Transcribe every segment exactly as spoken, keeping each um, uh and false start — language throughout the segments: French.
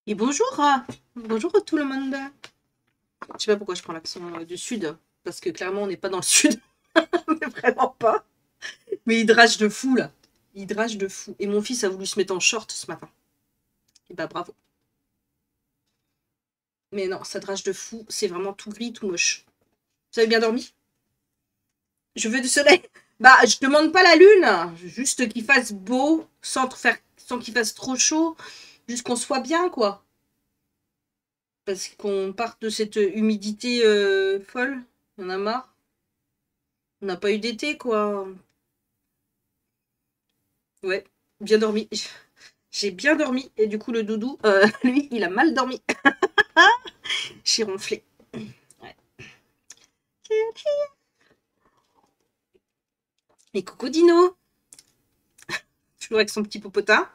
Et bonjour, euh, bonjour à tout le monde. Je sais pas pourquoi je prends l'accent euh, du sud, parce que clairement on n'est pas dans le sud, mais vraiment pas. Mais il drage de fou là, il drage de fou. Et mon fils a voulu se mettre en short ce matin. Et bah bravo. Mais non, ça drage de fou, c'est vraiment tout gris, tout moche. Vous avez bien dormi? Je veux du soleil. Bah je demande pas la lune, juste qu'il fasse beau, sans faire, sans qu'il fasse trop chaud, juste qu'on soit bien quoi. Parce qu'on parte de cette humidité euh, folle, on en a marre. On n'a pas eu d'été, quoi. Ouais, bien dormi. J'ai bien dormi. Et du coup, le doudou, euh, lui, il a mal dormi. J'ai ronflé. Ouais. Et coucou Dino. Toujours avec son petit popotin.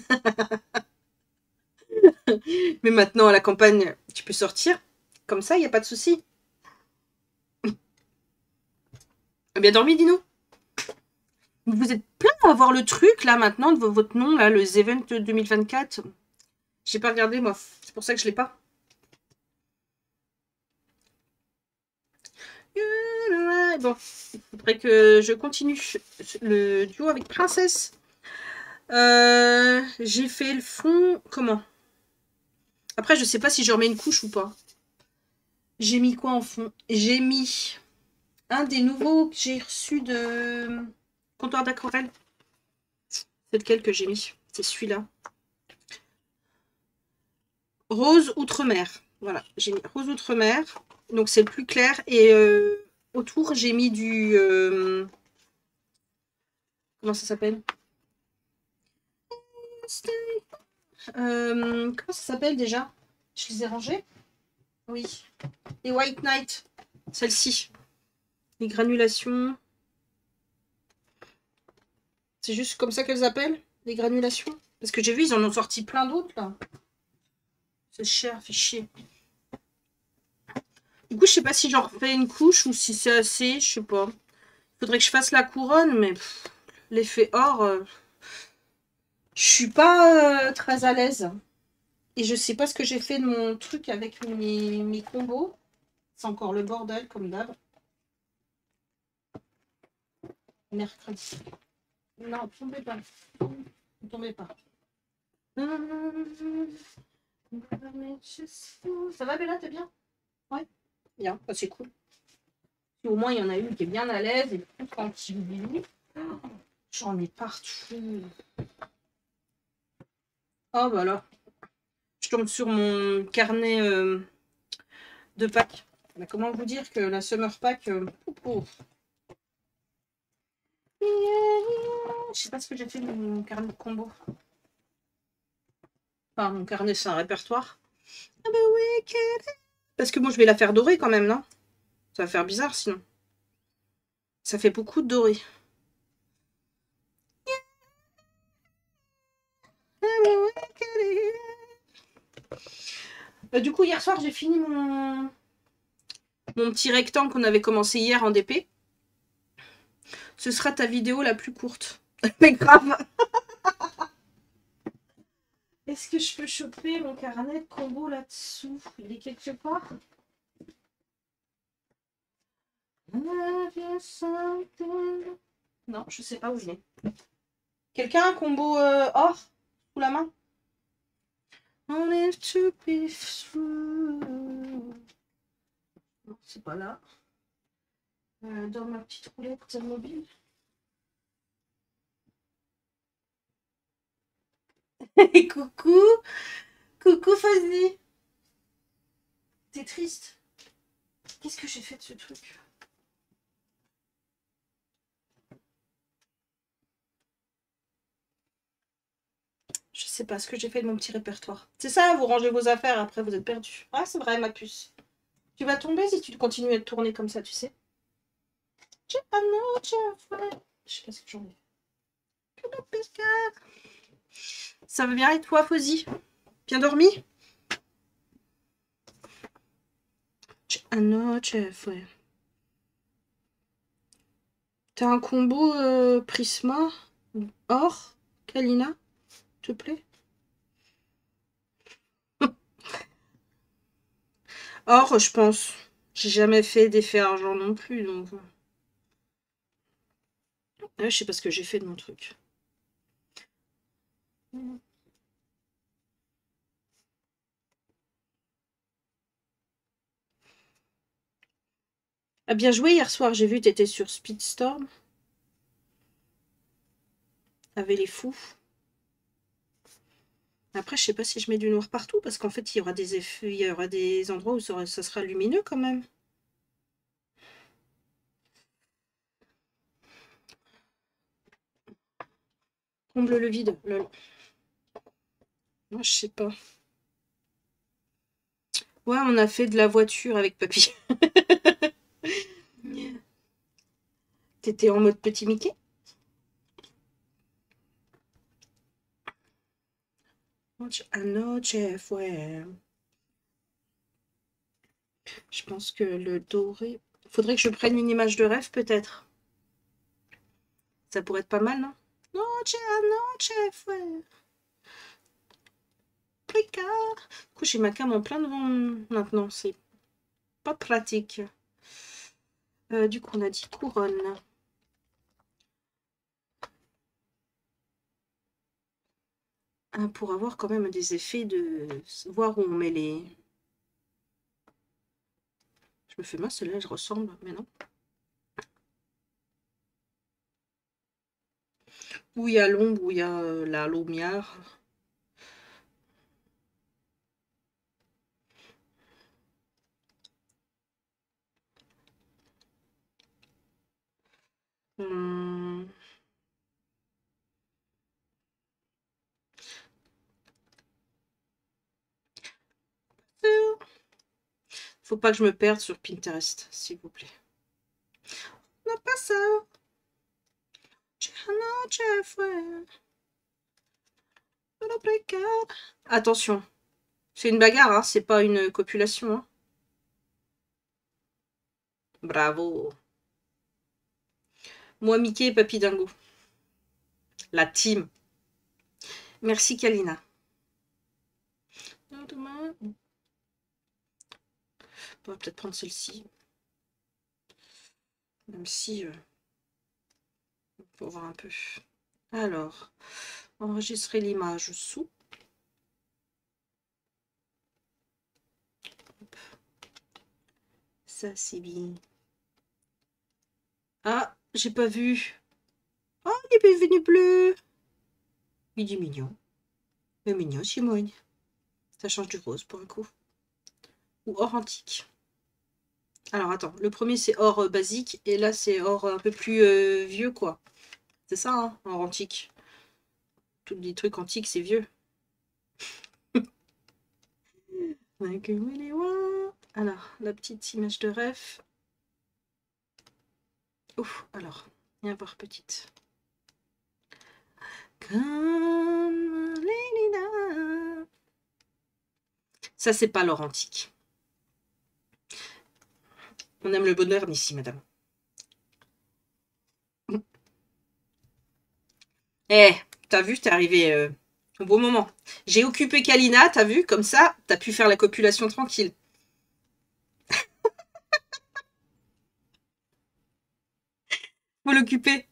Mais maintenant, à la campagne, tu peux sortir. Comme ça, il n'y a pas de souci. Bien dormi, Dino. Vous êtes plein à avoir le truc, là, maintenant, de votre nom, là, le The Event deux mille vingt-quatre. J'ai pas regardé, moi. C'est pour ça que je l'ai pas. Bon, il faudrait que je continue le duo avec Princesse. Euh, j'ai fait le fond. Comment? Après, je sais pas si je remets une couche ou pas. J'ai mis quoi en fond? J'ai mis un des nouveaux que j'ai reçu de comptoir d'aquarelle. C'est lequel que j'ai mis? C'est celui-là. Rose Outre-mer. Voilà, j'ai mis Rose Outre-mer. Donc c'est le plus clair. Et euh, autour, j'ai mis du... Euh, comment ça s'appelle? euh, Comment ça s'appelle déjà? Je les ai rangés? Oui. Et White Night. Celle-ci. Les granulations. C'est juste comme ça qu'elles appellent? Les granulations? Parce que j'ai vu, ils en ont sorti plein d'autres, là. C'est cher, fait chier. Du coup, je sais pas si j'en refais une couche ou si c'est assez, je sais pas. Faudrait que je fasse la couronne, mais l'effet or, euh, je suis pas euh, très à l'aise. Et je sais pas ce que j'ai fait de mon truc avec mes, mes combos. C'est encore le bordel, comme d'hab. Mercredi. Non, tombez pas. Ne tombez pas. Ça va, Bella, t'es bien? Ouais. Bien, bah, c'est cool. Et au moins, il y en a une qui est bien à l'aise et plus tranquille. J'en ai partout. Oh, bah là. Je tombe sur mon carnet euh, de Pâques. Bah, comment vous dire que la Summer Pack... Euh, oh, oh. Je sais pas ce que j'ai fait de mon carnet de combo. Enfin, mon carnet, c'est un répertoire. Ah bah oui, parce que moi, je vais la faire dorer quand même, non? Ça va faire bizarre, sinon. Ça fait beaucoup de doré. Euh, du coup, hier soir, j'ai fini mon... mon petit rectangle qu'on avait commencé hier en D P. Ce sera ta vidéo la plus courte. Mais grave. Est-ce que je peux choper mon carnet de combo là-dessous? Il est quelque part? Non, je sais pas où il est. Quelqu'un a un combo euh, or sous la main? On est to be through. Non, c'est pas là. Euh, dans ma petite roulette mobile. Coucou, coucou Fuzzy. T'es triste? Qu'est-ce que j'ai fait de ce truc? Je sais pas ce que j'ai fait de mon petit répertoire. C'est ça, vous rangez vos affaires, après vous êtes perdu. Ah, c'est vrai, ma puce. Tu vas tomber si tu continues à tourner comme ça, tu sais. Je sais pas ce que j'en ai. Ça va bien et toi, Fuzzy? Bien dormi? Anoche fue. T'as un combo euh, Prisma or, Kalina, te plaît? Or, je pense. J'ai jamais fait d'effet argent non plus, donc... Ouais, je sais pas ce que j'ai fait de mon truc. Ah, bien joué hier soir, j'ai vu, t'étais sur Speedstorm. Avec les fous. Après, je sais pas si je mets du noir partout, parce qu'en fait, il y aura des effets, il y aura des endroits où ça, aura- ça sera lumineux quand même. Comble le vide. Lol. Moi, je sais pas. Ouais, on a fait de la voiture avec papy. T'étais en mode petit Mickey? Anoche fue. Je pense que le doré... Faudrait que je prenne une image de rêve, peut-être. Ça pourrait être pas mal, non? Noche, anoche fue. Plicard. Du coup, j'ai ma cam en plein devant maintenant. C'est pas pratique. Euh, du coup, on a dit couronne. Ah, pour avoir quand même des effets de... Voir où on met les... Je me fais mince, là, je ressemble, mais non. Où il y a l'ombre, où il y a euh, la lumière. Hum... Faut pas que je me perde sur Pinterest, s'il vous plaît. Non, pas ça. Attention, c'est une bagarre, hein, c'est pas une copulation. Hein. Bravo. Moi, Mickey et Papy Dingo. La team. Merci, Kalina. On va peut-être prendre celle-ci. Même si... Euh, pour voir un peu. Alors, enregistrer l'image sous. Hop. Ça, c'est bien. Ah, j'ai pas vu. Oh, il est devenu bleu. Il est mignon. Mais mignon, Simone. Ça change du rose pour un coup. Ou or antique. Alors, attends. Le premier, c'est or euh, basique. Et là, c'est or un peu plus euh, vieux, quoi. C'est ça, hein, or antique. Tous les trucs antiques, c'est vieux. Alors, la petite image de ref. Ouf, alors, viens voir petite. Comme les Ça, c'est pas l'or antique. On aime le bonheur ici, madame. Eh, t'as vu, t'es arrivé euh, au bon moment. J'ai occupé Kalina, t'as vu, comme ça, t'as pu faire la copulation tranquille. Faut l'occuper.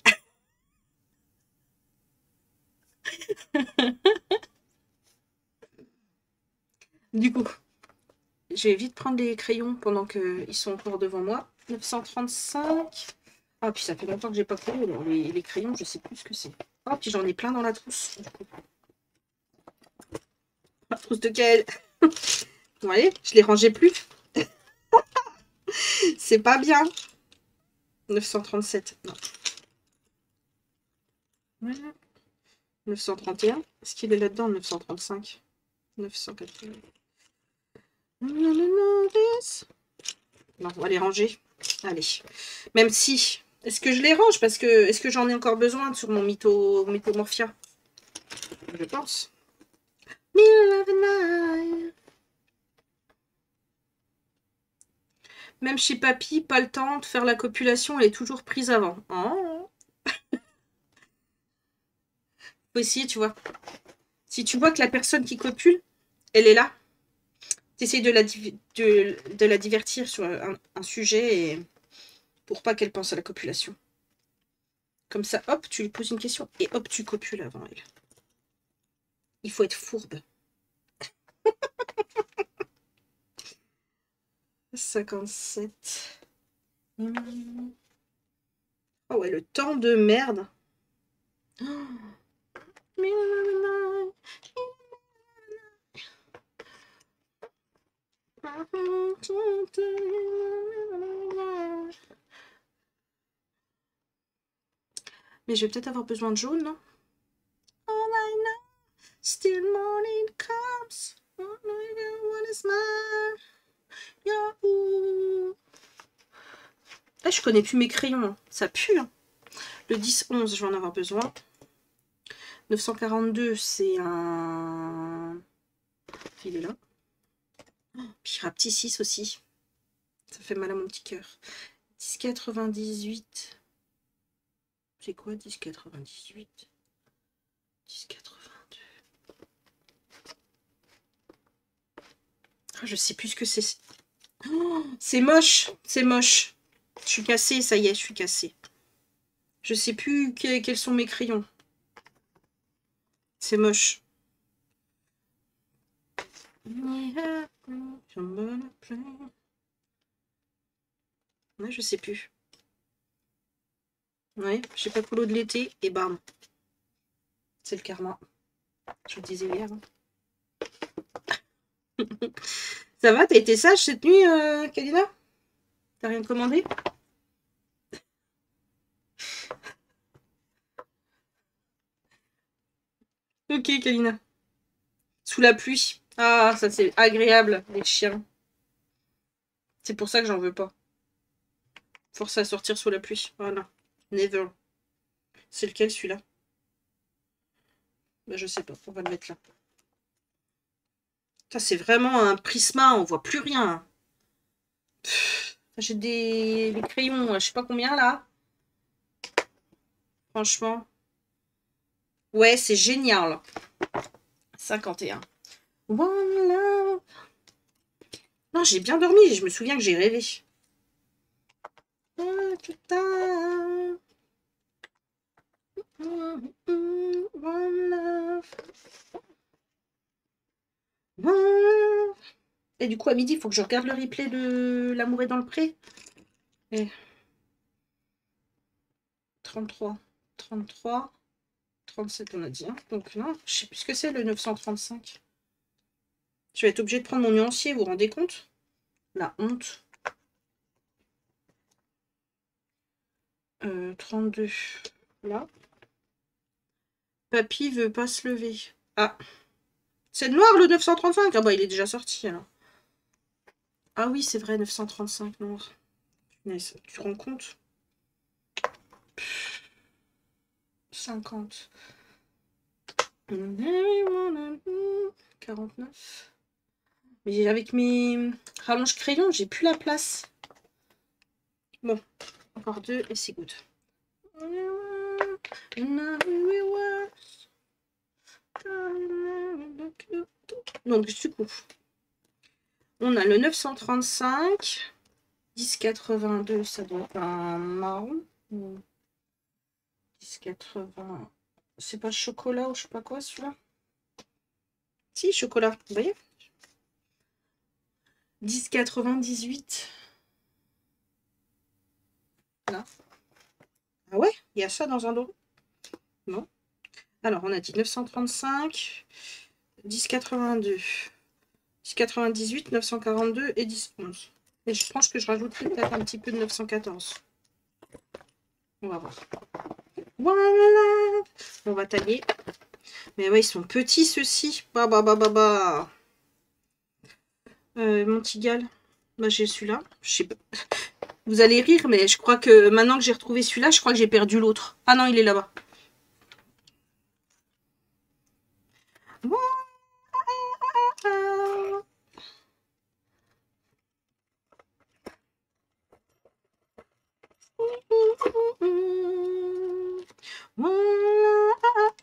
Du coup, je vais vite prendre les crayons pendant qu'ils sont encore devant moi. neuf cent trente-cinq. Ah, puis ça fait longtemps que j'ai pas pris les, les crayons, je sais plus ce que c'est. Oh, puis j'en ai plein dans la trousse. La trousse de Kael. Vous voyez, je les rangeais plus. C'est pas bien. neuf cent trente-sept. Non. Voilà. neuf cent trente et un. Est-ce qu'il est là-dedans, neuf cent trente-cinq? neuf cent quatre-vingts. Non, on va les ranger. Allez. Même si... Est-ce que je les range? Parce que... Est-ce que j'en ai encore besoin sur mon mytho... mythomorphia? Je pense. Même chez Papy, pas le temps de faire la copulation, elle est toujours prise avant. Oh. Faut essayer, tu vois. Si tu vois que la personne qui copule, elle est là, T'essayes de la, de, de la divertir sur un, un sujet et pour pas qu'elle pense à la copulation. Comme ça, hop, tu lui poses une question et hop, tu copules avant elle. Il faut être fourbe. cinquante-sept. Oh ouais, le temps de merde. Oh. Mais je vais peut-être avoir besoin de jaune, non? All I know, still morning comes. What is mine? Yahoo! Ah, je connais plus mes crayons, ça pue. Hein. Le dix onze, je vais en avoir besoin. neuf cent quarante-deux, c'est un... Il est là. Oh, Pirapti six aussi. Ça fait mal à mon petit cœur. dix quatre-vingt-dix-huit. C'est quoi dix quatre-vingt-dix-huit? dix quatre-vingt-deux. Ah, je sais plus ce que c'est. Oh, c'est moche. C'est moche. Je suis cassée, ça y est, je suis cassée. Je sais plus que, quels sont mes crayons. C'est moche. Ouais, je sais plus. Ouais, j'ai pas polo de l'été et bam. C'est le karma. Je le disais hier. Ça va, t'as été sage cette nuit, euh, Kalina? T'as rien commandé? Ok, Kalina. Sous la pluie. Ah, ça c'est agréable, les chiens. C'est pour ça que j'en veux pas. Force à sortir sous la pluie. Voilà. Never. C'est lequel celui-là? Bah, je sais pas. On va le mettre là. Ça, c'est vraiment un prisma. On voit plus rien. J'ai des... des crayons, je sais pas combien là. Franchement. Ouais, c'est génial. cinquante et un. One love. Non, j'ai bien dormi. Je me souviens que j'ai rêvé. One love. One love. Et du coup, à midi, il faut que je regarde le replay de L'amour est dans le pré. Et... trente-trois. trente-trois. trente-sept, on a dit. Hein. Donc non, je sais plus ce que c'est le neuf cent trente-cinq. Je vais être obligée de prendre mon nuancier, vous vous rendez compte? La honte. Euh, trente-deux. Là. Papy veut pas se lever. Ah. C'est noir le neuf cent trente-cinq. Ah bah il est déjà sorti alors. Ah oui, c'est vrai, neuf cent trente-cinq noir. Mais tu te rends compte? cinquante. quarante-neuf. Mais avec mes rallonges crayons, j'ai plus la place. Bon, encore deux et c'est good. Donc du coup, on a le neuf cent trente-cinq, dix quatre-vingt-deux, ça doit être un marron. dix quatre-vingts, c'est pas chocolat ou je sais pas quoi celui-là. Si, chocolat, vous voyez. dix quatre-vingt-dix-huit. Là. Ah ouais, il y a ça dans un dos. Non. Alors, on a dit neuf cent trente-cinq, dix quatre-vingt-deux, dix quatre-vingt-dix-huit, neuf cent quarante-deux et dix onze. Et je pense que je rajouterai peut-être un petit peu de neuf cent quatorze. On va voir. Voilà. On va tailler. Mais ouais, ils sont petits ceux-ci. Bah bah bah bah bah. Euh, Montigal. Bah j'ai celui-là. Je sais pas. Vous allez rire, mais je crois que maintenant que j'ai retrouvé celui-là, je crois que j'ai perdu l'autre. Ah non, il est là-bas.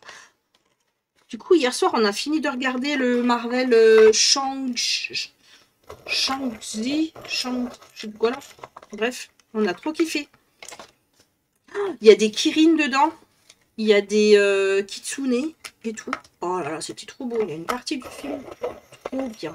Du coup, hier soir, on a fini de regarder le Marvel euh, Shang... Shang-Chi, Shang... je sais plus quoi là. Bref, on a trop kiffé. Il y a des Kirin dedans. Il y a des euh, Kitsune et tout. Oh là là, c'était trop beau. Il y a une partie du film. Trop bien.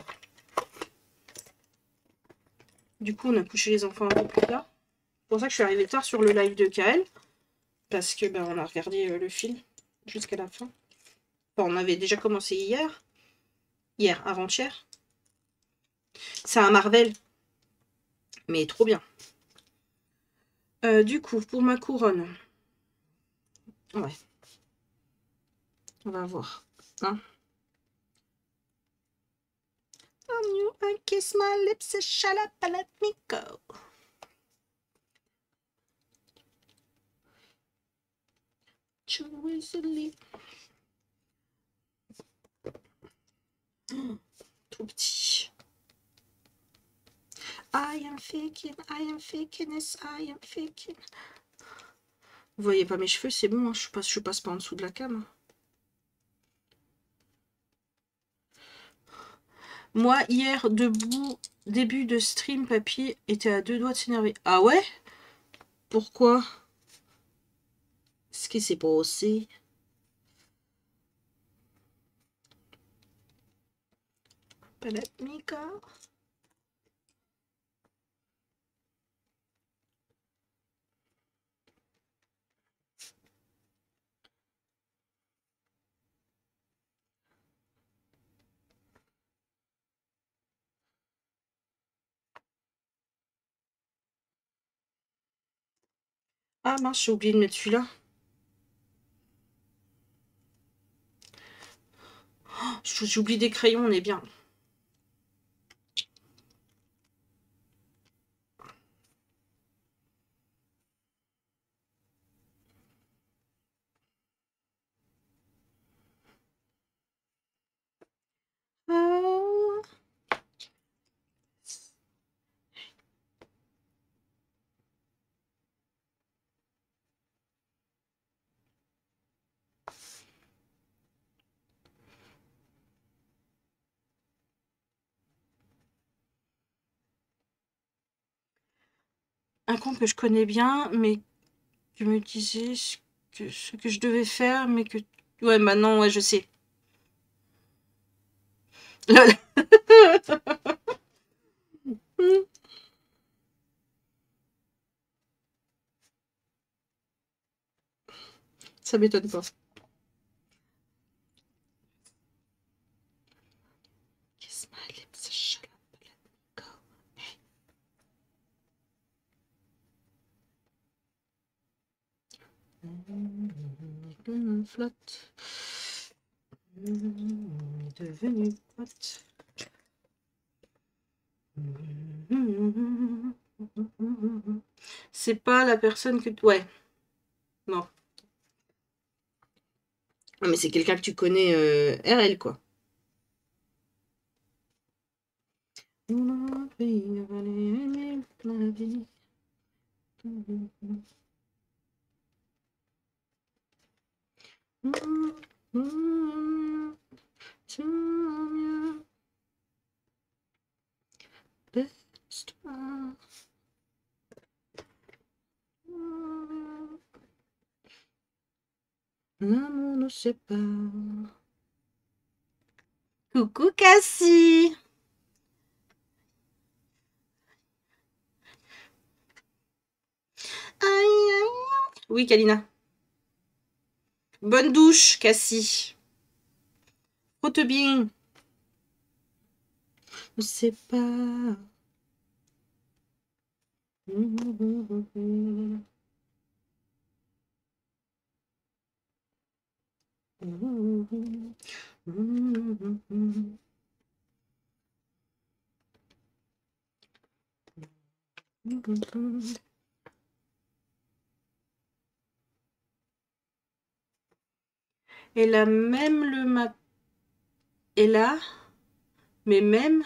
Du coup, on a couché les enfants un peu plus tard. C'est pour ça que je suis arrivée tard sur le live de K L. Parce que ben, on a regardé euh, le film jusqu'à la fin. Enfin, on avait déjà commencé hier. Hier, avant-hier. C'est un Marvel. Mais trop bien. Euh, du coup, pour ma couronne. Ouais. On va voir. Hein? I kiss my lips, shut up and let me go. Oh, tout petit. I am faking, I am faking this, I am faking. Vous voyez pas mes cheveux, c'est bon, hein, je passe, je passe pas en dessous de la cam. Moi, hier, debout, début de stream, papy était à deux doigts de s'énerver. Ah ouais? Pourquoi? Ce qui s'est passé? Let me go. Ah mince, j'ai oublié de mettre celui-là. Oh, j'ai oublié des crayons, on est bien. Oh. Un compte que je connais bien, mais qui me disait ce que, ce que je devais faire, mais que... Ouais, maintenant, ouais, je sais. Ça m'étonne pas. Kiss my lips, shut up, let me go. Hey. Flotte. Devenu pote. C'est pas la personne que... Ouais. Non. Non, mais c'est quelqu'un que tu connais euh, R L, quoi. L'amour ne sait pas. Coucou Cassie. Aïe, aïe. Oui, Kalina. Bonne douche, Cassie. Frotte bien. Ne sais pas. Et là, même le map. Et là, mais même.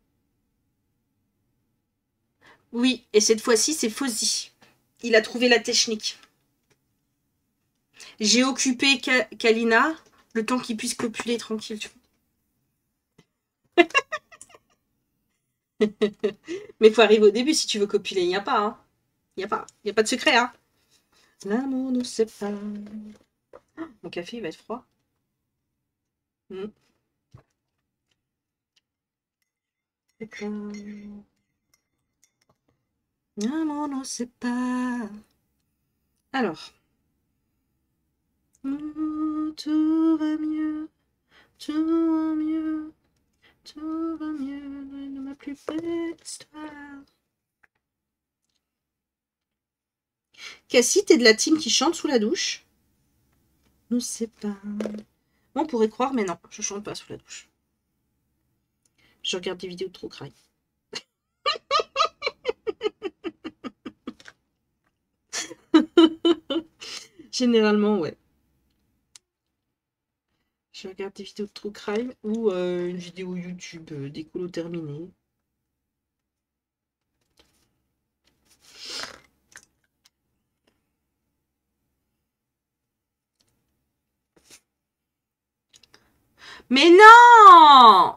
Oui, et cette fois-ci, c'est Fozzy. Il a trouvé la technique. J'ai occupé Ka Kalina le temps qu'il puisse copuler tranquille. Tu vois. Mais il faut arriver au début si tu veux copuler. Il n'y a pas. Hein. Il n'y a pas. Il n'y a pas de secret. Hein. L'amour ne sait pas. Mon café il va être froid. Mmh. L'amour ne sait pas. Alors. Oh, tout va mieux. Tout va mieux. Tout va mieux de ma plus belle histoire. Cassie, t'es de la team qui chante sous la douche? Ne sais pas. On pourrait croire, mais non, je chante pas sous la douche. Je regarde des vidéos de true crime. Généralement, ouais. Je regarde des vidéos de true crime ou euh, une vidéo YouTube euh, d'écolo terminé. Mais non!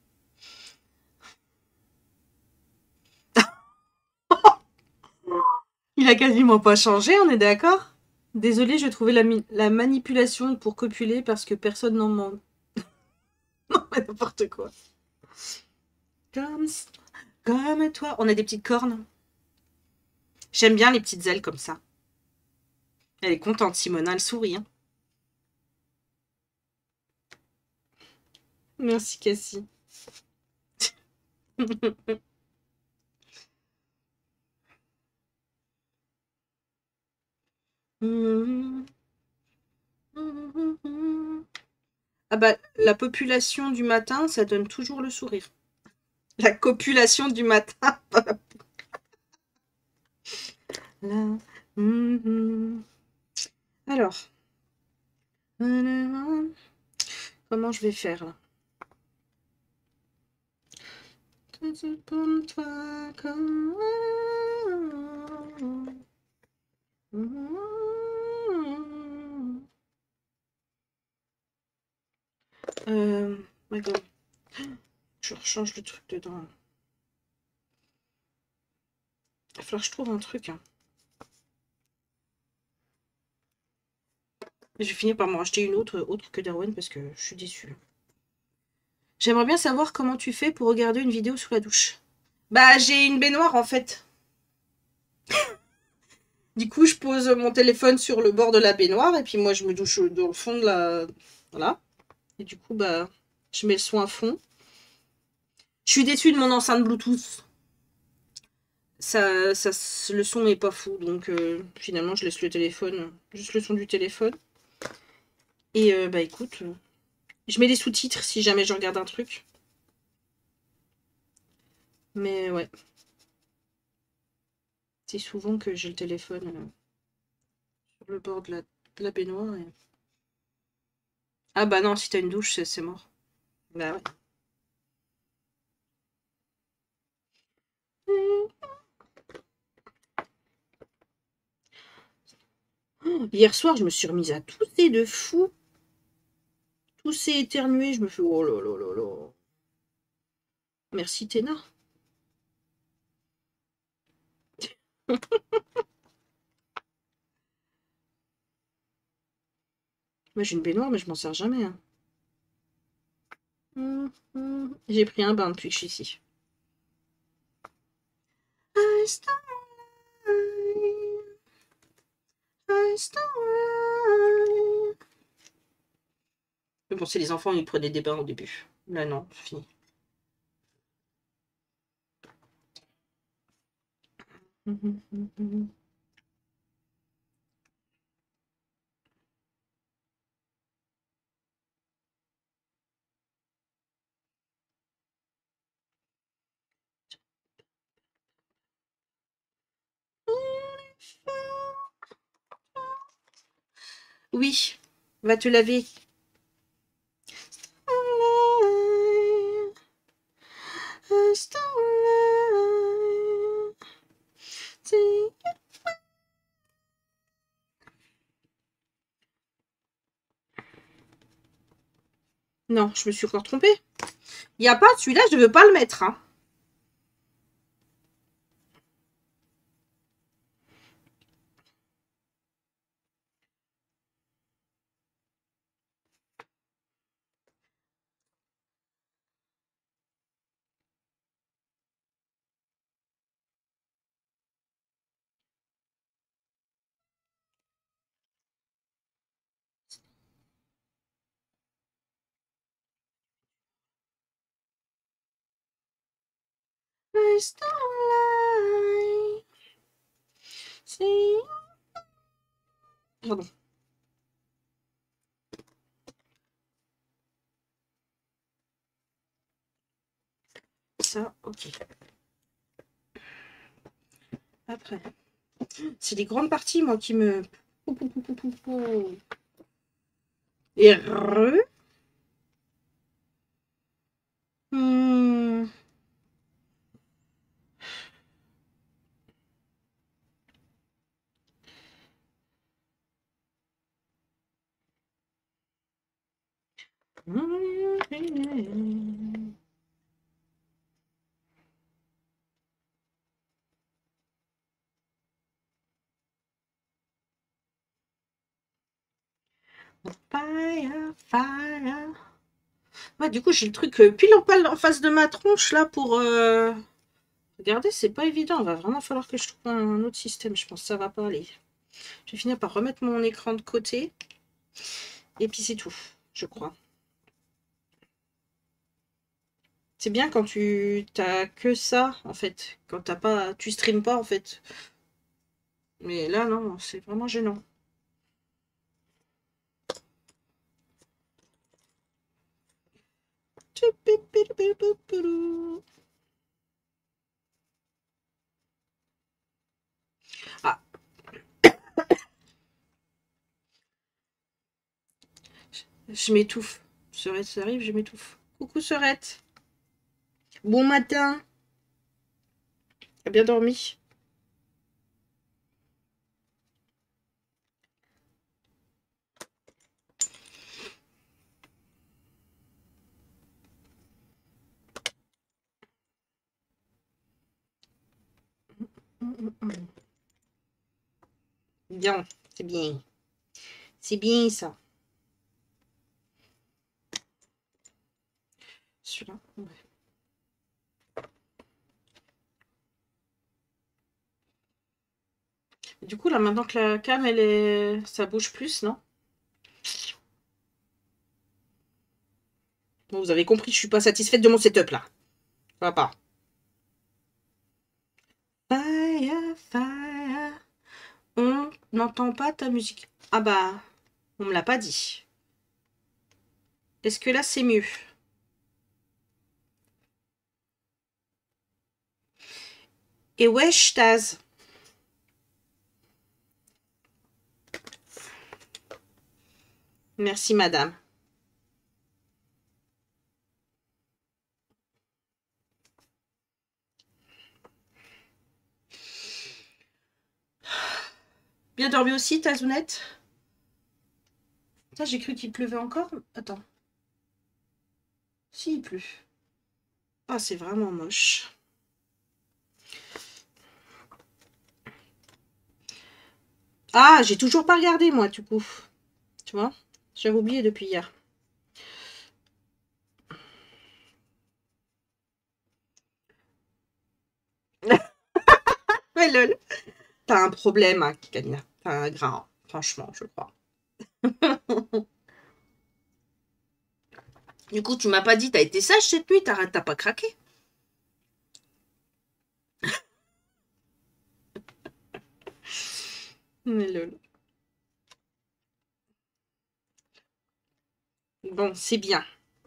Il a quasiment pas changé, on est d'accord? Désolée, je trouvais la, la manipulation pour copuler parce que personne n'en demande. Non, mais n'importe quoi. Comme, comme toi. On a des petites cornes. J'aime bien les petites ailes comme ça. Elle est contente, Simona, elle sourit. Hein. Merci, Cassie. Ah bah, la population du matin, ça donne toujours le sourire. La copulation du matin. Là. Alors. Comment je vais faire là? Comme toi, comme... Euh, d'accord. Je rechange le truc dedans. Il va falloir que je trouve un truc. Hein. Je vais finir par m'en acheter une autre, autre que Darwin parce que je suis déçue. J'aimerais bien savoir comment tu fais pour regarder une vidéo sous la douche. Bah, j'ai une baignoire en fait. Du coup, je pose mon téléphone sur le bord de la baignoire et puis moi, je me douche dans le fond de la... Voilà. Et du coup, bah, je mets le son à fond. Je suis déçue de mon enceinte Bluetooth. Ça, ça, le son est pas fou, donc euh, finalement, je laisse le téléphone, juste le son du téléphone. Et euh, bah écoute, euh, je mets des sous-titres si jamais je regarde un truc. Mais ouais. C'est souvent que j'ai le téléphone euh, sur le bord de la, de la baignoire. Et... Ah bah non, si t'as une douche, c'est mort. Bah ouais. Oh, hier soir, je me suis remise à tousser de fou. Tousser, éternuer, je me fais oh là là là là. Merci Téna. Moi j'ai une baignoire, mais je m'en sers jamais. Hein. Mmh, mmh. J'ai pris un bain depuis que je suis ici. Mais bon, c'est les enfants, ils prenaient des bains au début. Là, non, c'est fini. Oui, va te laver. Non, je me suis encore trompée. Il n'y a pas, celui-là, je ne veux pas le mettre. Hein. Eyes don't lie. See. Pardon. Ça, ok. Après, c'est les grandes parties, moi, qui me... Et re... Hmm. Fire, fire. Ouais, du coup, j'ai le truc euh, pile en pile en face de ma tronche, là, pour... Euh... Regardez, c'est pas évident. Il va vraiment falloir que je trouve un autre système. Je pense que ça va pas aller. Je vais finir par remettre mon écran de côté. Et puis, c'est tout, je crois. C'est bien quand tu t'as que ça, en fait. Quand t'as pas... Tu streames pas, en fait. Mais là, non, c'est vraiment gênant. Ah. Je m'étouffe. Serette, ça arrive, je m'étouffe. Coucou, Serette. Bon matin. T'as bien dormi? Bien, c'est bien. C'est bien, ça. Celui-là, ouais. Du coup, là, maintenant que la cam, elle est... ça bouge plus, non? Bon, vous avez compris, je suis pas satisfaite de mon setup, là. Ça va pas. Fire, fire. On n'entend pas ta musique. Ah bah, on me l'a pas dit. Est-ce que là, c'est mieux? Et wesh, Taz. Merci, madame. Bien dormi aussi, Tazounette? J'ai cru qu'il pleuvait encore. Attends. Si, il pleut. Ah, c'est vraiment moche. Ah, j'ai toujours pas regardé, moi, du coup. Tu vois? J'avais oublié depuis hier. Ouais, lol. T'as un problème, hein, Kalina. T'as un grain, franchement, je crois. Du coup, tu m'as pas dit, t'as été sage cette nuit, t'as pas craqué? Mais lol. Bon, c'est bien.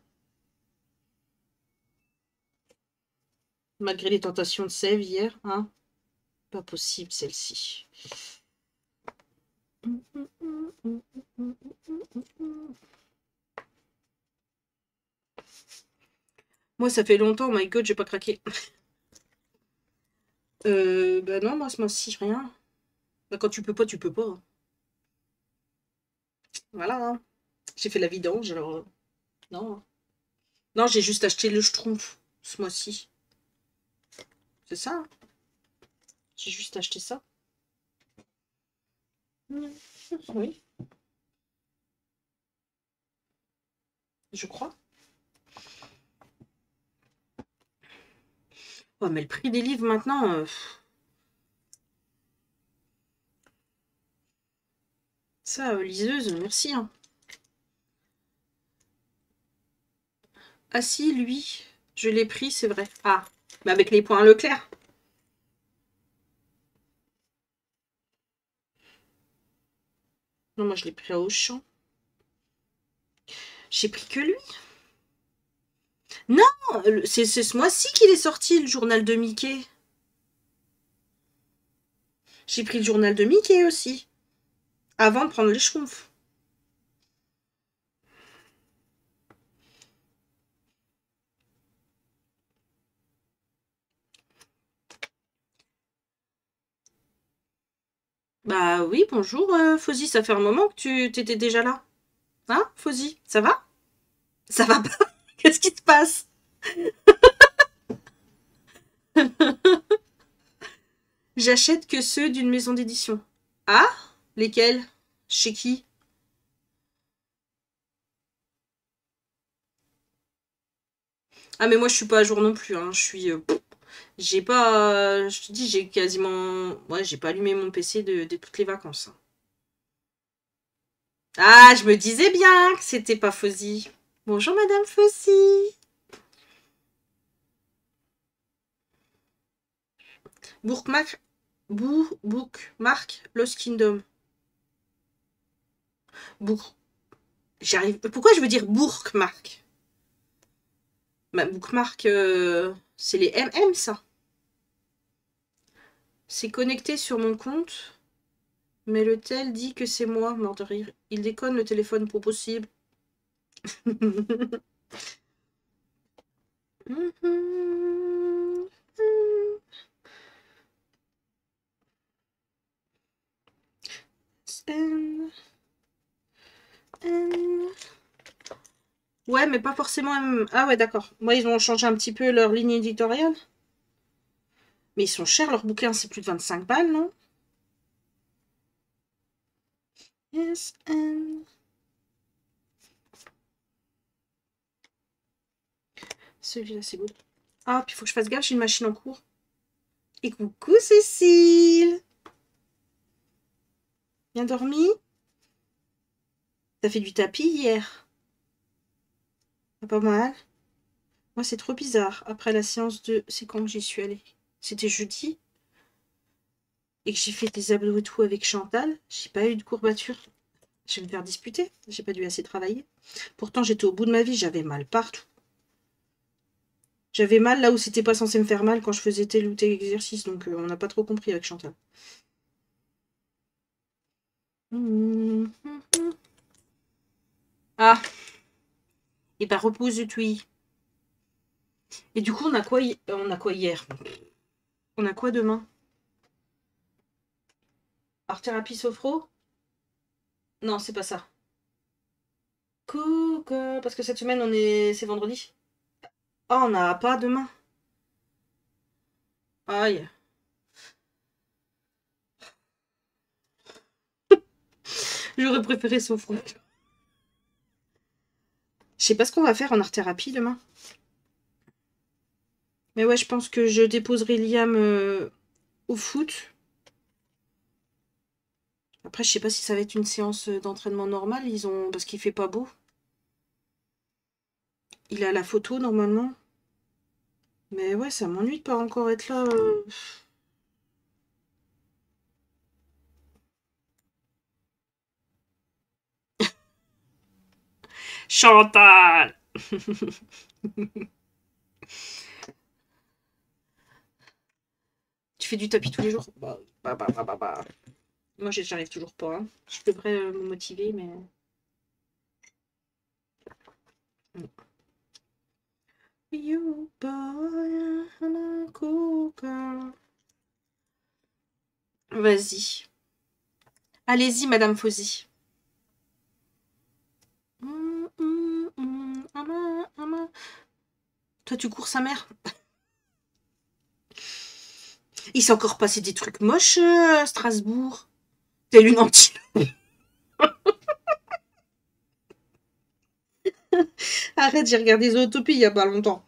Malgré les tentations de sève hier, hein? Pas possible, celle-ci. Moi, ça fait longtemps, my god, j'ai pas craqué. euh, bah non, moi, ce mois-ci, rien. Bah, quand tu peux pas, tu peux pas. Voilà. Hein. J'ai fait la vidange, alors... euh, non. Non, j'ai juste acheté le schtroumpf ce mois-ci. C'est ça. Hein. J'ai juste acheté ça. Oui. Je crois. Oh, mais le prix des livres maintenant... Euh... Ça, euh, liseuse, merci. Hein. Ah si, lui, je l'ai pris, c'est vrai. Ah, Mais avec les points Leclerc. Non, moi je l'ai pris à Auchan. J'ai pris que lui. Non, c'est ce mois-ci qu'il est sorti, le journal de Mickey. J'ai pris le journal de Mickey aussi. Avant de prendre les Schtroumpfs. Bah oui, bonjour, euh, Fozzy, ça fait un moment que tu t'étais déjà là. Hein, Fozzy, ça va? Ça va pas? Qu'est-ce qui se passe? J'achète que ceux d'une maison d'édition. Ah? Lesquels? Chez qui? Ah mais moi je suis pas à jour non plus, hein. Je suis... euh, j'ai pas... euh, je te dis, j'ai quasiment... Ouais, j'ai pas allumé mon P C de, de toutes les vacances. Ah, je me disais bien que c'était pas Fozzy. Bonjour Madame Fozzy. Bookmark... Book... Bookmark Lost Kingdom. Book... J'arrive... Pourquoi je veux dire bookmark? Bah, bookmark, euh, c'est les M M, ça. C'est connecté sur mon compte, mais le tel dit que c'est moi, mort de rire. Il déconne le téléphone pour possible. Ouais, mais pas forcément... Ah ouais, d'accord. Moi, ils ont changé un petit peu leur ligne éditoriale. Mais ils sont chers, leurs bouquins. C'est plus de vingt-cinq balles, non? Yes, and... Celui-là, c'est good. Ah, puis il faut que je fasse gaffe, j'ai une machine en cours. Et coucou, Cécile! Bien dormi? T'as fait du tapis hier? Pas mal. Moi, c'est trop bizarre. Après la séance de... C'est quand que j'y suis allée? C'était jeudi. Et que j'ai fait des abdos et tout avec Chantal. J'ai pas eu de courbature. Je vais me faire disputer. J'ai pas dû assez travailler. Pourtant, j'étais au bout de ma vie. J'avais mal partout. J'avais mal là où c'était pas censé me faire mal quand je faisais tel ou tel exercice. Donc, euh, on n'a pas trop compris avec Chantal. Ah. Et bah, repose-toi. Et du coup, on a quoi, on a quoi hier? On a quoi demain? Art thérapie sophro? Non, c'est pas ça. Coucou, parce que cette semaine, on est... c'est vendredi. Ah, on n'a pas demain. Aïe. J'aurais préféré sophro. Je sais pas ce qu'on va faire en art thérapie demain. Mais ouais, je pense que je déposerai Liam euh, au foot. Après, je sais pas si ça va être une séance d'entraînement normale. Ils ont... Parce qu'il fait pas beau. Il a la photo normalement. Mais ouais, ça m'ennuie de pas encore être là. euh. Chantal. Tu fais du tapis tous les jours? Bah, bah, bah, bah, bah, bah. Moi, j'arrive toujours pas. Hein. Je devrais euh, me motiver, mais... You boy, I'm a cool girl. Vas-y. Allez-y, Madame Fozzy. Hum, hum, hum, ama, ama. Toi, tu cours sa mère. Il s'est encore passé des trucs moches euh, à Strasbourg. T'es une antilope. Arrête, j'ai regardé Zootopie il y a pas longtemps.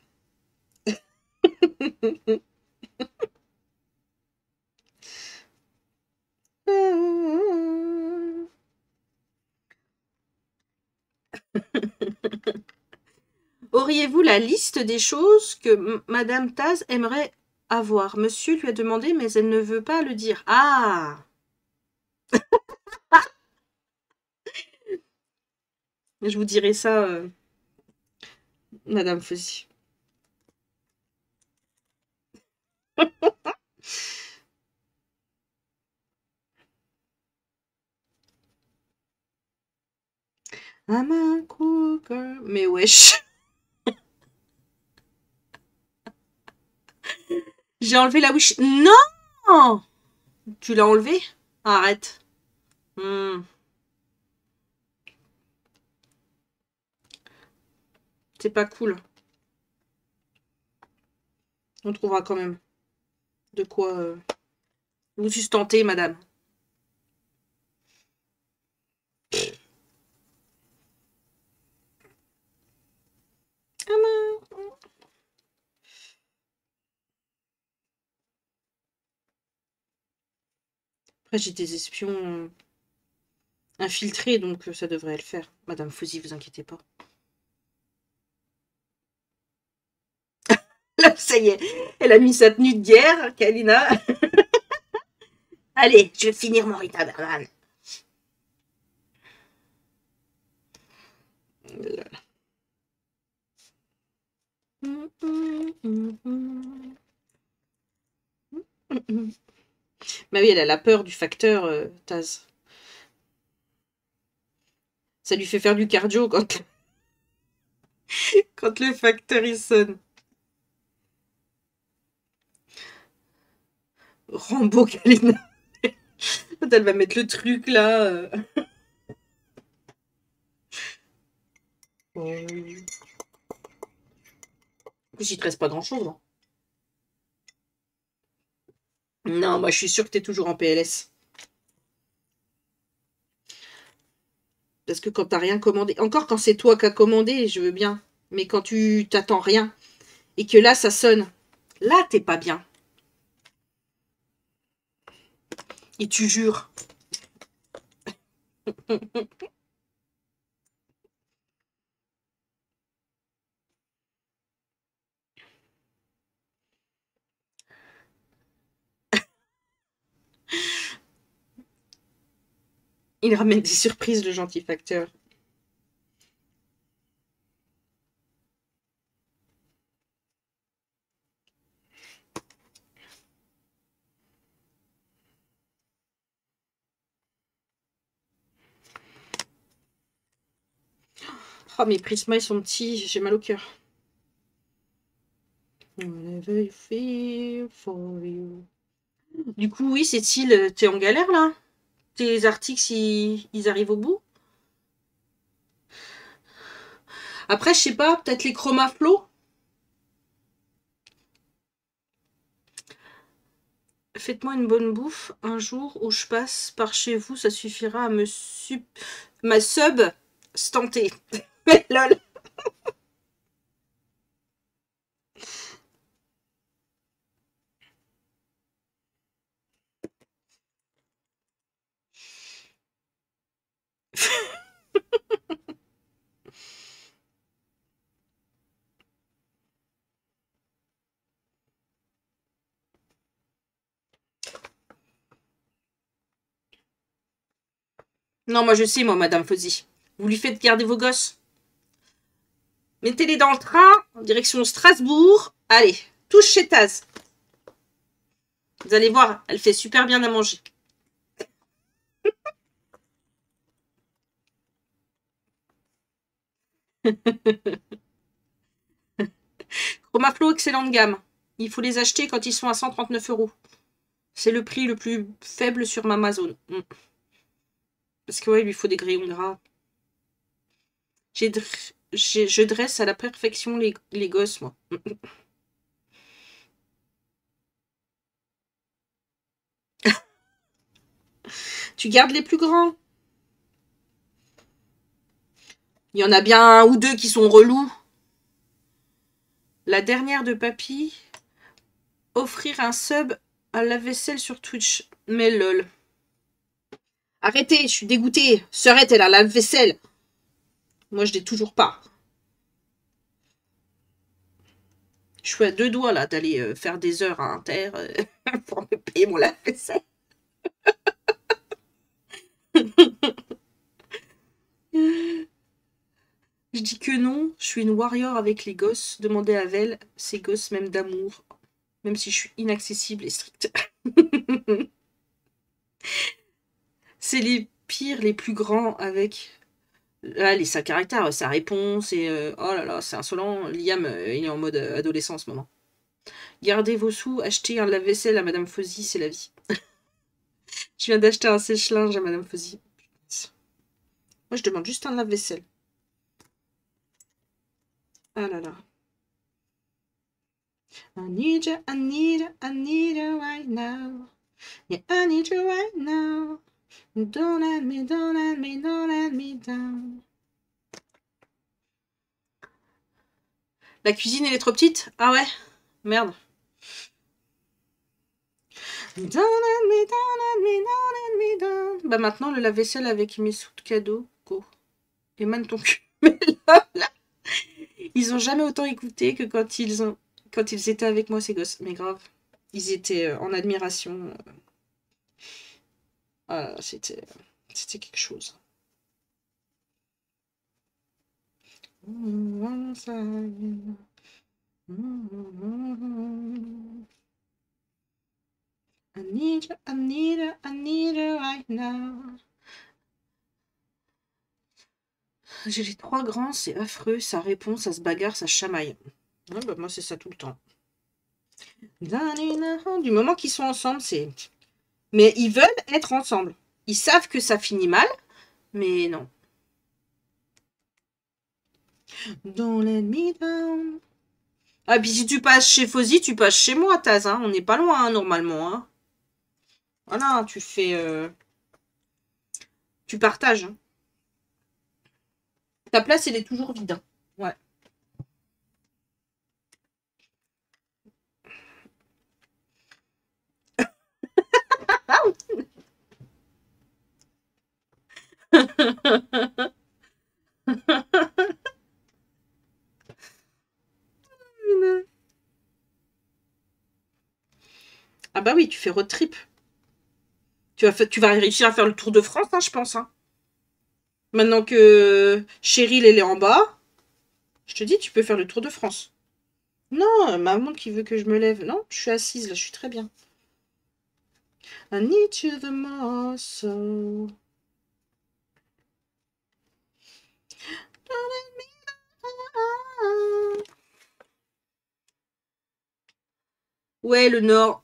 Auriez-vous la liste des choses que Madame Taz aimerait avoir? Monsieur lui a demandé, mais elle ne veut pas le dire. Ah! Je vous dirai ça, euh, Madame Fuzzy. I'm a cool girl. Mais wesh. J'ai enlevé la wish. Non! Tu l'as enlevé? Arrête. Hmm. C'est pas cool. On trouvera quand même de quoi euh, vous sustenter, madame. Après, j'ai des espions infiltrés, donc ça devrait le faire. Madame Fuzzy, vous inquiétez pas. Là, ça y est, elle a mis sa tenue de guerre, Kalina. Allez, je vais finir mon Rita Berman. Bah oui, elle a la peur du facteur, euh, Taz. Ça lui fait faire du cardio quand, quand le facteur il sonne. Rambo Kalina. Elle va mettre le truc là. Euh... En plus, il te reste pas grand chose. Hein. Non, moi je suis sûre que t'es toujours en P L S. Parce que quand t'as rien commandé, encore quand c'est toi qui as commandé, je veux bien. Mais quand tu t'attends rien et que là ça sonne, là t'es pas bien. Et tu jures. Il ramène des surprises, le gentil facteur. Oh, mes prismas, ils sont petits. J'ai mal au cœur. Whatever you feel for you. Du coup, oui, c'est-il, t'es en galère, là? Tes articles, ils, ils arrivent au bout? Après, je sais pas, peut-être les chromaflots? Faites-moi une bonne bouffe. Un jour où je passe par chez vous, ça suffira à me sub... ma sub stanter. Mais lol. Non, moi je sais, moi, Madame Fuzzy. Vous lui faites garder vos gosses. Mettez-les dans le train, en direction Strasbourg. Allez, touche chez Taz. Vous allez voir, elle fait super bien à manger. Chromaflo, excellente gamme. Il faut les acheter quand ils sont à cent trente-neuf euros. C'est le prix le plus faible sur Amazon. Mm. Parce que ouais, il lui faut des grillons gras. Je dresse à la perfection les, les gosses, moi. Tu gardes les plus grands. Il y en a bien un ou deux qui sont relous. La dernière de papy. Offrir un sub à la vaisselle sur Twitch. Mais lol. Arrêtez, je suis dégoûtée. Sœurette, elle a la vaisselle. Moi, je l'ai toujours pas. Je suis à deux doigts là d'aller euh, faire des heures à Inter euh, pour me payer mon lave-vaisselle. Je dis que non, je suis une warrior avec les gosses. Demandez à Vel, ces gosses même d'amour. Même si je suis inaccessible et stricte. C'est les pires, les plus grands avec... Là, les sa caractère, sa réponse et... Euh, oh là là, c'est insolent. Liam, euh, il est en mode euh, adolescent en ce moment. Gardez vos sous, achetez un lave-vaisselle à Madame Fozzy, c'est la vie. Je viens d'acheter un sèche-linge à Madame Fozzy. Moi, je demande juste un lave-vaisselle. Ah là là. I need you, I need you, I need you right now. Yeah, I need you right now. Don't let me, don't let me, don't let me down. La cuisine, elle est trop petite? Ah ouais? Merde. Don't let me, don't let me, don't let me down. Bah maintenant, le lave-vaisselle avec mes sous de cadeau. Go. Émane ton cul. Mais là, là, ils ont jamais autant écouté que quand ils ont, quand ils étaient avec moi, ces gosses. Mais grave. Ils étaient en admiration. Ah, c'était, c'était quelque chose. I need you, I need you, I need you right now. J'ai les trois grands, c'est affreux, ça répond, ça se bagarre, ça se chamaille. Ouais, bah moi c'est ça tout le temps. Du moment qu'ils sont ensemble, c'est... Mais ils veulent être ensemble. Ils savent que ça finit mal, mais non. Don't let me down. Ah, puis si tu passes chez Fozzy, tu passes chez moi, Taz. Hein. On n'est pas loin, hein, normalement. Hein. Voilà, tu fais... Euh... Tu partages. Hein. Ta place, elle est toujours vide. Hein. Ouais. Ah bah oui, tu fais road trip. Tu vas, tu vas réussir à faire le tour de France, hein, je pense. Hein. Maintenant que Cheryl, elle est en bas, je te dis, tu peux faire le tour de France. Non, maman qui veut que je me lève. Non, je suis assise, là, je suis très bien. I need you the most, so... Ouais, le Nord.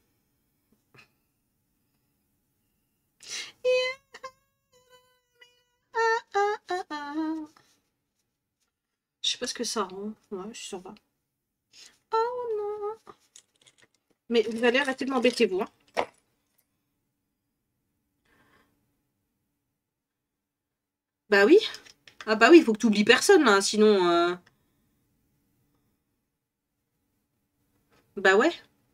Je sais pas ce que ça rend. Ouais, ça va. Oh non. Mais vous allez arrêter de m'embêter, vous. Hein. Bah oui. Ah bah oui, il faut que tu oublies personne, là. Sinon... Euh... Bah ouais.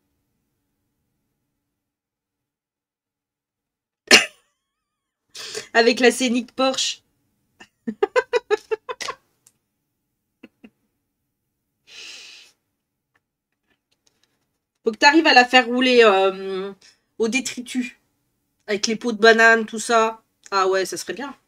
Avec la Scénic Porsche. Faut que tu arrives à la faire rouler euh, au détritus. Avec les pots de banane, tout ça. Ah ouais, ça serait bien.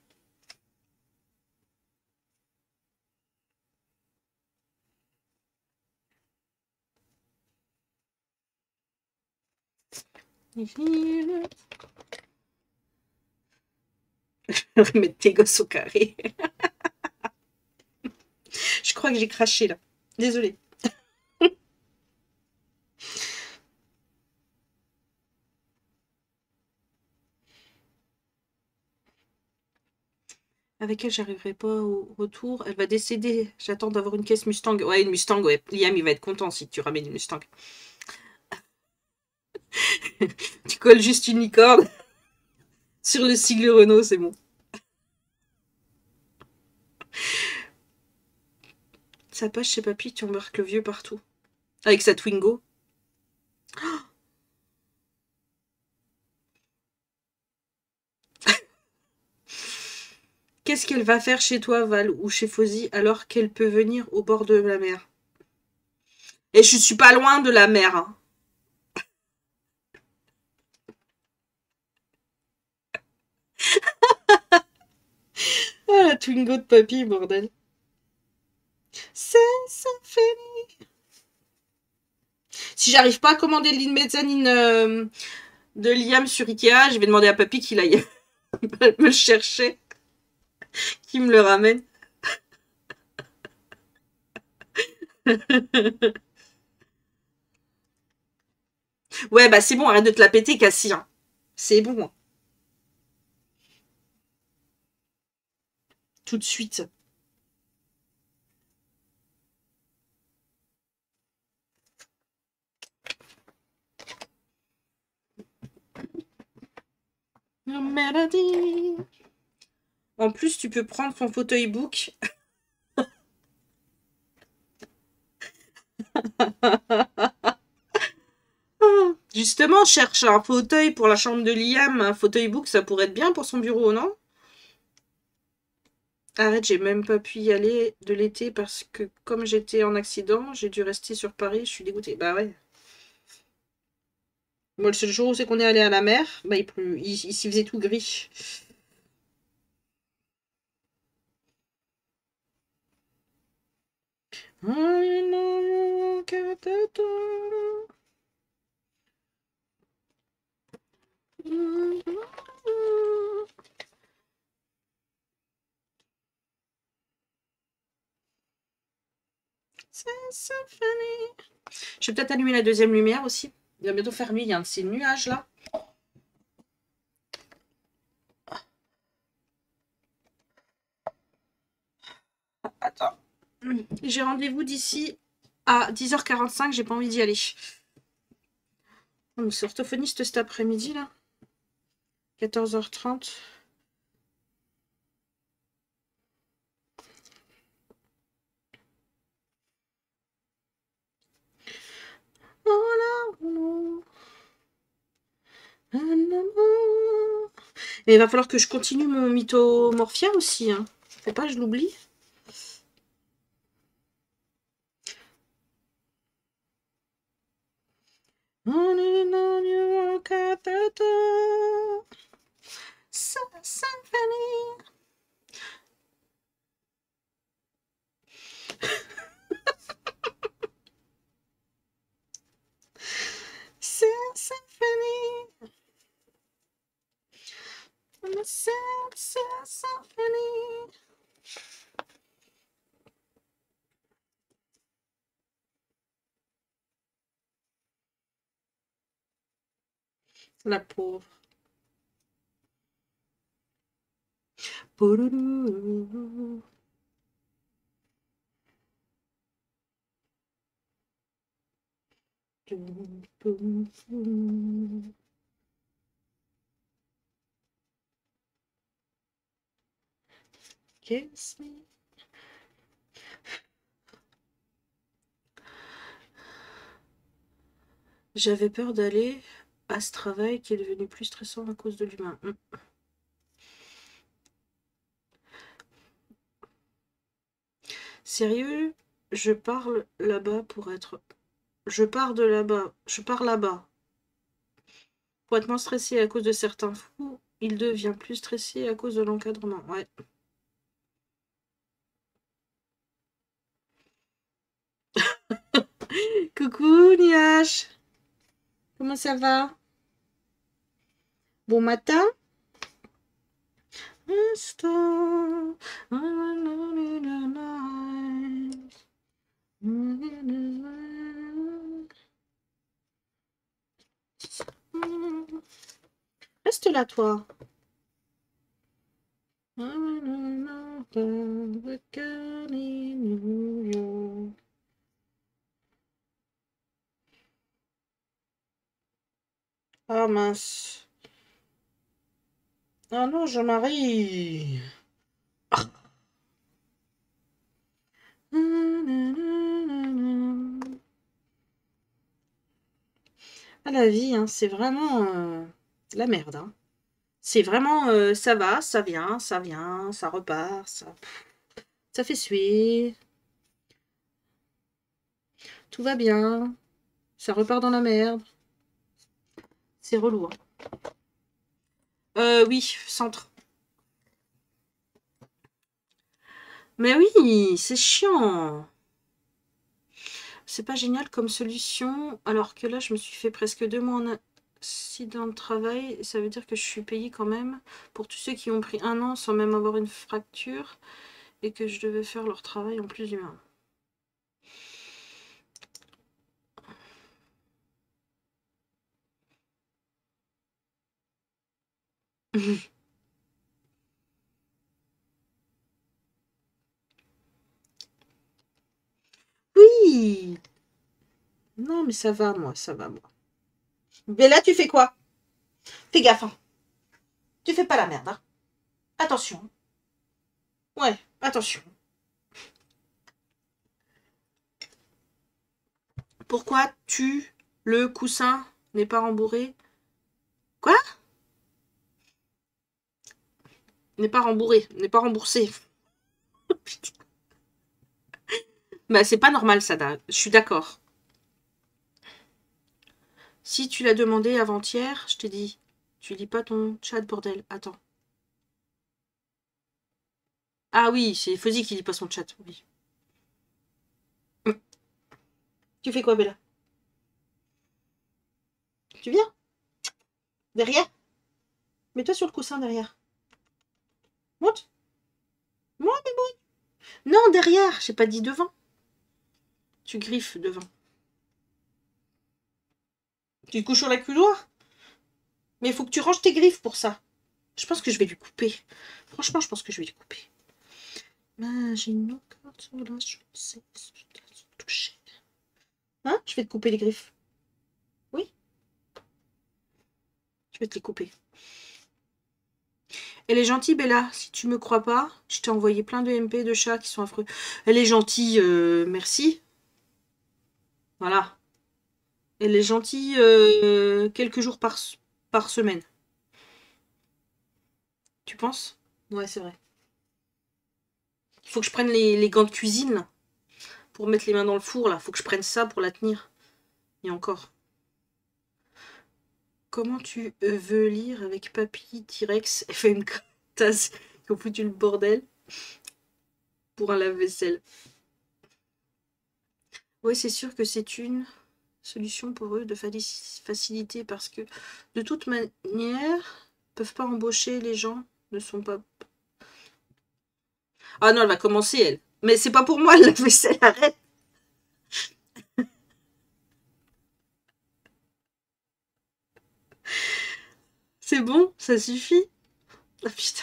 Remettre tes gosses au carré. Je crois que j'ai craché là. Désolée. Avec elle, j'arriverai pas au retour. Elle va décéder. J'attends d'avoir une caisse Mustang. Ouais, une Mustang, ouais. Liam, il va être content si tu ramènes une Mustang. Tu colles juste une licorne sur le sigle Renault, c'est bon. Sa page chez papy, tu embarques le vieux partout. Avec sa Twingo. Oh. Qu'est-ce qu'elle va faire chez toi, Val, ou chez Fozzy, alors qu'elle peut venir au bord de la mer? Et je suis pas loin de la mer. Hein. Ah, la Twingo de papy, bordel. C'est ça fini. Si j'arrive pas à commander le lit de mezzanine euh, de Liam sur Ikea, je vais demander à papy qu'il aille me le chercher. Qu'il me le ramène. Ouais, bah c'est bon, arrête de te la péter, Cassie. Hein. C'est bon. Tout de suite. Melody. En plus, tu peux prendre ton fauteuil book. Justement, cherche un fauteuil pour la chambre de Liam. Un fauteuil book, ça pourrait être bien pour son bureau, non? Arrête, j'ai même pas pu y aller de l'été parce que comme j'étais en accident, j'ai dû rester sur Paris. Je suis dégoûtée. Bah ouais. Moi, le seul jour où c'est qu'on est allé à la mer, bah il pleut. Il, il s'y faisait tout gris. Je vais peut-être allumer la deuxième lumière aussi. Il va bientôt faire nuit, il y a un de ces nuages là. Attends. J'ai rendez-vous d'ici à dix heures quarante-cinq, j'ai pas envie d'y aller. C'est orthophoniste cet après-midi là. quatorze heures trente. Et il va falloir que je continue mon mythomorphia aussi. Hein. Faut pas que je l'oublie. La pauvre. Kiss me. J'avais peur d'aller à ce travail qui est devenu plus stressant à cause de l'humain. Mm. Sérieux, je parle là-bas pour être... Je pars de là-bas. Je pars là-bas. Pour être moins stressé à cause de certains fous, il devient plus stressé à cause de l'encadrement. Ouais. Coucou Niache. Comment ça va? Bon matin. Reste là, toi. Ah mince. Ah non, Jean-Marie. Ah. Ah, la vie, hein, c'est vraiment euh, la merde. Hein. C'est vraiment, euh, ça va, ça vient, ça vient, ça repart, ça, ça fait suer. Tout va bien. Ça repart dans la merde. C'est relou. Hein. Euh, oui, centre. Mais oui, c'est chiant. C'est pas génial comme solution. Alors que là, je me suis fait presque deux mois en accident de travail. Ça veut dire que je suis payée quand même pour tous ceux qui ont pris un an sans même avoir une fracture. Et que je devais faire leur travail en plus humain. Oui. Non, mais ça va, moi, ça va, moi. Mais là, tu fais quoi? Fais gaffe, hein. Tu fais pas la merde, hein. Attention. Ouais, attention. Pourquoi tu, le coussin, n'est pas rembourré? Quoi? N'est pas remboursé, n'est pas remboursé. Putain. Bah, c'est pas normal, ça, je suis d'accord. Si tu l'as demandé avant-hier, je t'ai dit, tu lis pas ton chat, bordel. Attends. Ah oui, c'est Fuzzy qui lit pas son chat, oui. Tu fais quoi, Bella? Tu viens? Derrière? Mets-toi sur le coussin derrière. Monte. Monte, mais monte. Non, derrière, j'ai pas dit devant. Tu griffes devant. Tu te couches sur la couloir? Mais il faut que tu ranges tes griffes pour ça. Je pense que je vais lui couper. Franchement, je pense que je vais lui couper. Imaginons quand sur la chaussée, toucher. Hein? Je vais te couper les griffes. Oui? Je vais te les couper. Elle est gentille, Bella. Si tu me crois pas, je t'ai envoyé plein de M P de chats qui sont affreux. Elle est gentille, euh, merci. Voilà. Elle est gentille euh, quelques jours par, par semaine. Tu penses? Ouais, c'est vrai. Il faut que je prenne les, les gants de cuisine, là, pour mettre les mains dans le four, là. Faut que je prenne ça pour la tenir. Et encore. Comment tu veux lire avec Papy, T-Rex, F M K, Taz, qui ont foutu le bordel pour un lave-vaisselle? Ouais, c'est sûr que c'est une solution pour eux de faciliter parce que de toute manière, ils peuvent pas embaucher, les gens ne sont pas... Ah non, elle va commencer, elle. Mais c'est pas pour moi, le lave-vaisselle, arrête. C'est bon, ça suffit. Ah putain.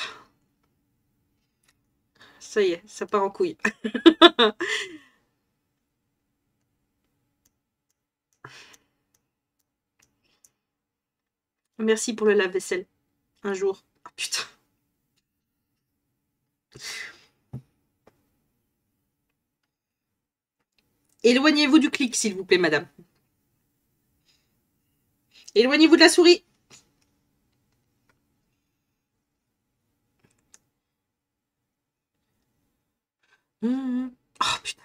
Ça y est, ça part en couille. Merci pour le lave-vaisselle. Un jour. Ah putain. Éloignez-vous du clic, s'il vous plaît, madame. Éloignez-vous de la souris. Mmh. Oh putain.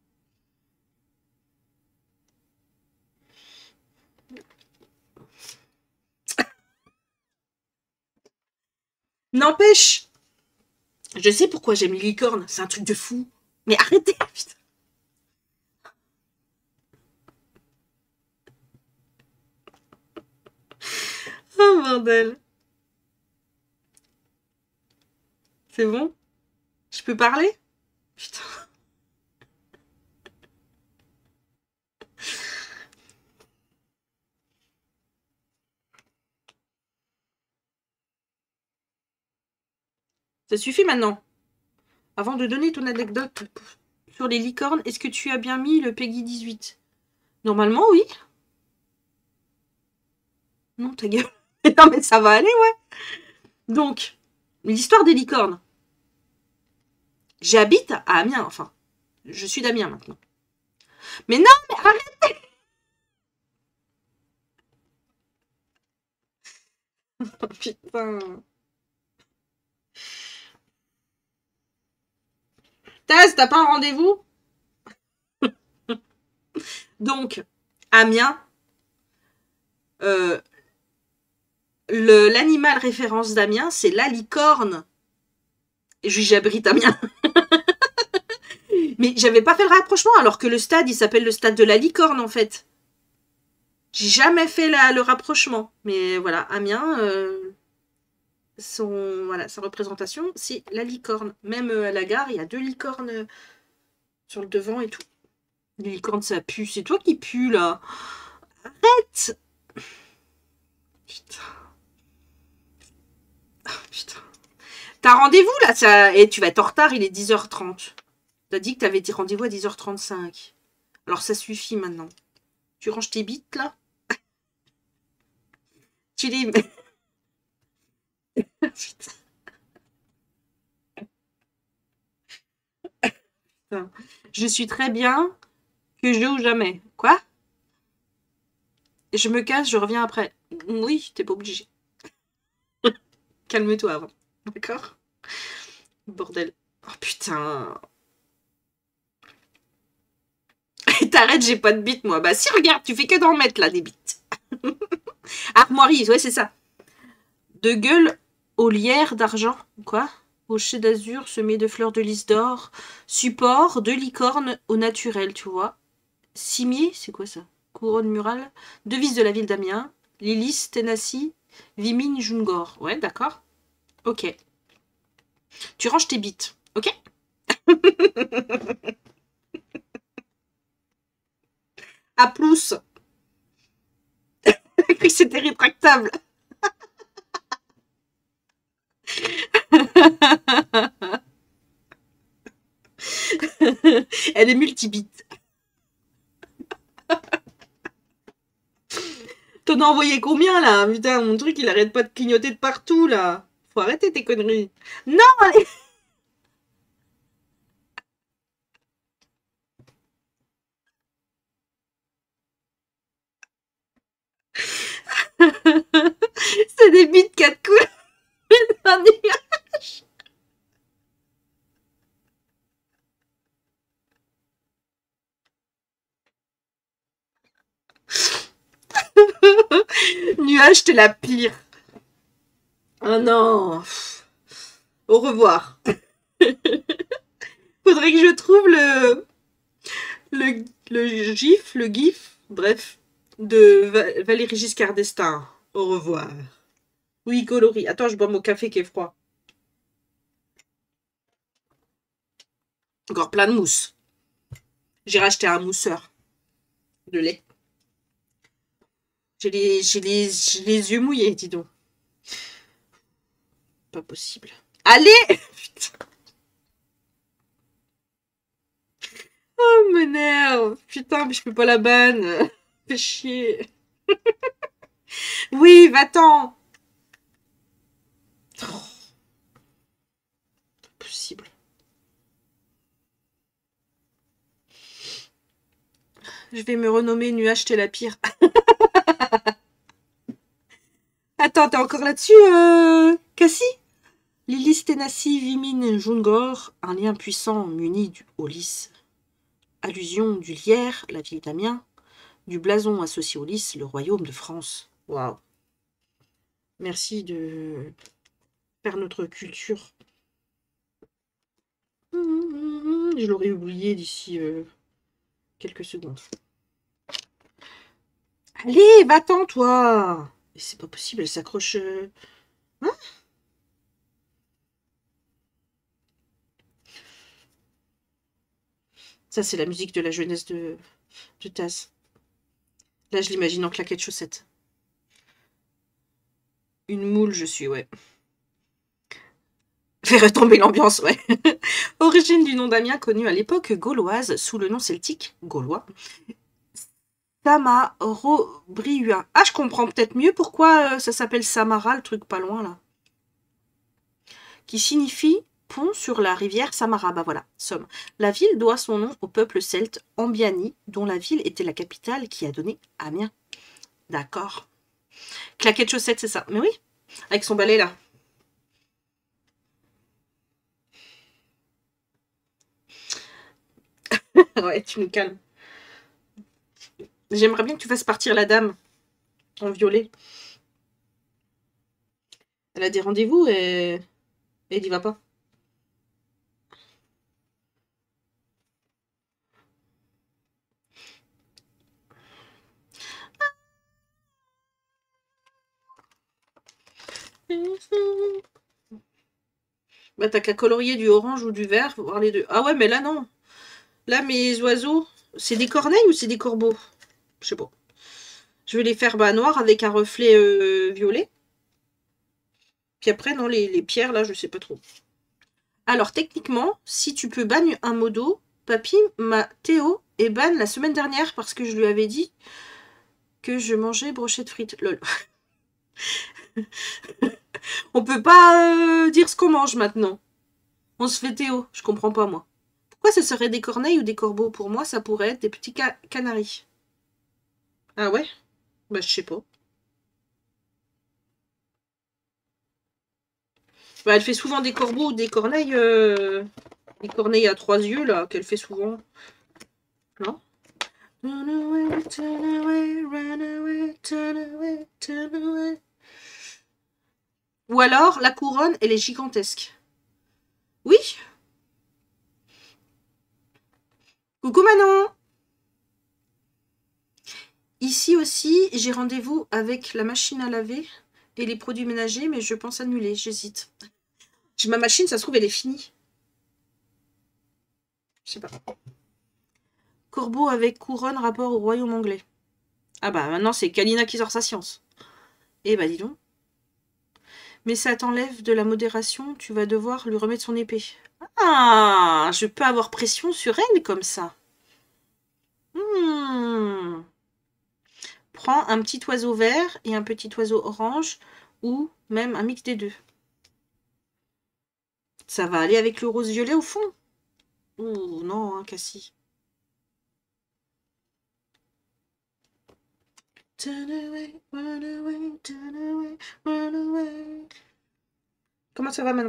N'empêche, je sais pourquoi j'aime les licornes. C'est un truc de fou. Mais arrêtez, putain. Oh bordel. C'est bon? Je peux parler? Putain. Ça suffit maintenant. Avant de donner ton anecdote sur les licornes, est-ce que tu as bien mis le Peggy dix-huit? Normalement, oui. Non, ta gueule. Non, mais ça va aller, ouais. Donc, l'histoire des licornes. J'habite à Amiens, enfin. Je suis d'Amiens maintenant. Mais non, mais arrêtez. Oh, putain. Taz, t'as pas un rendez-vous? Donc, Amiens, euh, le- l'animal référence d'Amiens, c'est la licorne. Et je j'abrite Amiens. Mais j'avais pas fait le rapprochement, alors que le stade, il s'appelle le stade de la licorne, en fait. J'ai jamais fait la, le rapprochement. Mais voilà, Amiens, euh, son, voilà, sa représentation, c'est la licorne. Même euh, à la gare, il y a deux licornes euh, sur le devant et tout. Les licornes, ça pue. C'est toi qui pue, là. Arrête. Putain. Putain. T'as rendez-vous, là ça... Et tu vas être en retard, il est dix heures trente. T'as dit que t'avais dit rendez-vous à dix heures trente-cinq. Alors ça suffit maintenant. Tu ranges tes bites, là? Tu les... Putain. Je suis très bien que je ou jamais. Quoi? Je me casse, je reviens après. Oui, t'es pas obligé. Calme-toi avant. D'accord? Bordel. Oh putain. T'arrêtes, j'ai pas de bite, moi. Bah si, regarde, tu fais que d'en mettre, là, des bites. Armoiries, ouais, c'est ça. De gueule aux lierre d'argent. Quoi? Rocher d'azur semé de fleurs de lys d'or. Support de licorne au naturel, tu vois. Cimier, c'est quoi ça? Couronne murale. Devise de la ville d'Amiens. Lilis, Tenassi, Vimine, Jungor. Ouais, d'accord. Ok. Tu ranges tes bites, ok? À plus. J'ai cru que c'était rétractable. Elle est multibite. T'en as envoyé combien là? Putain, mon truc il arrête pas de clignoter de partout là. Faut arrêter tes conneries. Non. C'est des bites quatre coups. Nuage, t'es la pire. Oh non. Au revoir. Faudrait que je trouve le le, le gif, le gif, bref, de Va- Valéry Giscard d'Estaing. Au revoir. Oui, coloris. Attends, je bois mon café qui est froid. Encore plein de mousse. J'ai racheté un mousseur de lait. J'ai les, j'ai les, j'ai les yeux mouillés, dis donc. Pas possible. Allez. Putain. Oh, m'énerve. Putain, mais je peux pas la banne. Fais chier. Oui, va-t'en. Oh, pas possible. Je vais me renommer Nuage, t'es la pire. Attends, t'es encore là-dessus, euh... Cassie? Lilis Tenassi Vimine Jungor, un lien puissant muni du au lys. Allusion du lierre, la ville d'Amiens, du blason associé au lys, le royaume de France. Waouh. Merci de faire notre culture. Je l'aurais oublié d'ici euh, quelques secondes. Allez, va-t'en, toi. C'est pas possible, elle s'accroche... Euh... Hein? Ça, c'est la musique de la jeunesse de, de Taz. Là, je l'imagine en claquettes chaussettes. Une moule, je suis, ouais. Fait retomber l'ambiance, ouais. Origine du nom d'Amiens connu à l'époque gauloise sous le nom celtique, gaulois. Samarobriua. Ah, je comprends peut-être mieux pourquoi euh, ça s'appelle Samara, le truc pas loin, là. Qui signifie pont sur la rivière Samara. Bah voilà, Somme. La ville doit son nom au peuple celte Ambiani, dont la ville était la capitale qui a donné Amiens. D'accord. Claquette chaussette, c'est ça. Mais oui, avec son balai, là. Ouais, tu nous calmes. J'aimerais bien que tu fasses partir la dame en violet. Elle a des rendez-vous et, et elle y va pas. Bah t'as qu'à colorier du orange ou du vert, voir les deux. Ah ouais, mais là non. Là mes oiseaux, c'est des corneilles ou c'est des corbeaux? Je sais pas. Je vais les faire bah, noirs avec un reflet euh, violet. Puis après, non, les, les pierres, là, je sais pas trop. Alors, techniquement, si tu peux ban un modo, Papy m'a Théo et ban la semaine dernière parce que je lui avais dit que je mangeais brochettes frites. Lol. On peut pas euh, dire ce qu'on mange maintenant. On se fait Théo. Je comprends pas, moi. Pourquoi ce serait des corneilles ou des corbeaux? Pour moi, ça pourrait être des petits ca canaris. Ah ouais? Bah, je sais pas. Bah, elle fait souvent des corbeaux ou des corneilles. Euh... Des corneilles à trois yeux, là, qu'elle fait souvent. Non? Run away, turn away, run away, turn away, turn away. Ou alors, la couronne, elle est gigantesque. Oui? Coucou Manon! Ici aussi, j'ai rendez-vous avec la machine à laver et les produits ménagers, mais je pense annuler, j'hésite. Ma machine, ça se trouve, elle est finie. Je sais pas. Corbeau avec couronne, rapport au royaume anglais. Ah bah maintenant, c'est Kalina qui sort sa science. Eh bah dis donc. Mais ça t'enlève de la modération, tu vas devoir lui remettre son épée. Ah, je peux avoir pression sur elle comme ça. Hmm. Prends un petit oiseau vert et un petit oiseau orange, ou même un mix des deux. Ça va aller avec le rose violet au fond. Oh non, hein, Cassie. Turn away, run away, turn away, run away. Comment ça va maintenant?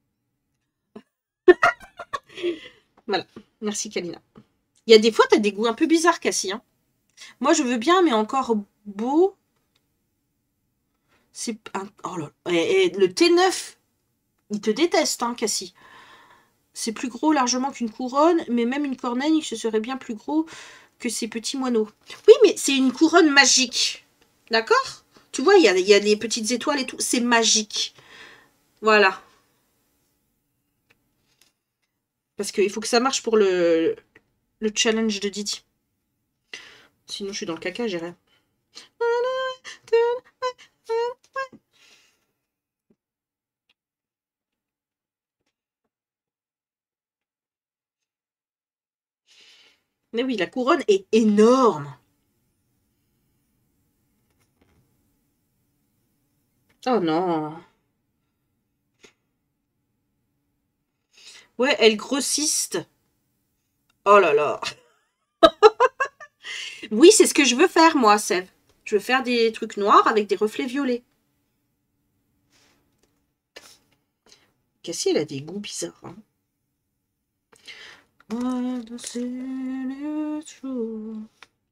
Voilà, merci Kalina. Il y a des fois, tu as des goûts un peu bizarres, Cassie. Hein. Moi, je veux bien, mais encore beau. C'est un... Oh là, et, et le T neuf, il te déteste, hein, Cassie. C'est plus gros largement qu'une couronne, mais même une corneille, ce serait bien plus gros que ces petits moineaux. Oui, mais c'est une couronne magique. D'accord? Tu vois, il y a, y a des petites étoiles et tout. C'est magique. Voilà. Parce qu'il faut que ça marche pour le, le challenge de Didi. Sinon, je suis dans le caca, j'irai. Mais oui, la couronne est énorme. Oh non. Ouais, elle grossiste. Oh là là. Oui, c'est ce que je veux faire, moi, Sève. Je veux faire des trucs noirs avec des reflets violets. Cassie, elle a des goûts bizarres. Hein. Le tour,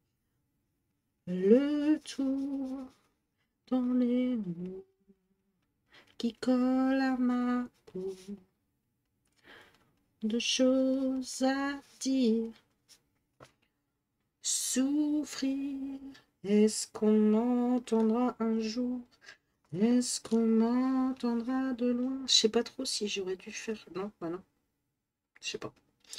le tour dans les mots qui collent à ma peau. De choses à dire. Souffrir. Est-ce qu'on m'entendra un jour? Est-ce qu'on m'entendra de loin? Je sais pas trop si j'aurais dû faire... Non, bah non. Je sais pas.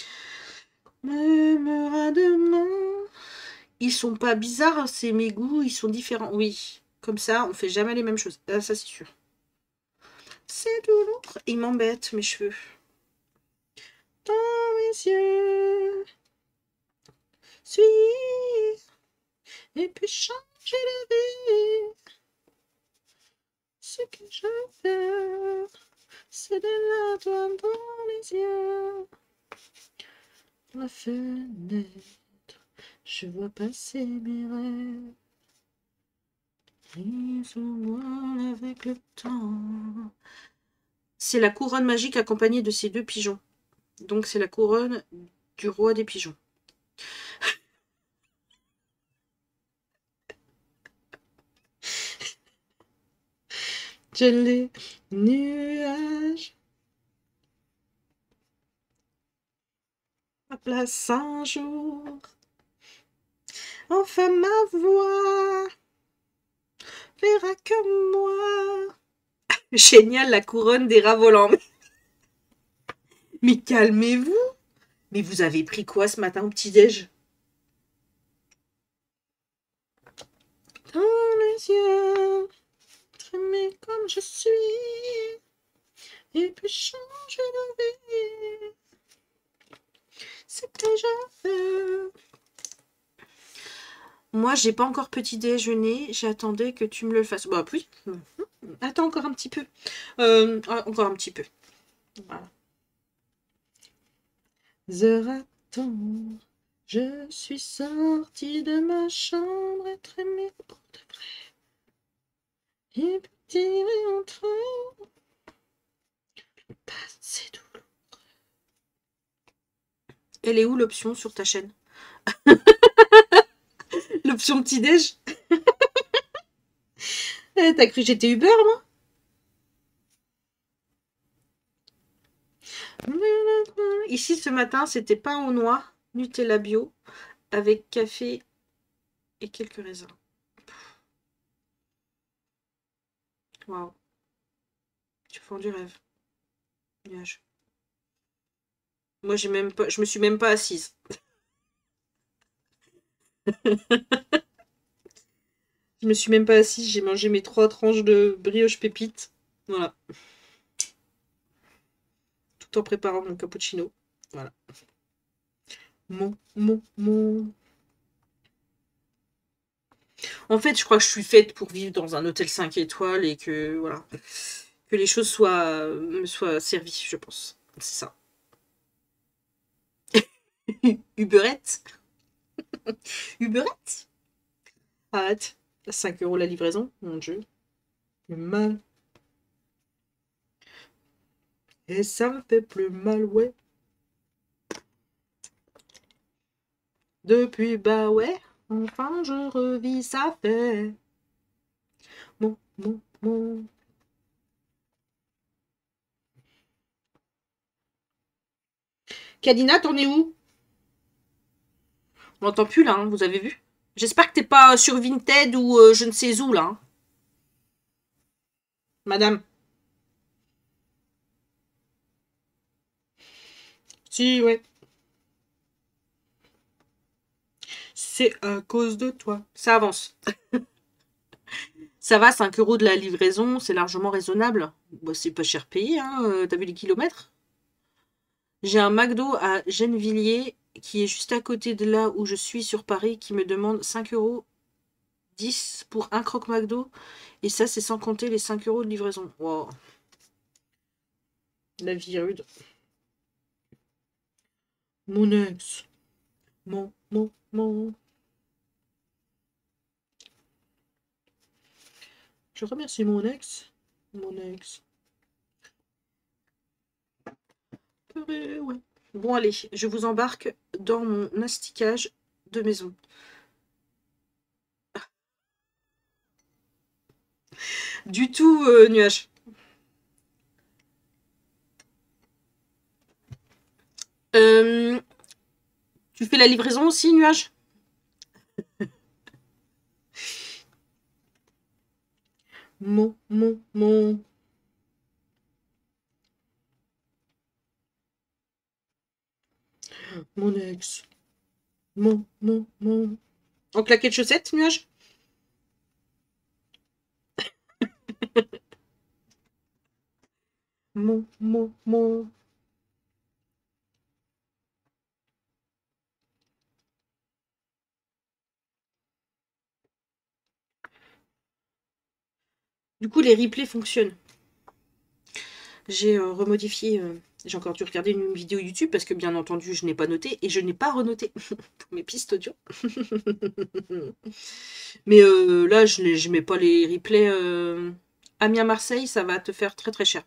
Murmura demain. Ils sont pas bizarres, c'est mes goûts, ils sont différents. Oui, comme ça, on fait jamais les mêmes choses. Ah, ça, c'est sûr. C'est douloureux. Ils m'embêtent, mes cheveux. Dans mes yeux. Suis. Et puis changer la vie. Ce que je veux, c'est de la toi dans les yeux. La fenêtre, je vois passer mes rêves. Ils s'envolent avec le temps. C'est la couronne magique accompagnée de ces deux pigeons. Donc c'est la couronne du roi des pigeons. les nuages. Ma place un jour. Enfin ma voix verra que moi. Génial, la couronne des rats volants. Mais calmez-vous. Mais vous avez pris quoi ce matin au petit-déj? Dans les yeux, trémé comme je suis, et puis changer de vie. C'est déjà fait. Moi, j'ai pas encore petit déjeuner. J'attendais que tu me le fasses. Bah oui. Attends encore un petit peu. Euh, encore un petit peu. Voilà. Zeraton, je suis sortie de ma chambre et trémé pour de vrai. Et puis tiré entre eux. C'est douloureux. Elle est où l'option sur ta chaîne? L'option petit-déj? Eh, t'as cru que j'étais Uber, moi? Ici, ce matin, c'était pain aux noix, Nutella bio, avec café et quelques raisins. Waouh. Tu fais du rêve. Nuage. Moi, j'ai même pas, je me suis même pas assise. Je me suis même pas assise. J'ai mangé mes trois tranches de brioche pépite. Voilà. Tout en préparant mon cappuccino. Voilà. Mon, mon, mon. En fait, je crois que je suis faite pour vivre dans un hôtel cinq étoiles et que, voilà, que les choses soient, me soient servies, je pense. C'est ça. Uberette. Uberette. Arrête. cinq euros la livraison, mon Dieu. Le mal. Et ça me fait plus mal, ouais. Depuis, bah ouais. Enfin, je revis, ça fait. Mon, mon, mon. Kadina, t'en es où? On l'entend plus là, hein, vous avez vu? J'espère que t'es pas sur Vinted ou euh, je ne sais où là. Hein. Madame. Si, ouais. C'est à cause de toi. Ça avance. Ça va, cinq euros de la livraison, c'est largement raisonnable. Bah, c'est pas cher payé, hein. euh, T'as vu les kilomètres? J'ai un McDo à Gennevilliers qui est juste à côté de là où je suis sur Paris qui me demande cinq euros dix pour un croque McDo. Et ça, c'est sans compter les cinq euros de livraison. Wow. La vie est rude. Mon ex. Mon, mon, mon. Je remercie mon ex. Mon ex. Ouais. Bon, allez, je vous embarque dans mon asticage de maison. Du tout, euh, nuage. Euh, tu fais la livraison aussi, nuage? Mon, mon, mon. Mon ex. Mon, mon, mon. En claquette chaussette, nuage? Mon, mon, mon. Du coup, les replays fonctionnent. J'ai euh, remodifié. Euh, j'ai encore dû regarder une vidéo YouTube parce que, bien entendu, je n'ai pas noté et je n'ai pas renoté pour mes pistes audio. Mais euh, là, je ne mets pas les replays. Euh... Amiens-Marseille, ça va te faire très très cher.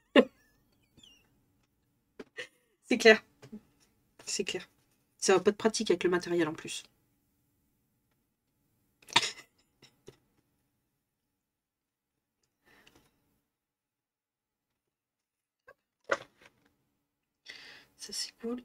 C'est clair. C'est clair. Ça va pas de pratique avec le matériel en plus. Ça, c'est cool.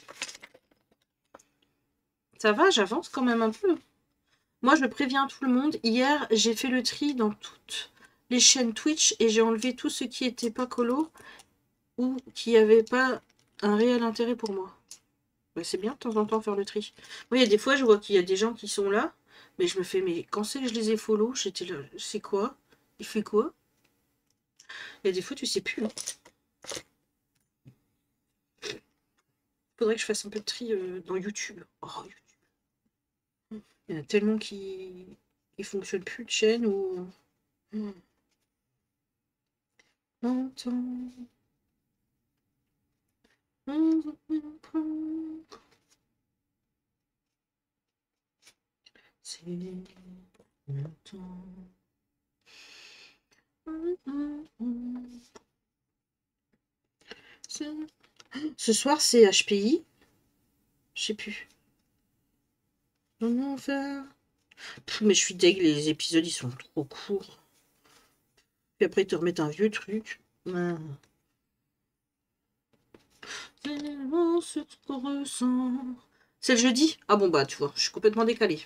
Ça va, j'avance quand même un peu. Moi, je préviens tout le monde. Hier, j'ai fait le tri dans toutes les chaînes Twitch et j'ai enlevé tout ce qui était pas colo ou qui n'avait pas un réel intérêt pour moi. Ouais, c'est bien de temps en temps faire le tri. Moi, il y a des fois, je vois qu'il y a des gens qui sont là, mais je me fais, mais quand c'est que je les ai follow, j'étais là, c'est quoi? Il fait quoi? Il y a des fois, tu sais plus. Hein. Faudrait que je fasse un peu de tri euh, dans YouTube. Oh, YouTube. Il y en a tellement qui ne fonctionnent plus de chaîne ou... Longtemps. C'est longtemps. Ce soir, c'est H P I. Je sais plus. Non, faire. Mais je suis deg, les épisodes ils sont trop courts. Puis après ils te remettent un vieux truc. Ah. C'est le jeudi? Ah bon bah tu vois, je suis complètement décalée.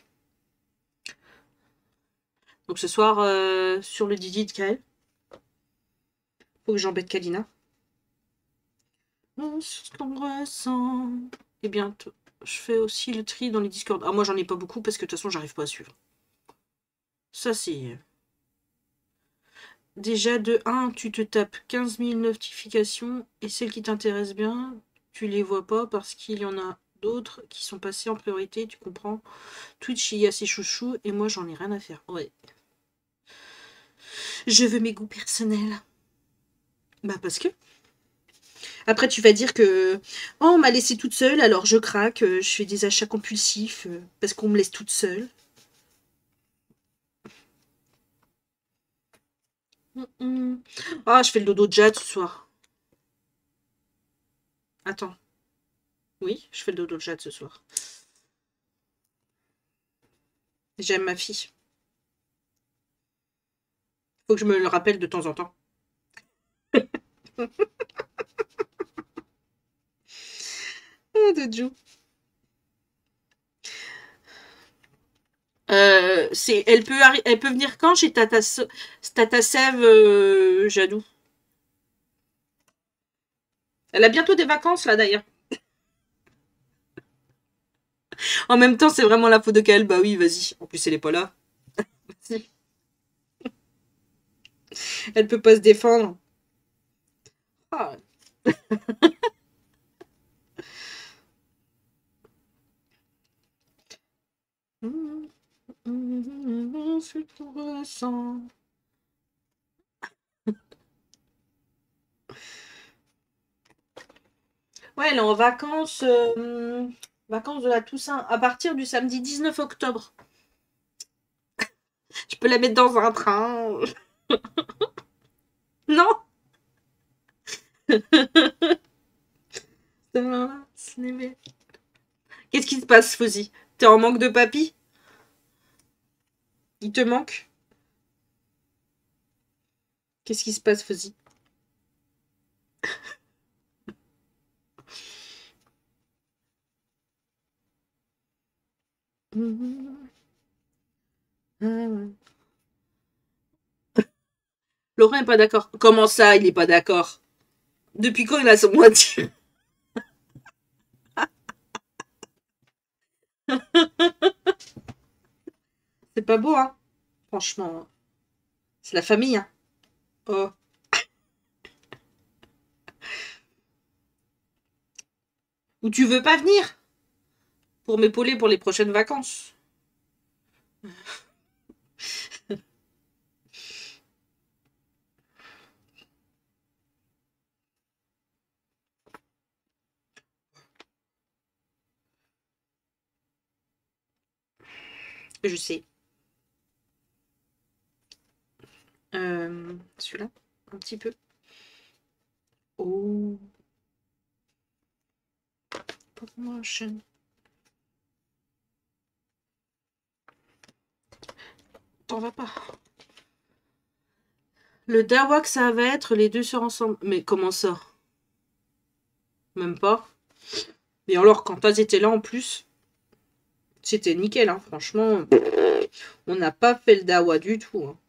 Donc ce soir, euh, sur le Didi de Kael. Faut que j'embête Kalina. Ce qu'on ressent. Et bientôt, je fais aussi le tri dans les Discord. Ah moi j'en ai pas beaucoup parce que de toute façon j'arrive pas à suivre. Ça c'est... Déjà de un, tu te tapes quinze mille notifications et celles qui t'intéressent bien, tu les vois pas parce qu'il y en a d'autres qui sont passées en priorité, tu comprends. Twitch, il y a ses chouchous et moi j'en ai rien à faire. Ouais. Je veux mes goûts personnels. Bah parce que... Après tu vas dire que... Oh, on m'a laissée toute seule, alors je craque, je fais des achats compulsifs parce qu'on me laisse toute seule. Ah, je fais le dodo de Jade ce soir. Attends. Oui, je fais le dodo de Jade ce soir. J'aime ma fille. Faut que je me le rappelle de temps en temps. Oh, de Jou. Euh, c'est, elle peut, elle peut venir quand chez Tata, Tata Sève euh, Jadou. Elle a bientôt des vacances là d'ailleurs. En même temps, c'est vraiment la faute de Kael. Bah oui, vas-y. En plus, elle est pas là. Elle peut pas se défendre. Ah. Ouais, elle est en vacances, euh, vacances de la Toussaint, à partir du samedi dix-neuf octobre. Je peux la mettre dans un train. Non. Qu'est-ce qui se passe, Fozzy? T'es en manque de papy? Il te manque? Qu'est-ce qui se passe, Fozzy? Laurent est pas d'accord. Comment ça, il est pas d'accord? Depuis quand il a son moitié? C'est pas beau, hein? Franchement. C'est la famille, hein? Oh. Ou tu veux pas venir? Pour m'épauler pour les prochaines vacances? Je sais. Euh, Celui-là, un petit peu. Oh. Promotion. T'en vas pas. Le Dawak, ça va être les deux sœurs ensemble. Mais comment ça? Même pas. Et alors, quand elles étaient là en plus, c'était nickel, hein, franchement. On n'a pas fait le dawa du tout. Hein.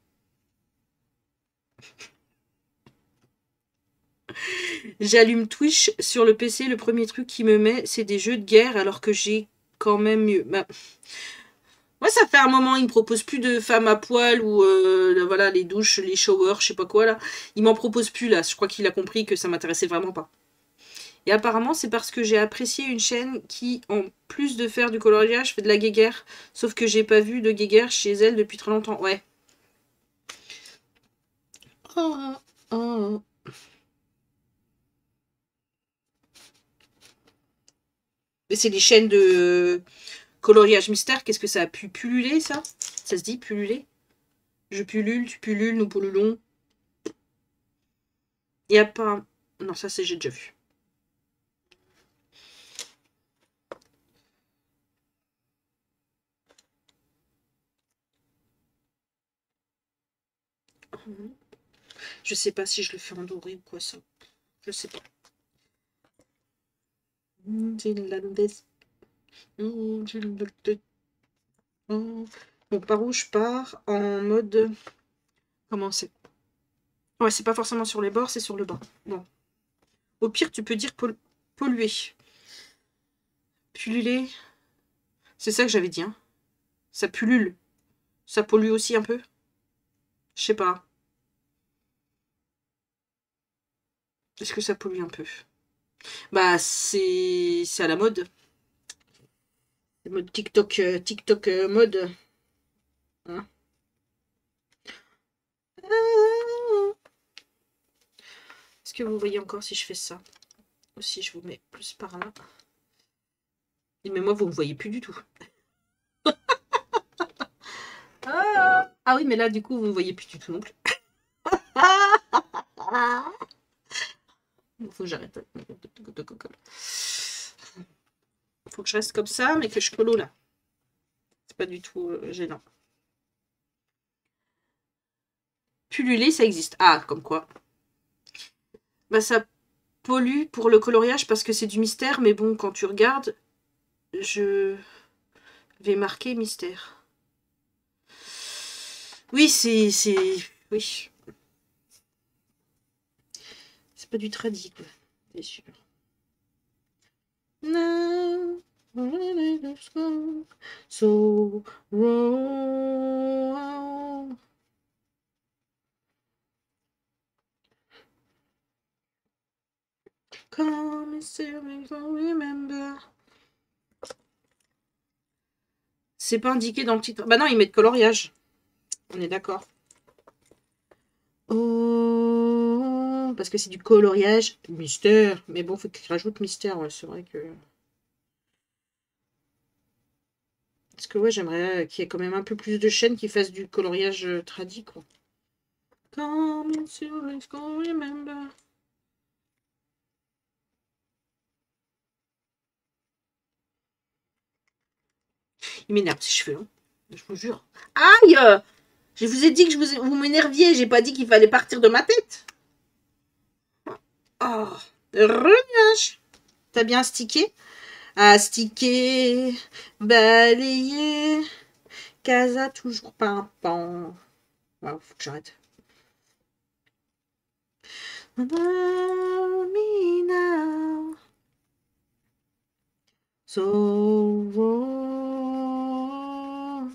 J'allume Twitch sur le P C, le premier truc qui me met, c'est des jeux de guerre, alors que j'ai quand même mieux. Bah... Ouais, ça fait un moment, il me propose plus de femmes à poil ou euh, voilà, les douches, les showers, je sais pas quoi là. Il m'en propose plus là. Je crois qu'il a compris que ça m'intéressait vraiment pas. Et apparemment, c'est parce que j'ai apprécié une chaîne qui, en plus de faire du coloriage, fait de la guéguerre. Sauf que j'ai pas vu de guéguerre chez elle depuis très longtemps. Ouais. Oh, oh. Mais c'est des chaînes de coloriage mystère. Qu'est-ce que ça a pu pulluler, ça? Ça se dit, pulluler? Je pullule, tu pullules, nous pullulons. Et apparemment... Non, ça, c'est j'ai déjà vu. Je sais pas si je le fais en doré ou quoi, ça. Je sais pas. Donc, par où je pars en mode... Comment c'est? Ouais, c'est pas forcément sur les bords, c'est sur le bas. Bon. Au pire, tu peux dire pol polluer. Pulluler. C'est ça que j'avais dit, hein. Ça pullule. Ça pollue aussi un peu. Je sais pas. Est-ce que ça pollue un peu? Bah, c'est c'est à la mode. Le mode TikTok, euh, TikTok euh, mode. Hein. Est-ce que vous voyez encore si je fais ça? Ou si je vous mets plus par là? Mais moi, vous ne me voyez plus du tout. Ah, ah oui, mais là, du coup, vous ne me voyez plus du tout non plus. Il faut que j'arrête. Il faut que je reste comme ça, mais que je colo là. C'est pas du tout euh, gênant. Pulluler, ça existe. Ah, comme quoi. Bah, ça pollue pour le coloriage parce que c'est du mystère, mais bon, quand tu regardes, je vais marquer mystère. Oui, c'est... Oui. C'est pas du tradit, quoi. C'est sûr. No, so wrong. Come and still remember. C'est pas indiqué dans le titre. Bah non, ils mettent coloriage. On est d'accord. Oh, parce que c'est du coloriage mystère. Mais bon, faut qu'ils rajoutent mystère. Ouais, c'est vrai que. Parce que ouais, j'aimerais qu'il y ait quand même un peu plus de chaînes qui fassent du coloriage euh, tradi, quoi. Come and still remember. Il m'énerve ces cheveux, hein. Je vous jure. Aïe! Je vous ai dit que je vous, vous m'énerviez. J'ai pas dit qu'il fallait partir de ma tête. Oh, relâche. T'as bien stické? Astiqué, balayé, casa toujours pimpant. Wow, faut que j'arrête. Me now. So wrong.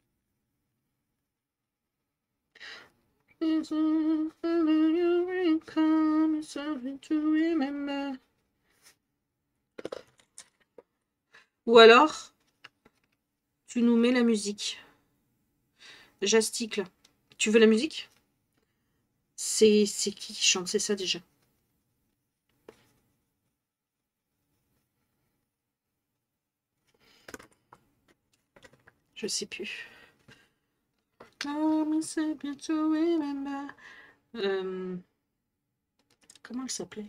Ou alors, tu nous mets la musique. J'astique là. Tu veux la musique? C'est qui qui chante? C'est ça déjà. Je sais plus. Euh, comment elle s'appelait?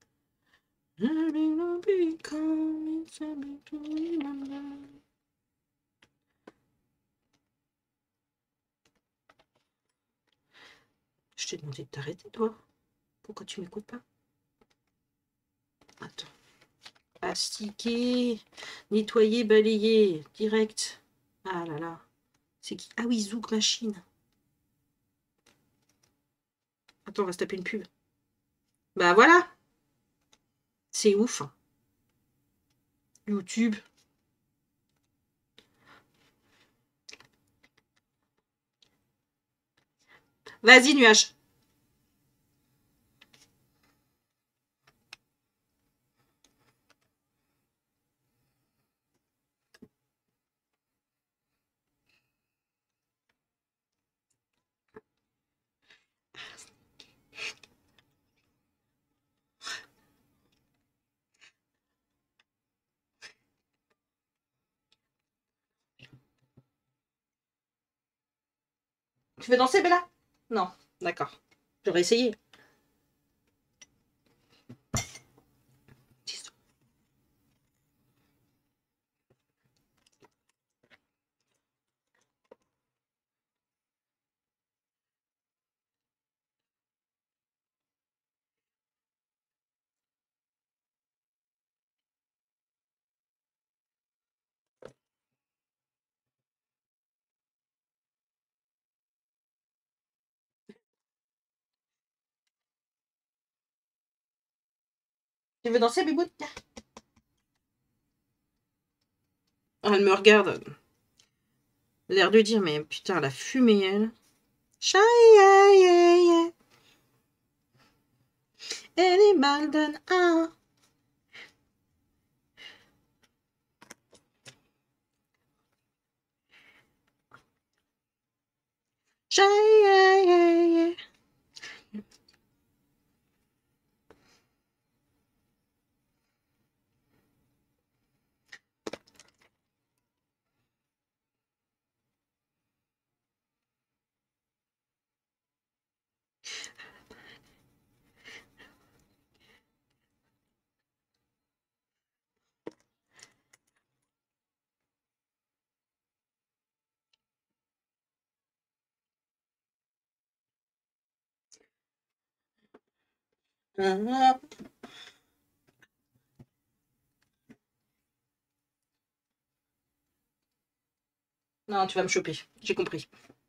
Je t'ai demandé de t'arrêter, toi. Pourquoi tu m'écoutes pas? Attends. Astiquer, nettoyer, balayer, direct. Ah là là. C'est qui? Ah oui, Zouk Machine. Attends, on va se taper une pub. Bah voilà. C'est ouf. YouTube. Vas-y, nuage. Tu veux danser, Bella? Non, d'accord. J'aurais essayé. Tu veux danser, Bibout? Elle me regarde. L'air de dire, mais putain, la fumée, elle. Chai, aïe, aïe, aïe. Elle est mal donne un. Chai, aïe, aïe, aïe. Ah. Non, tu vas me choper. J'ai compris.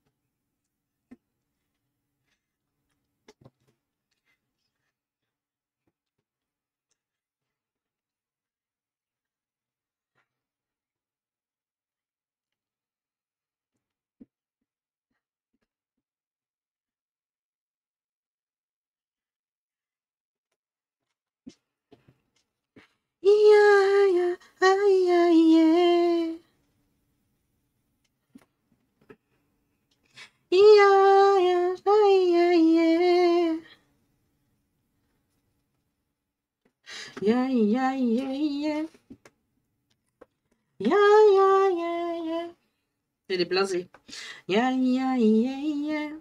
Aïe, aïe, aïe, aïe. Aïe, aïe, aïe, aïe. Aïe, aïe, aïe, aïe. Aïe, aïe, aïe, aïe. Elle est blasée. Aïe, aïe, aïe, aïe.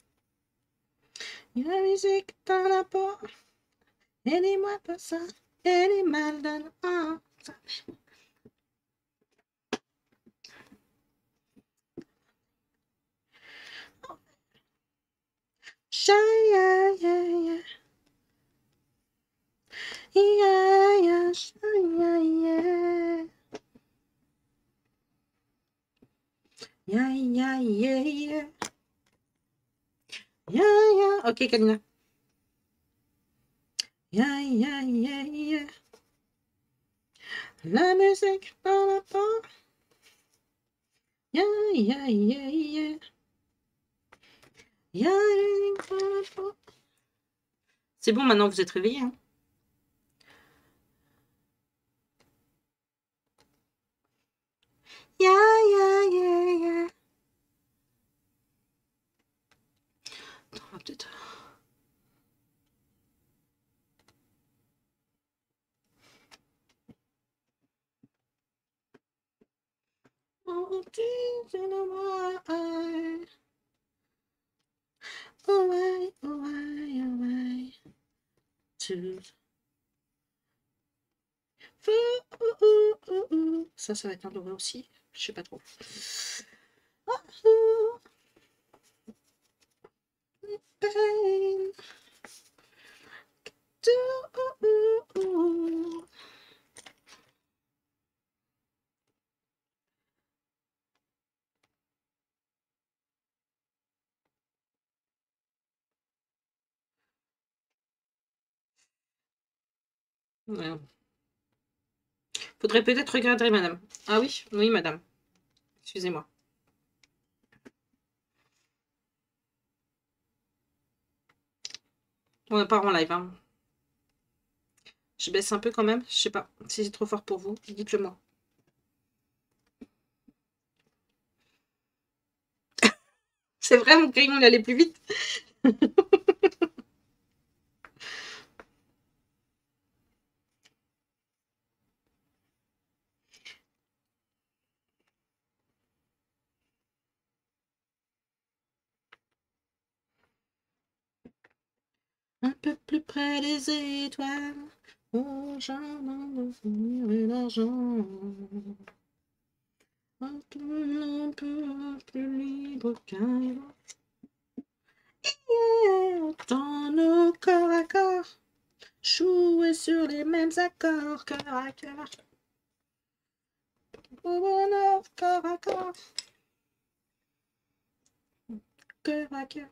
La musique dans la peau. Aidez-moi pas ça. Elle est mal dans un. Aïe, aïe, aïe. Aïe, aïe, aïe, aïe. Aïe, aïe, aïe. Aïe, aïe. Ok, Kalina. Aïe, aïe, aïe. La musique dans la peau. Aïe, aïe, aïe. Aïe, aïe, dans la peau. C'est bon, maintenant vous êtes réveillés. Hein. Aïe, aïe, aïe. Attends, peut-être. Oh, tu sais le moi. Oh, ouais, oh, ouais, oh, ouais. Tu. Ça, ça va être un doré aussi. Je sais pas trop. Ouais. Faudrait peut-être regarder, madame. Ah oui, oui, madame. Excusez-moi. On part en live. Hein. Je baisse un peu quand même. Je sais pas si c'est trop fort pour vous. Dites-le moi. C'est vrai, mon crayon, il allait plus vite. Un peu plus près des étoiles, au jardin de fleurs et d'argent. Un peu, un peu plus libre qu'un vent. Dans nos corps à corps, jouer sur les mêmes accords, cœur à cœur. Au bonheur, corps à corps, cœur à cœur.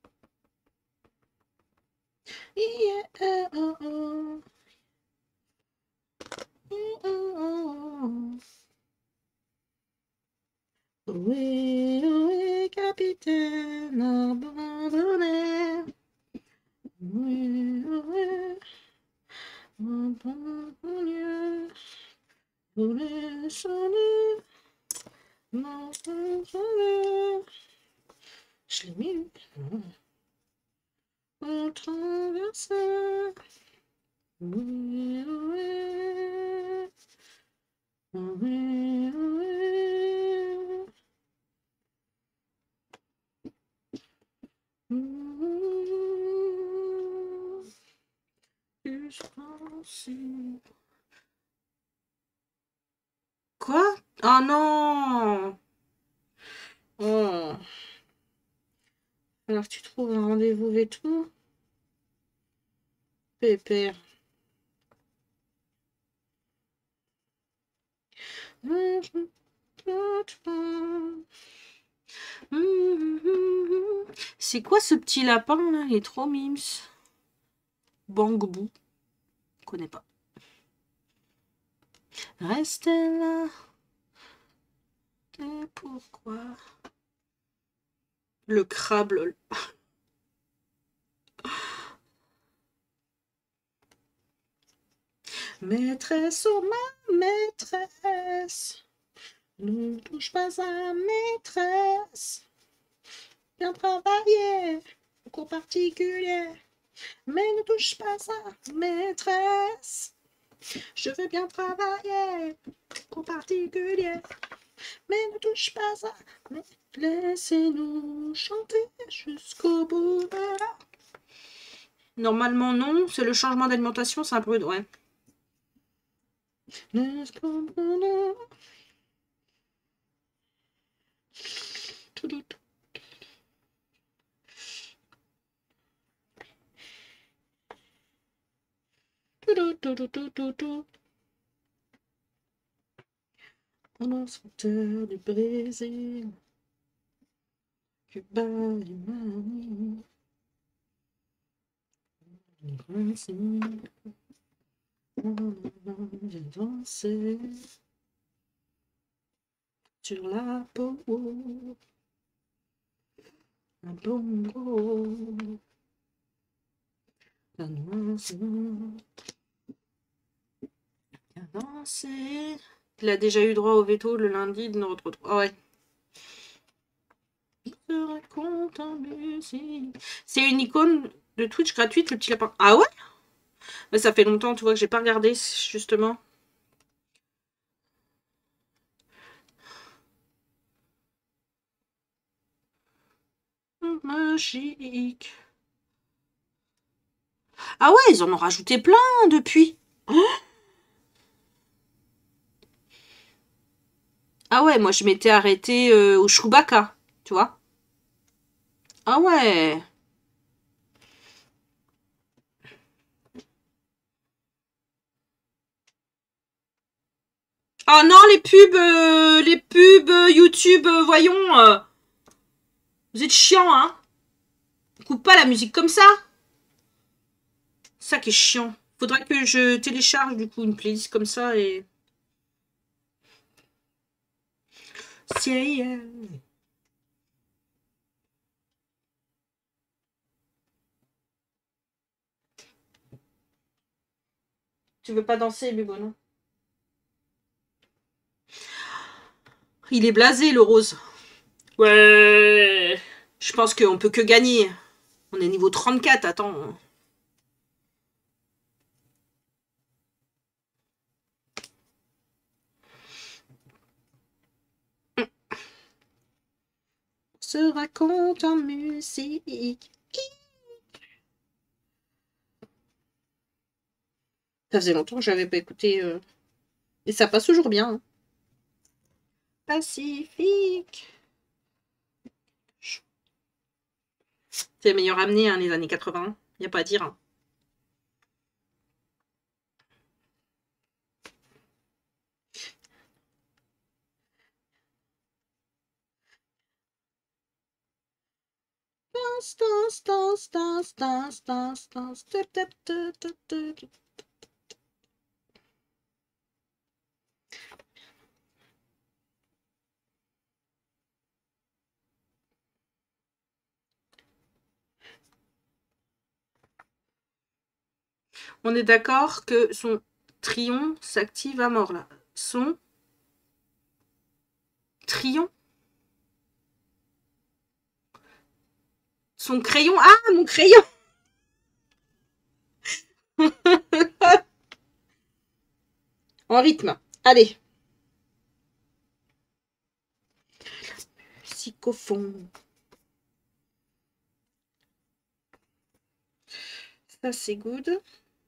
Yeah, oh, oh. Oh, oh. Oui, oui, capitaine abandonné. Oui, oui, abandonné. Pour les soleils, non, je l'ai mis. On traverse. Oui, oui. Oui, oui. Quoi? Oh non! Oh. Alors tu trouves un rendez-vous et tout? Pépère. C'est quoi ce petit lapin là? Il est trop mimes. Bangbou. Je connais pas. Restez là. Et pourquoi? Le crabe, lol. Maîtresse, oh ma maîtresse, ne touche pas à maîtresse. Bien travailler, au cours particulier, mais ne touche pas à maîtresse. Je veux bien travailler, au cours particulier, mais ne touche pas à mais laissez-nous chanter jusqu'au bout de là. Normalement non, c'est le changement d'alimentation, c'est un peu... Ouais. Pendant son terre du Brésil, Cuba et Miami, j'ai dansé sur la peau, un bongo, la noisette, a dansé. Il a déjà eu droit au veto le lundi de notre retrouve. Oh ouais. Je te raconte en musique. C'est une icône de Twitch gratuite, le petit lapin. Ah ouais? Mais ça fait longtemps, tu vois, que j'ai pas regardé, justement. Magique. Ah ouais, ils en ont rajouté plein depuis. Oh, ah ouais, moi je m'étais arrêtée euh, au Chewbacca, tu vois. Ah ouais. Ah non, les pubs, euh, les pubs euh, YouTube, euh, voyons. Euh, vous êtes chiant, hein. Coupe pas la musique comme ça. Ça qui est chiant. Faudra que je télécharge du coup une playlist comme ça et... C'est... Tu veux pas danser, Bubo, non? Il est blasé, le rose. Ouais. Je pense qu'on peut que gagner. On est niveau trente-quatre, attends. Se raconte en musique. Ça faisait longtemps que j'avais pas écouté. Euh... Et ça passe toujours bien. Hein. Pacifique. C'est la meilleure amenée, hein, les années quatre-vingts. Y a pas à dire. Hein. On est d'accord que son trion s'active à mort là. Son trion. Son crayon. Ah, mon crayon. En rythme. Allez. Psychophone. Ça, c'est good.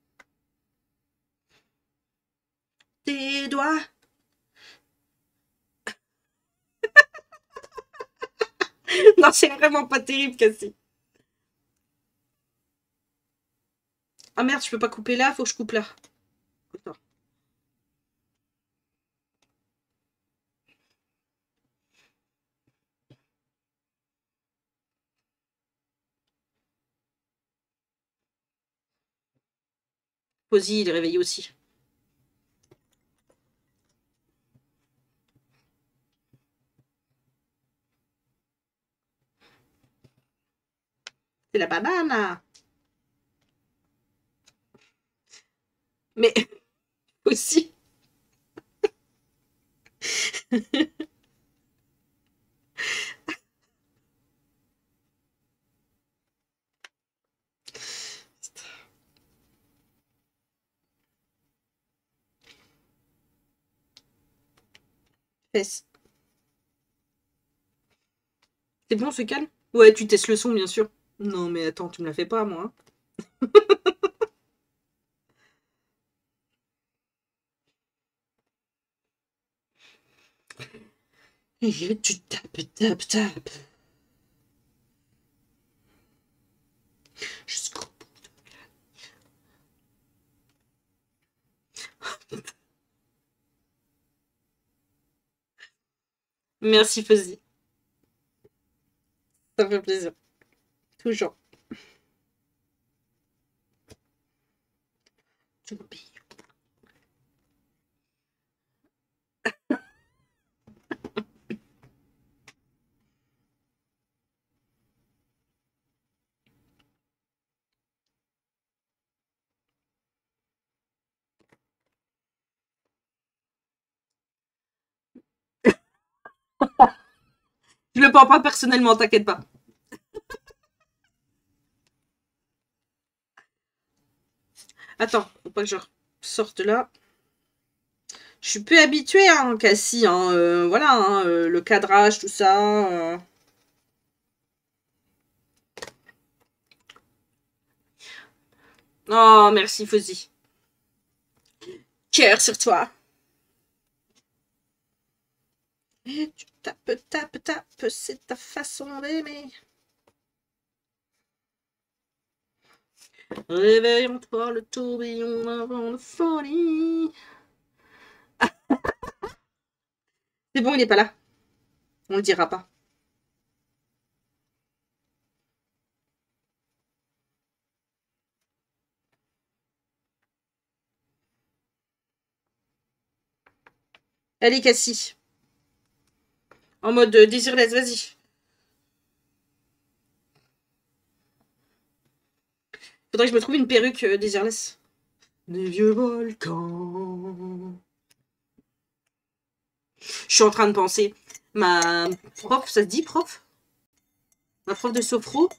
Tes doigts. Non, c'est vraiment pas terrible, Cassie. Ah merde, je peux pas couper là, faut que je coupe là. Attends. Posy, il est réveillé aussi. C'est la banane. Mais aussi. Fesse. C'est bon, c'est calme? Ouais, tu testes le son, bien sûr. Non, mais attends, tu me la fais pas, moi. Et tu tapes, tapes, tapes. Jusqu'au bout. Merci, Fuzzy. Ça fait plaisir. Toujours. Je le prends pas personnellement, t'inquiète pas. Attends, faut pas que je sorte là. Je suis peu habituée, hein, Cassie. Hein, euh, voilà, hein, euh, le cadrage, tout ça. Euh... Oh, merci, Fuzzy. Cœur sur toi. Et tu tapes, tapes, tapes, c'est ta façon d'aimer. Réveillons-toi, le tourbillon avant la folie. C'est bon, il est pas là. On le dira pas. Allez, Cassie. En mode euh, désirless, vas-y. Faudrait que je me trouve une perruque euh, désirless. Des vieux volcans. Je suis en train de penser. Ma prof, ça se dit prof? Ma prof de sophro,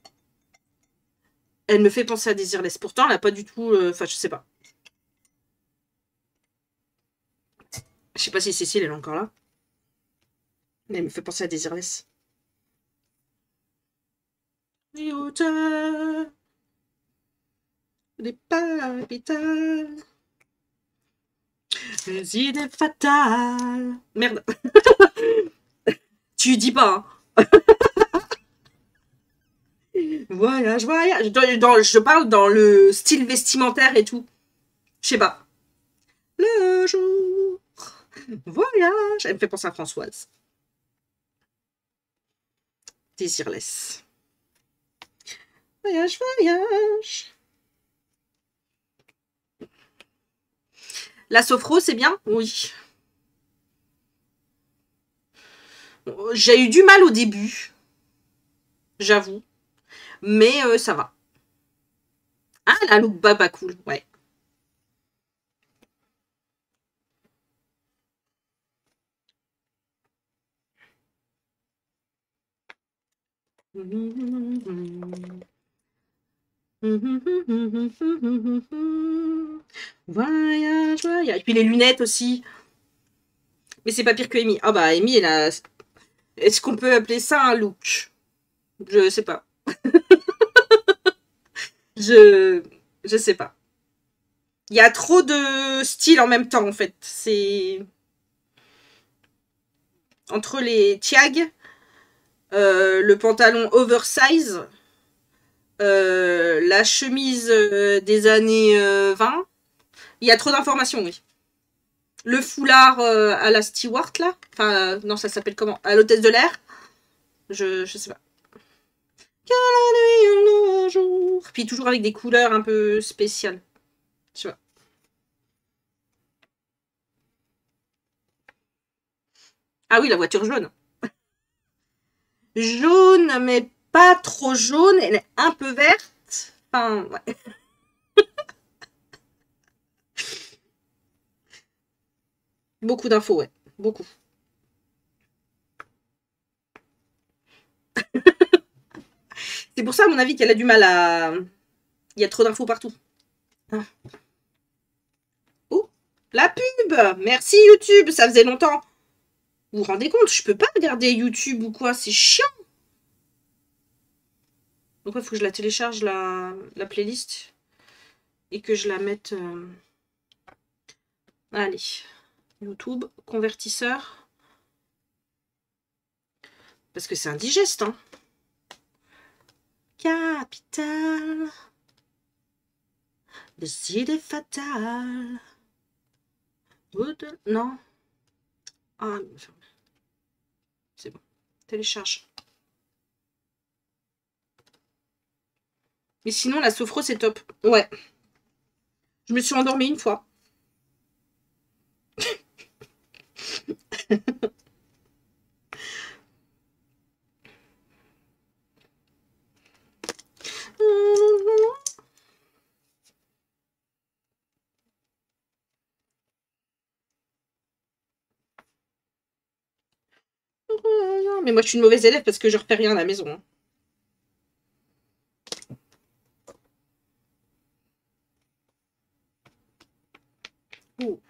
elle me fait penser à Désirless. Pourtant, elle n'a pas du tout... Enfin, euh, je sais pas. Je sais pas si Cécile, elle est encore là. Mais elle me fait penser à Désirless. Les hauteurs, les palpitables, les idées fatales. Merde. Tu dis pas, hein. Voyage, voyage. Dans, dans, je parle dans le style vestimentaire et tout. Je sais pas. Le jour, voyage. Elle me fait penser à Françoise. Désirless. Voyage, voyage. La sophro, c'est bien? Oui. J'ai eu du mal au début. J'avoue. Mais euh, ça va. Ah, la look baba cool, ouais. Voyage, voyage. Et puis les lunettes aussi. Mais c'est pas pire que Amy. Ah bah Amy, elle a... Est-ce qu'on peut appeler ça un look? Je sais pas. je... Je sais pas. Il y a trop de styles en même temps, en fait. C'est... Entre les tiags, euh, le pantalon oversize, euh, la chemise euh, des années euh, vingt, il y a trop d'informations, oui. Le foulard euh, à la Stewart, là. Enfin, euh, non, ça s'appelle comment? À l'hôtesse de l'air. Je, je sais pas. Que la nuit, le jour. Puis toujours avec des couleurs un peu spéciales. Tu vois. Ah oui, la voiture jaune. Jaune, mais pas trop jaune. Elle est un peu verte. Enfin, ouais. Beaucoup d'infos, ouais. Beaucoup. C'est pour ça, à mon avis, qu'elle a du mal à... Il y a trop d'infos partout. Ah. Oh, la pub! Merci YouTube, ça faisait longtemps. Vous vous rendez compte, je peux pas regarder YouTube ou quoi, c'est chiant. Donc il faut que je la télécharge, la, la playlist. Et que je la mette... Euh... Allez. YouTube, convertisseur. Parce que c'est indigeste, hein. Capital. Des idées fatales. Non. Ah, c'est bon. Télécharge. Mais sinon, la sophro, c'est top. Ouais. Je me suis endormie une fois. Mais moi, je suis une mauvaise élève parce que je refais rien à la maison. Hein. Oh.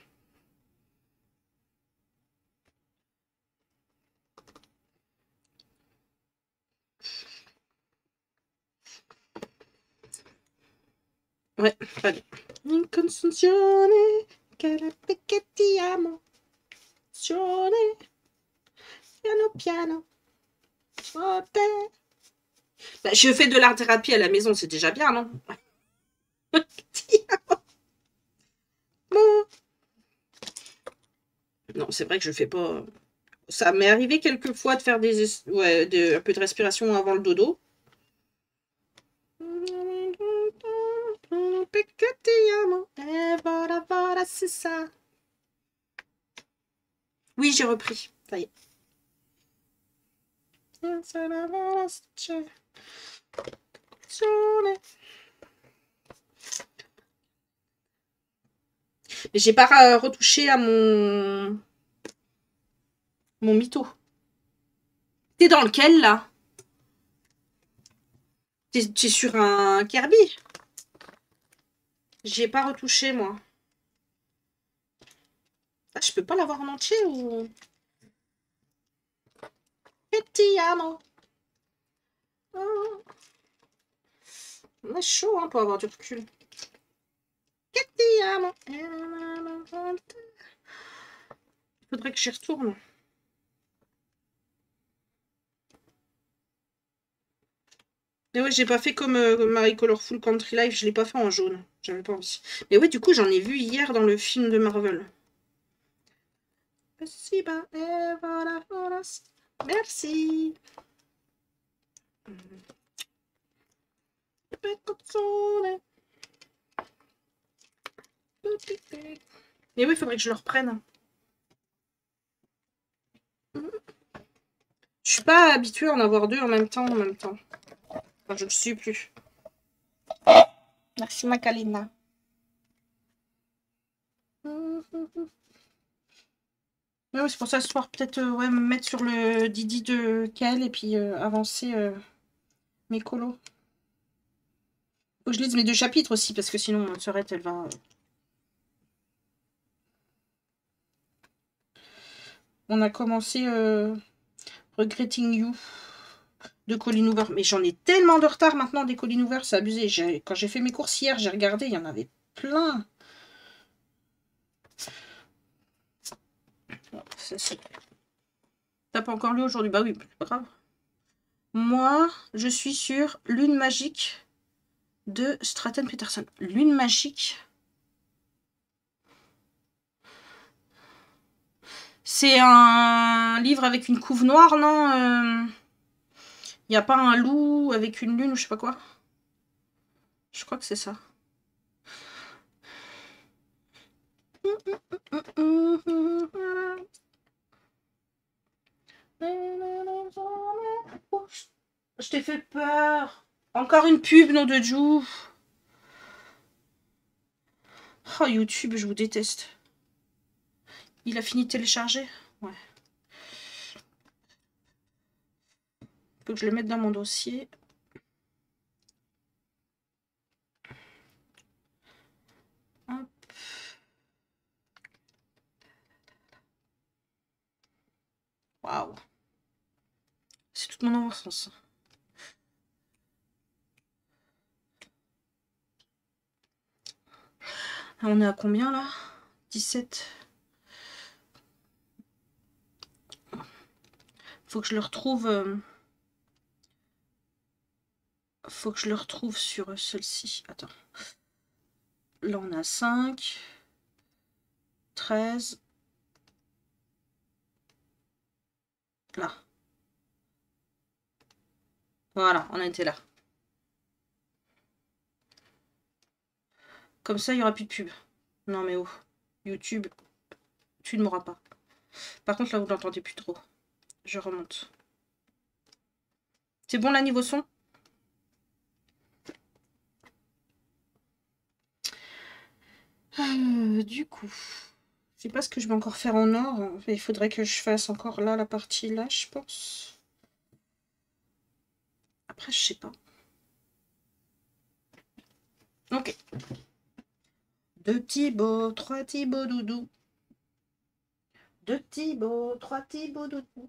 Ouais, allez. Inconcensione, carpe che ti amo. Piano piano. Bah, je fais de l'art thérapie à la maison, c'est déjà bien, non? Non, c'est vrai que je fais pas... Ça m'est arrivé quelques fois de faire des... Ouais, de... un peu de respiration avant le dodo. Et voilà, voilà, c'est ça. Oui, j'ai repris. Ça y est. J'ai pas retouché à mon mon mytho. T'es dans lequel là? T'es sur un Kirby? J'ai pas retouché moi. Ah, je peux pas l'avoir en entier ou... Petit amo. Oh. On est chaud hein, pour avoir du recul. Petit amo. Faudrait que j'y retourne. Mais ouais, j'ai pas fait comme euh, Marie Colorful Country Life, je l'ai pas fait en jaune. J'avais pas envie. Mais ouais, du coup, j'en ai vu hier dans le film de Marvel. Merci. Mais oui, il faudrait que je le reprenne. Je suis pas habituée à en avoir deux en même temps, en même temps. Enfin, je le suis plus. Merci Macalina. Ouais, c'est pour ça ce soir peut-être euh, ouais, me mettre sur le Didi de Kael et puis euh, avancer euh, mes colos. Faut que je lise mes deux chapitres aussi parce que sinon mon sœurette elle va. On a commencé euh, Regretting You de Colleen Hoover. Mais j'en ai tellement de retard maintenant des Colleen Hoover, c'est abusé. Quand j'ai fait mes courses hier, j'ai regardé, il y en avait plein. T'as pas encore lu aujourd'hui? Bah oui, c'est pas grave. Moi, je suis sur Lune magique de Stratton Peterson. Lune magique. C'est un livre avec une couve noire, non? Il euh... n'y a pas un loup avec une lune ou je sais pas quoi? Je crois que c'est ça. Je t'ai fait peur. Encore une pub, nom de Dieu. Oh, YouTube, je vous déteste. Il a fini de télécharger? Ouais. Faut que je le mette dans mon dossier. Hop. Waouh. C'est toute mon enfance. On est à combien là? dix-sept. Faut que je le retrouve. Euh... Faut que je le retrouve sur celle-ci. Attends. Là on a cinq. treize. Là. Voilà, on a été là. Comme ça, il n'y aura plus de pub. Non mais oh. YouTube, tu ne m'auras pas. Par contre, là, vous l'entendez plus trop. Je remonte. C'est bon là, niveau son? euh, Du coup, je sais pas ce que je vais encore faire en or. Il faudrait que je fasse encore là, la partie là, je pense. Après, je sais pas. Ok. Deux Thibaut, trois Thibaut doudou. Deux Thibaut, trois Thibaut doudou.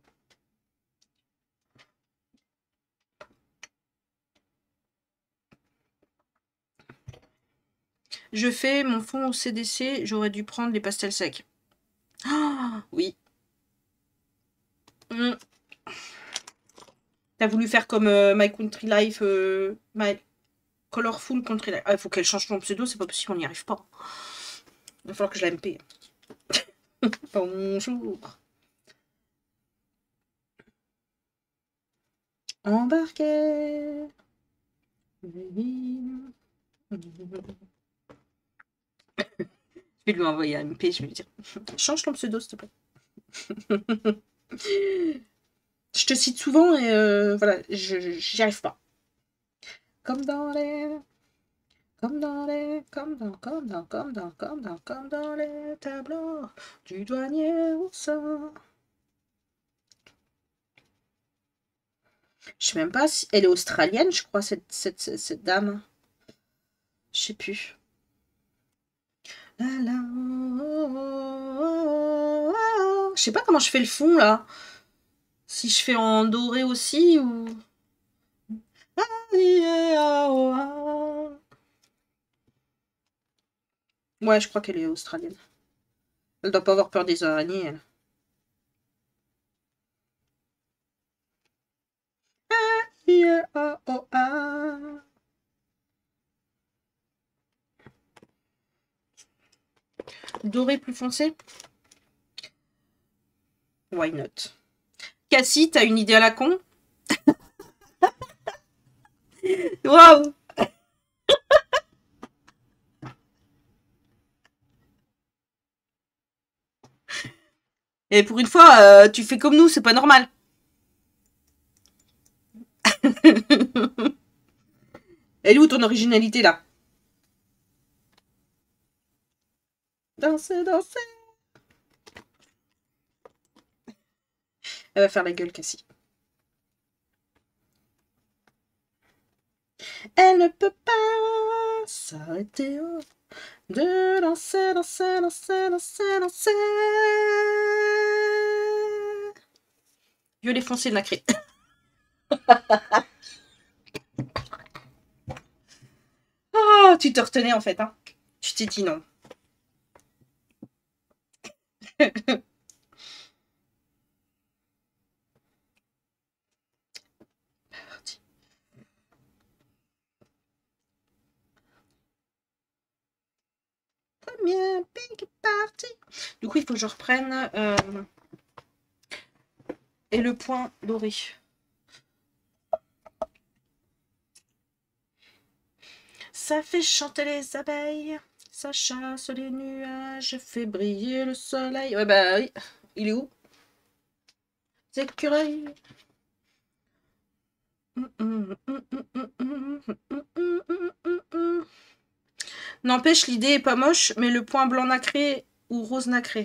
Je fais mon fond au C D C, j'aurais dû prendre les pastels secs. Ah oui. Mmh. T'as voulu faire comme euh, My Country Life, euh, My Colorful Country Life. Ah, il faut qu'elle change son pseudo, c'est pas possible, on n'y arrive pas. Il va falloir que je la M P. Bonjour. Embarqué. Je vais lui envoyer un M P, je vais lui dire change ton pseudo s'il te plaît. Je te cite souvent et euh, voilà, je j'y arrive pas. Comme dans les... Comme dans les... Comme dans... Comme dans... Comme dans... Comme dans... Comme dans les tableaux du douanier Rousseau. Je sais même pas si... Elle est australienne, je crois, cette, cette, cette, cette dame. Je sais plus. La, la, oh, oh, oh, oh. Je sais pas comment je fais le fond, là. Si je fais en doré aussi, ou... Ouais, je crois qu'elle est australienne. Elle doit pas avoir peur des araignées, elle. Doré plus foncé? Why not? Cassie, t'as une idée à la con? Waouh! Et pour une fois, euh, tu fais comme nous, c'est pas normal. Elle est où ton originalité là? Danser, danser. Elle va faire la gueule, Cassie. Elle ne peut pas s'arrêter de danser, danser, danser, danser, danser. Violet foncé nacré. Oh, tu te retenais en fait, hein. Tu t'es dit non. Première pink party. Du coup, il faut que je reprenne euh, et le point doré. Ça fait chanter les abeilles, ça chasse les nuages, fait briller le soleil. Ouais, bah oui. Il est où? Les écureuils. N'empêche, l'idée est pas moche, mais le point blanc nacré ou rose nacré.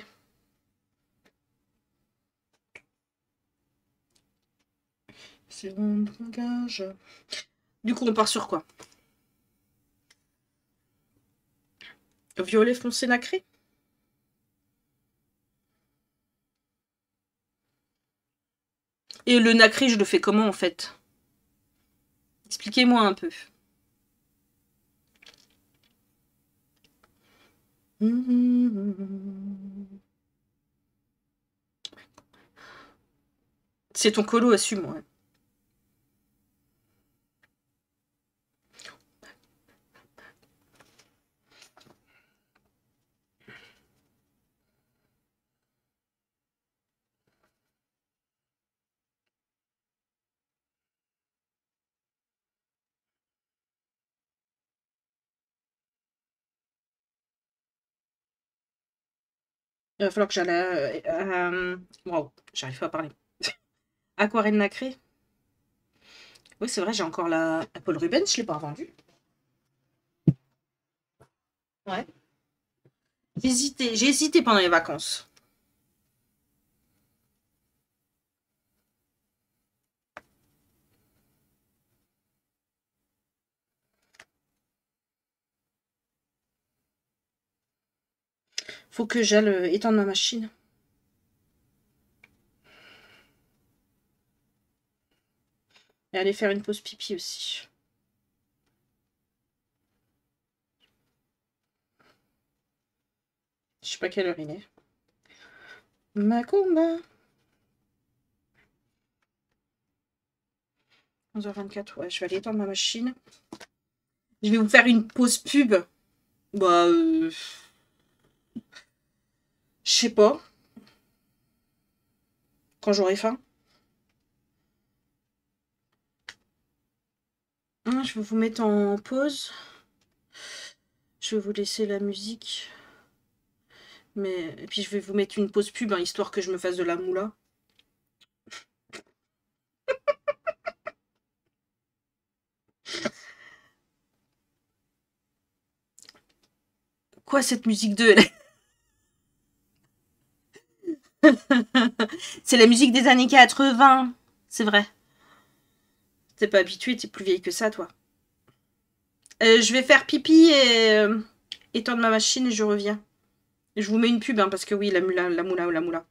C'est rendre un gage. Du coup, on part sur quoi? Violet foncé nacré? Et le nacré, je le fais comment en fait? Expliquez-moi un peu. C'est ton colo, assume-moi. Il va falloir que j'aille... Euh, wow, j'arrive pas à parler. Aquarelle nacrée. Oui, c'est vrai, j'ai encore la... la Paul Rubens, je l'ai pas vendue. Ouais. J'ai hésité, j'ai hésité pendant les vacances. Faut que j'aille étendre ma machine. Et aller faire une pause pipi aussi. Je sais pas quelle heure il est. Macumba. onze heures vingt-quatre, ouais, je vais aller étendre ma machine. Je vais vous faire une pause pub. Bah, euh... je sais pas. Quand j'aurai faim. Hein, je vais vous mettre en pause. Je vais vous laisser la musique. Mais... Et puis je vais vous mettre une pause pub, hein, histoire que je me fasse de la moula. Quoi cette musique de... C'est la musique des années quatre-vingts. C'est vrai. T'es pas habitué, t'es plus vieille que ça, toi. Euh, je vais faire pipi et euh, étendre ma machine et je reviens. Je vous mets une pub, hein, parce que oui, la moula, la moula, la moula.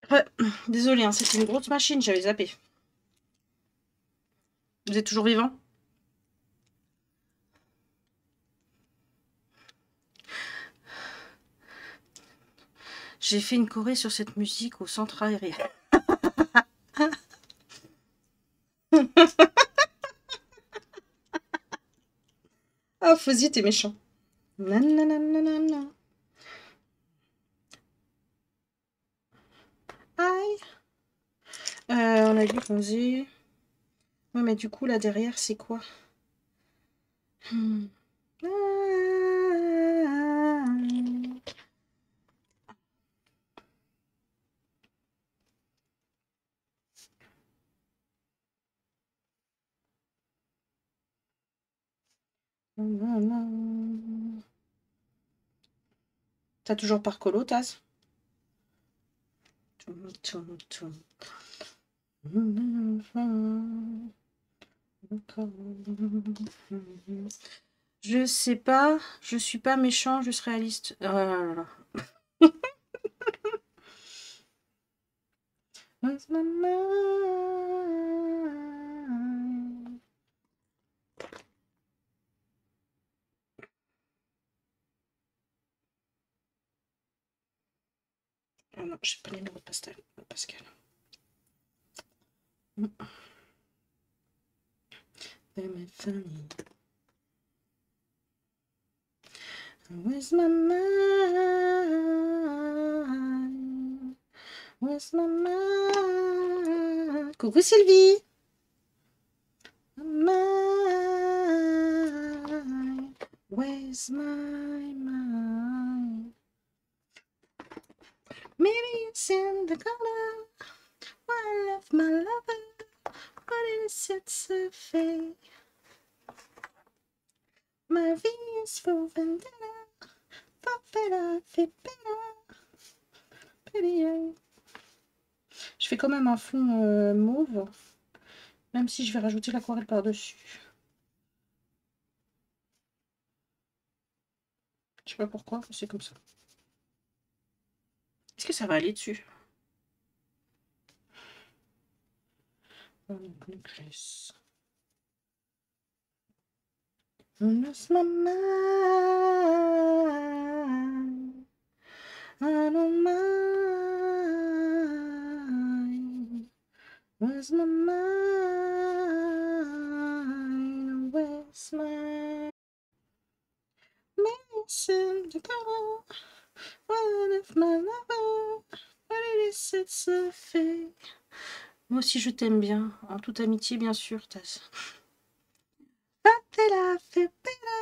Ouais, désolée, hein, c'était une grosse machine, j'avais zappé. Vous êtes toujours vivant? J'ai fait une choré sur cette musique au centre aérien. Ah, Fozzy, t'es méchant. Nanananana. Aïe. Euh, on a vu qu'on faisait... Ouais, mais du coup, là, derrière, c'est quoi? Hmm. Ah. T'as toujours par colo, Taz? Je sais pas, je suis pas méchant, je suis réaliste. Oh là là. Where's my mind? Oh non, j'ai pas les numéros de Pascal. Pascal. They're funny. Where's my mind? Where's my mind? Coucou Sylvie. Mind. Where's my mind? Maybe it's in the color. I love my lover. What is it so fake? Ma vie is for vendetta. For better, for better. Je fais quand même un fond euh, mauve, même si je vais rajouter l'aquarelle par-dessus. Je sais pas pourquoi, mais c'est comme ça. Est-ce que ça va aller dessus? Lost my mind. I don't mind. Where's my mind? Where's my missing the color? What if my lover? What it is, it's a fake. Moi aussi je t'aime bien, en toute amitié bien sûr, Taz. Fatela, fepela.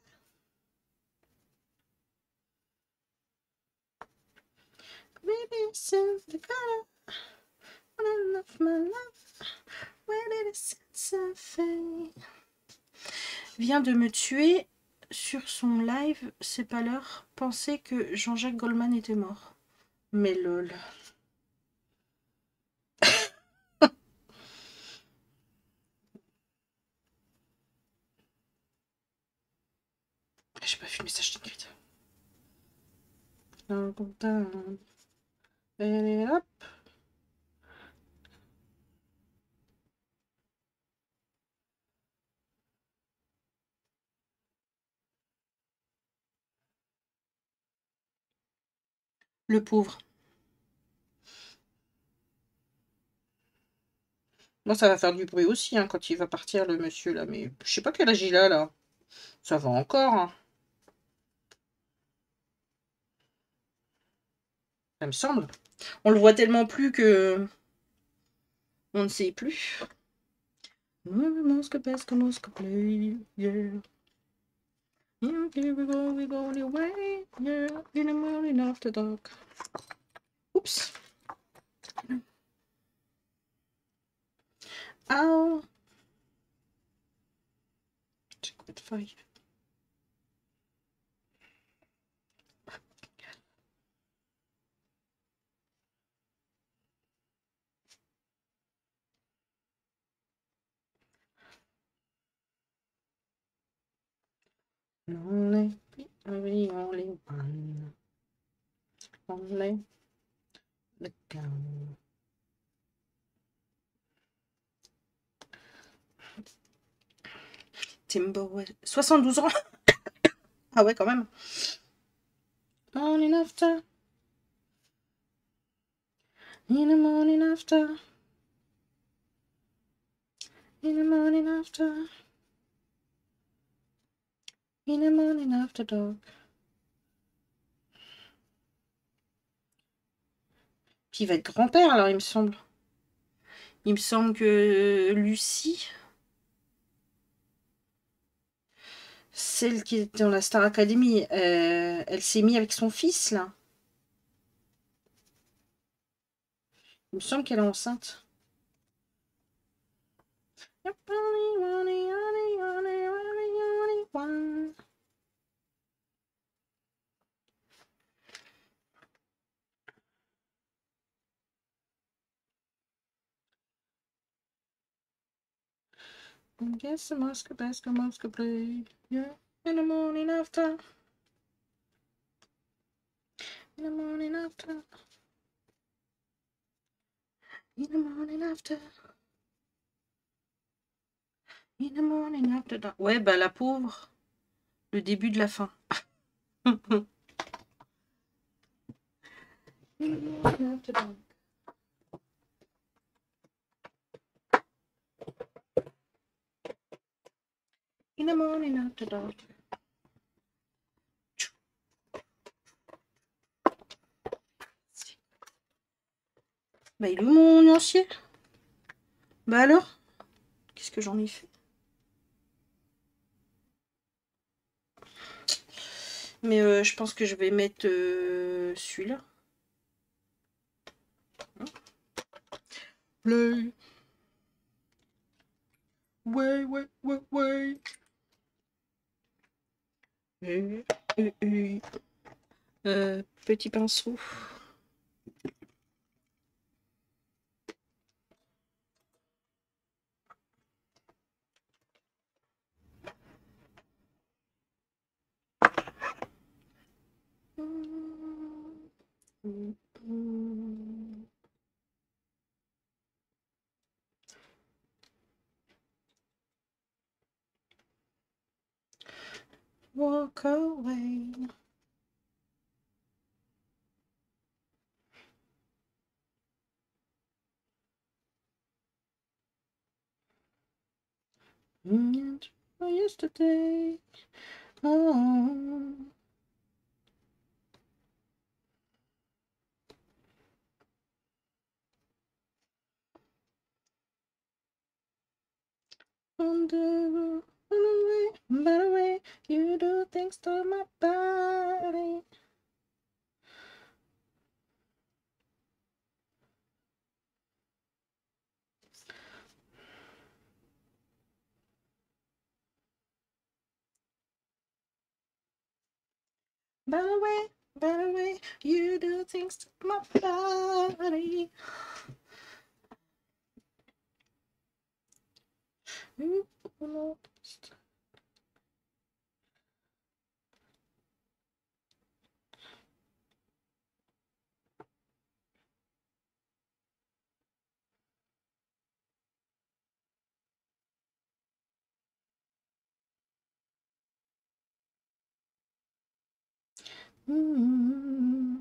Baby, it's in the color. What I love my love. What it is, it's a fake. Vient de me tuer sur son live, c'est pas l'heure. Pensait que Jean-Jacques Goldman était mort. Mais lol. J'ai pas vu le message d'Ingrid. Et hop. Le pauvre. Moi, ça va faire du bruit aussi hein, quand il va partir, le monsieur là. Mais je sais pas quel âge il a là. Ça va encore. Hein. Ça me semble. On le voit tellement plus que on ne sait plus. Mosque pesque, mosque play, yeah. Here we go, we go away, yeah. In the morning after dark. Oups. Ow. J'ai quoi de feuille? Lonely, only, only one. Only. Timberwolf. soixante-douze ans. Ah ouais, quand même. Morning after. In the morning after. In the morning after. In the morning after dark. Puis il va être grand-père alors, il me semble. Il me semble que Lucie, celle qui est dans la Star Academy, euh, elle s'est mise avec son fils là. Il me semble qu'elle est enceinte. Guess the Moscow Basket Moscow play. Yeah, in the morning after. In the morning after. In the morning after. In the morning after. Ouais, bah la pauvre. Le début de la fin. In the morning after dark. In the morning after dark. Bah il est où mon nuancier? Bah alors? Qu'est-ce que j'en ai fait? Mais euh, je pense que je vais mettre euh, celui-là. Play. Ouais, ouais, ouais, ouais. Euh, euh, euh. Euh, petit pinceau. Walk away. Yesterday. Oh. On the way, by the way, you do things to my body. By the way, by the way, you do things to my body. You lost. Mmh.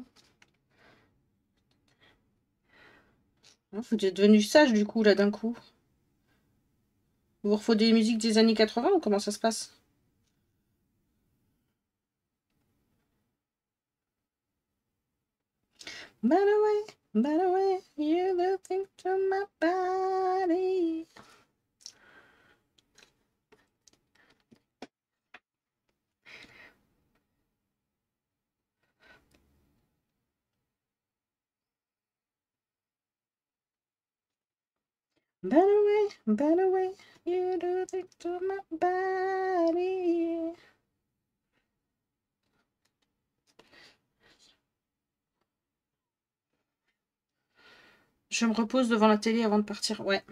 Vous êtes devenu sage du coup là d'un coup. Vous vous refaites des musiques des années quatre-vingts ou comment ça se passe? By the way, by the way, you do things to my body. By the way, by the way, you do things to my body. Je me repose devant la télé avant de partir, ouais.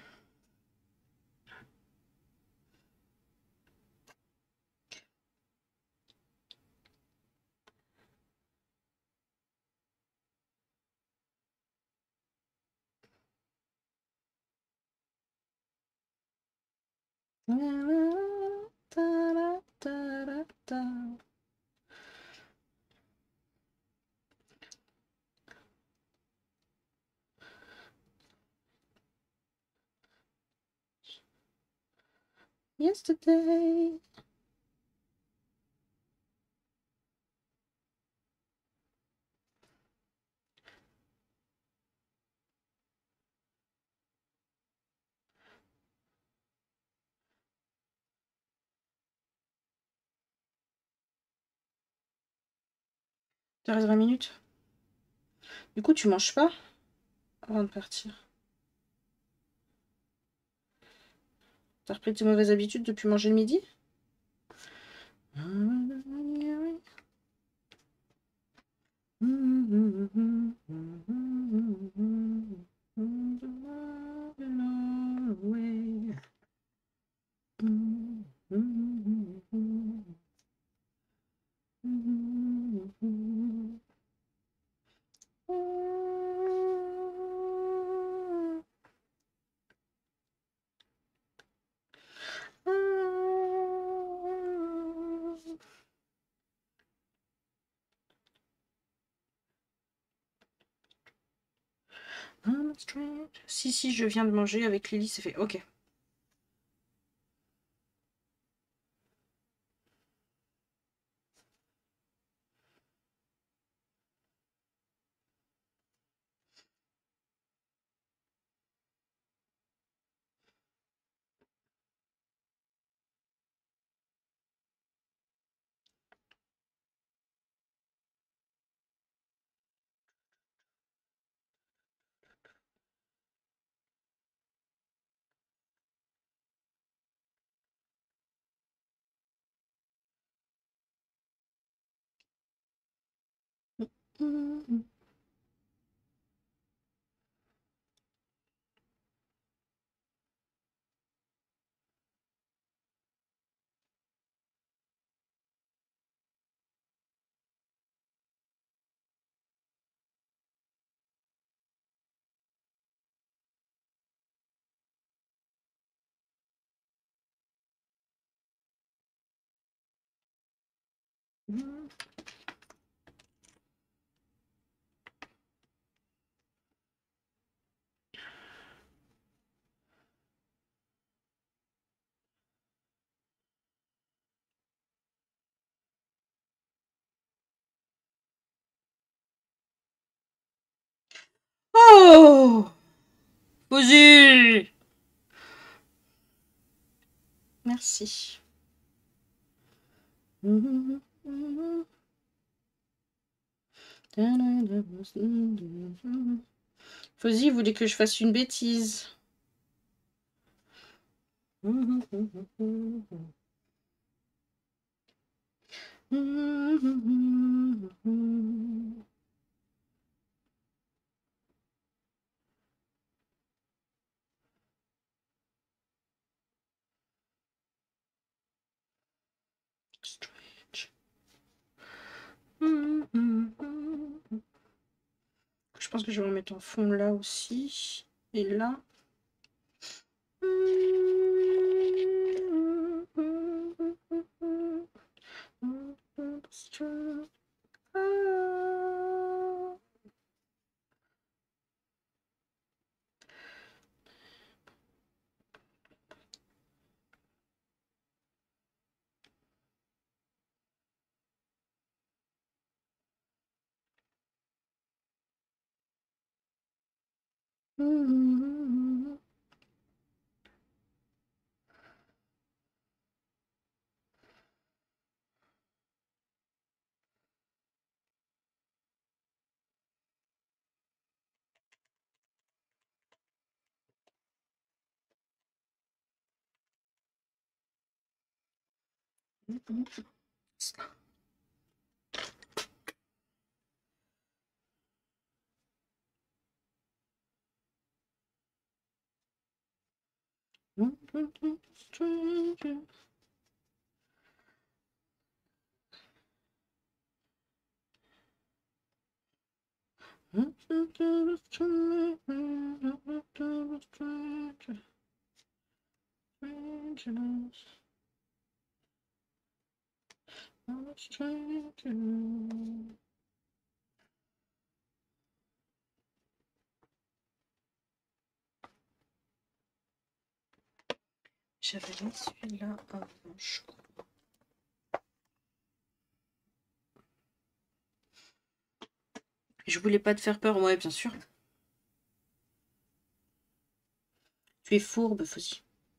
Yesterday. Il te reste vingt minutes. Du coup, tu manges pas avant de partir. T'as repris tes mauvaises habitudes depuis manger le midi? Si, si, je viens de manger avec Lily, c'est fait. Ok. Oh, Fossil. Merci. Fossil voulait que je fasse une bêtise. Strange. Je pense que je vais en mettre en fond là aussi. Et là. Stranger. Stranger. J'avais mis celui-là avant, je crois. Je voulais pas te faire peur, ouais, bien sûr. Tu es fourbe, Fauzi.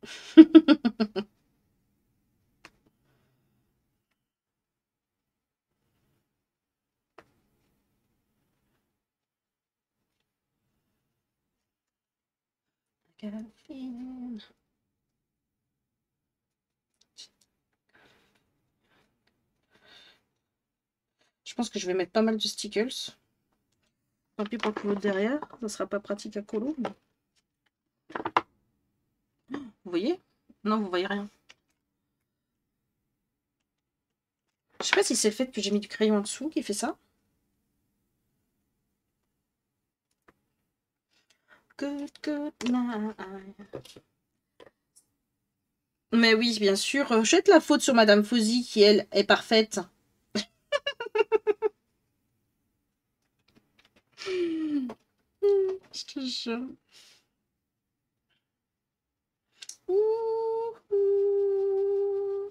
Je pense que je vais mettre pas mal de stickers. Tant pis pour le derrière, ça sera pas pratique à colo. Mais... Vous voyez? Non, vous voyez rien. Je sais pas si c'est le fait que j'ai mis du crayon en dessous qui fait ça. Good, good night. Mais oui, bien sûr. Jette la faute sur Madame Fauzi qui, elle, est parfaite. Je te jure. Ouh, ouh.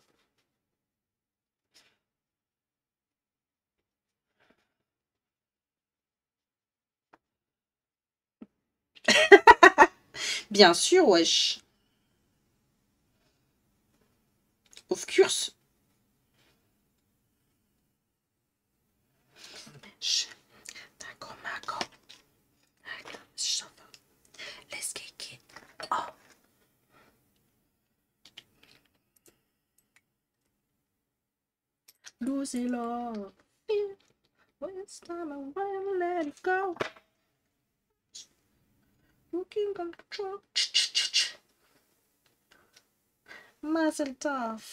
Bien sûr, wesh. Of course. D'accord, Marco. Let's kick it. Oh. Lose it all. Waste time away, let it go. Looking control. Mazel tov.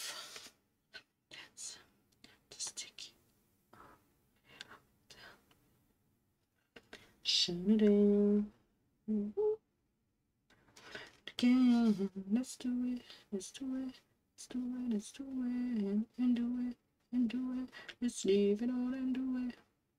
Again, let's do it, let's do it, let's do it, let's do it, and do it, and do it, let's leave it all and do it.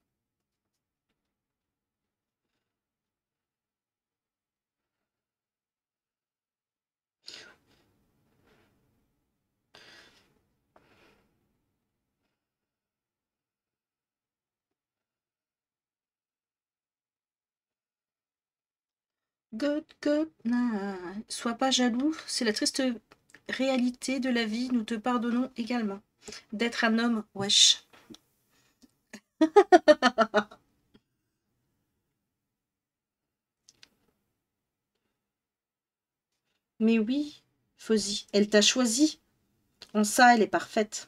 Good, good night. Sois pas jaloux, c'est la triste réalité de la vie, nous te pardonnons également. D'être un homme, wesh. Mais oui, Fauzi, elle t'a choisi. En ça, elle est parfaite.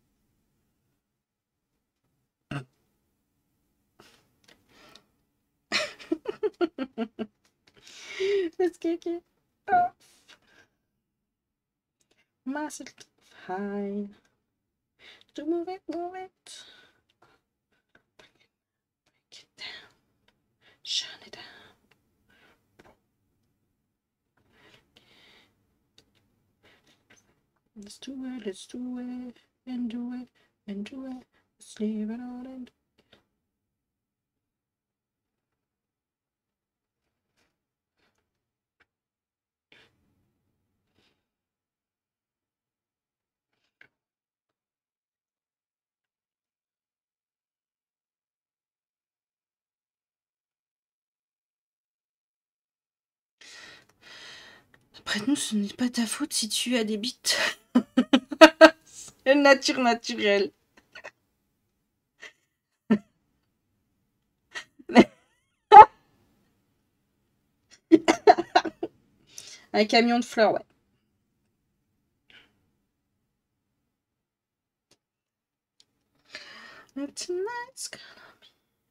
Let's kick it off. Muscle high. To move it, move it. Break it down. Shut it down. Let's do it, let's do it, and do it, and do it. Let's leave it all and après nous, ce n'est pas ta faute si tu as des bites. C'est nature naturelle. Un camion de fleurs, ouais. Tonight's gonna be...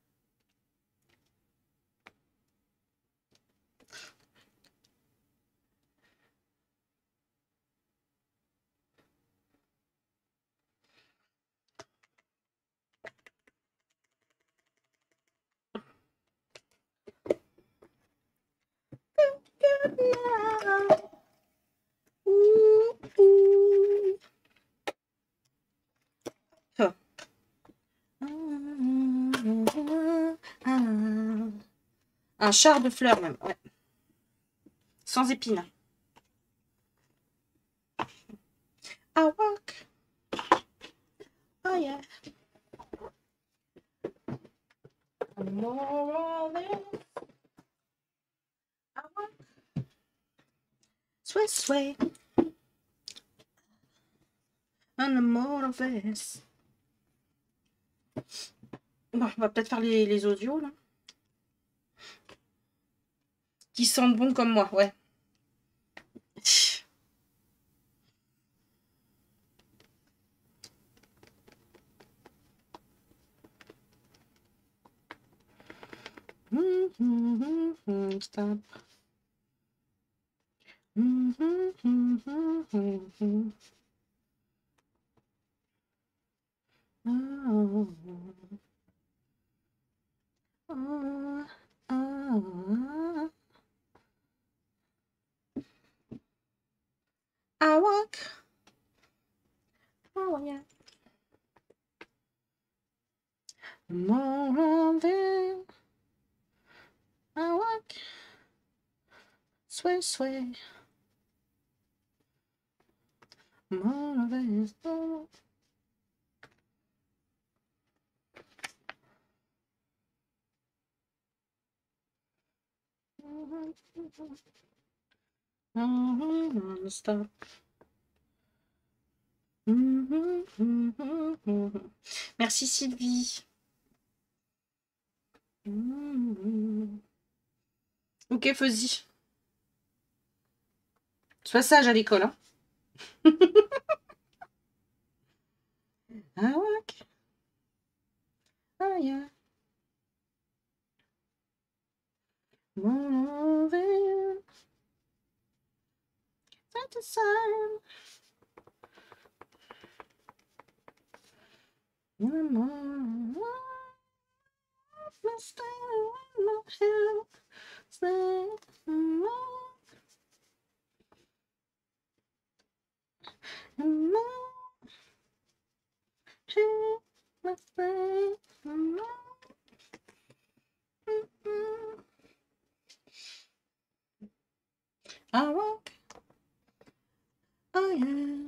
Good night. Ouh, ouh. Oh. Un char de fleurs même, ouais. Sans épines. I walk. Oh yeah. More than I walk. Sway, sway. On the more of this. Bon, on va peut-être faire les, les audios, là. Qui sentent bon comme moi, ouais. Stop. Oh. Oh. Oh. I walk. Oh yeah. More than I walk. Sway, sway. More than oh. Non-stop. Merci Sylvie. Ok, Fuzzy. Sois sage à l'école, hein. Ah ouais. Ah yeah. Moving. Side to side. One more. Stay in my head. Stay in my in my head. Stay in my I walk. Oh yeah.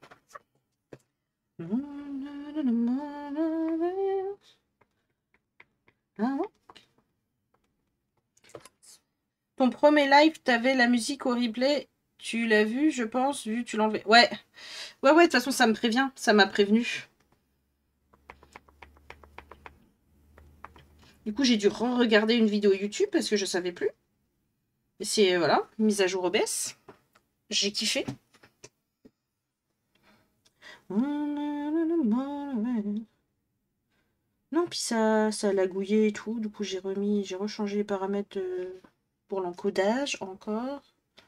I walk. Ton premier live, t'avais la musique au replay. Tu l'as vu, je pense, vu tu l'enlevais. Ouais. Ouais, ouais, de toute façon, ça me prévient. Ça m'a prévenu. Du coup, j'ai dû re-regarder une vidéo YouTube parce que je savais plus. C'est, voilà, mise à jour O B S. J'ai kiffé. Non, puis ça, ça lagouillait et tout. Du coup, j'ai remis, j'ai rechangé les paramètres de, pour l'encodage encore.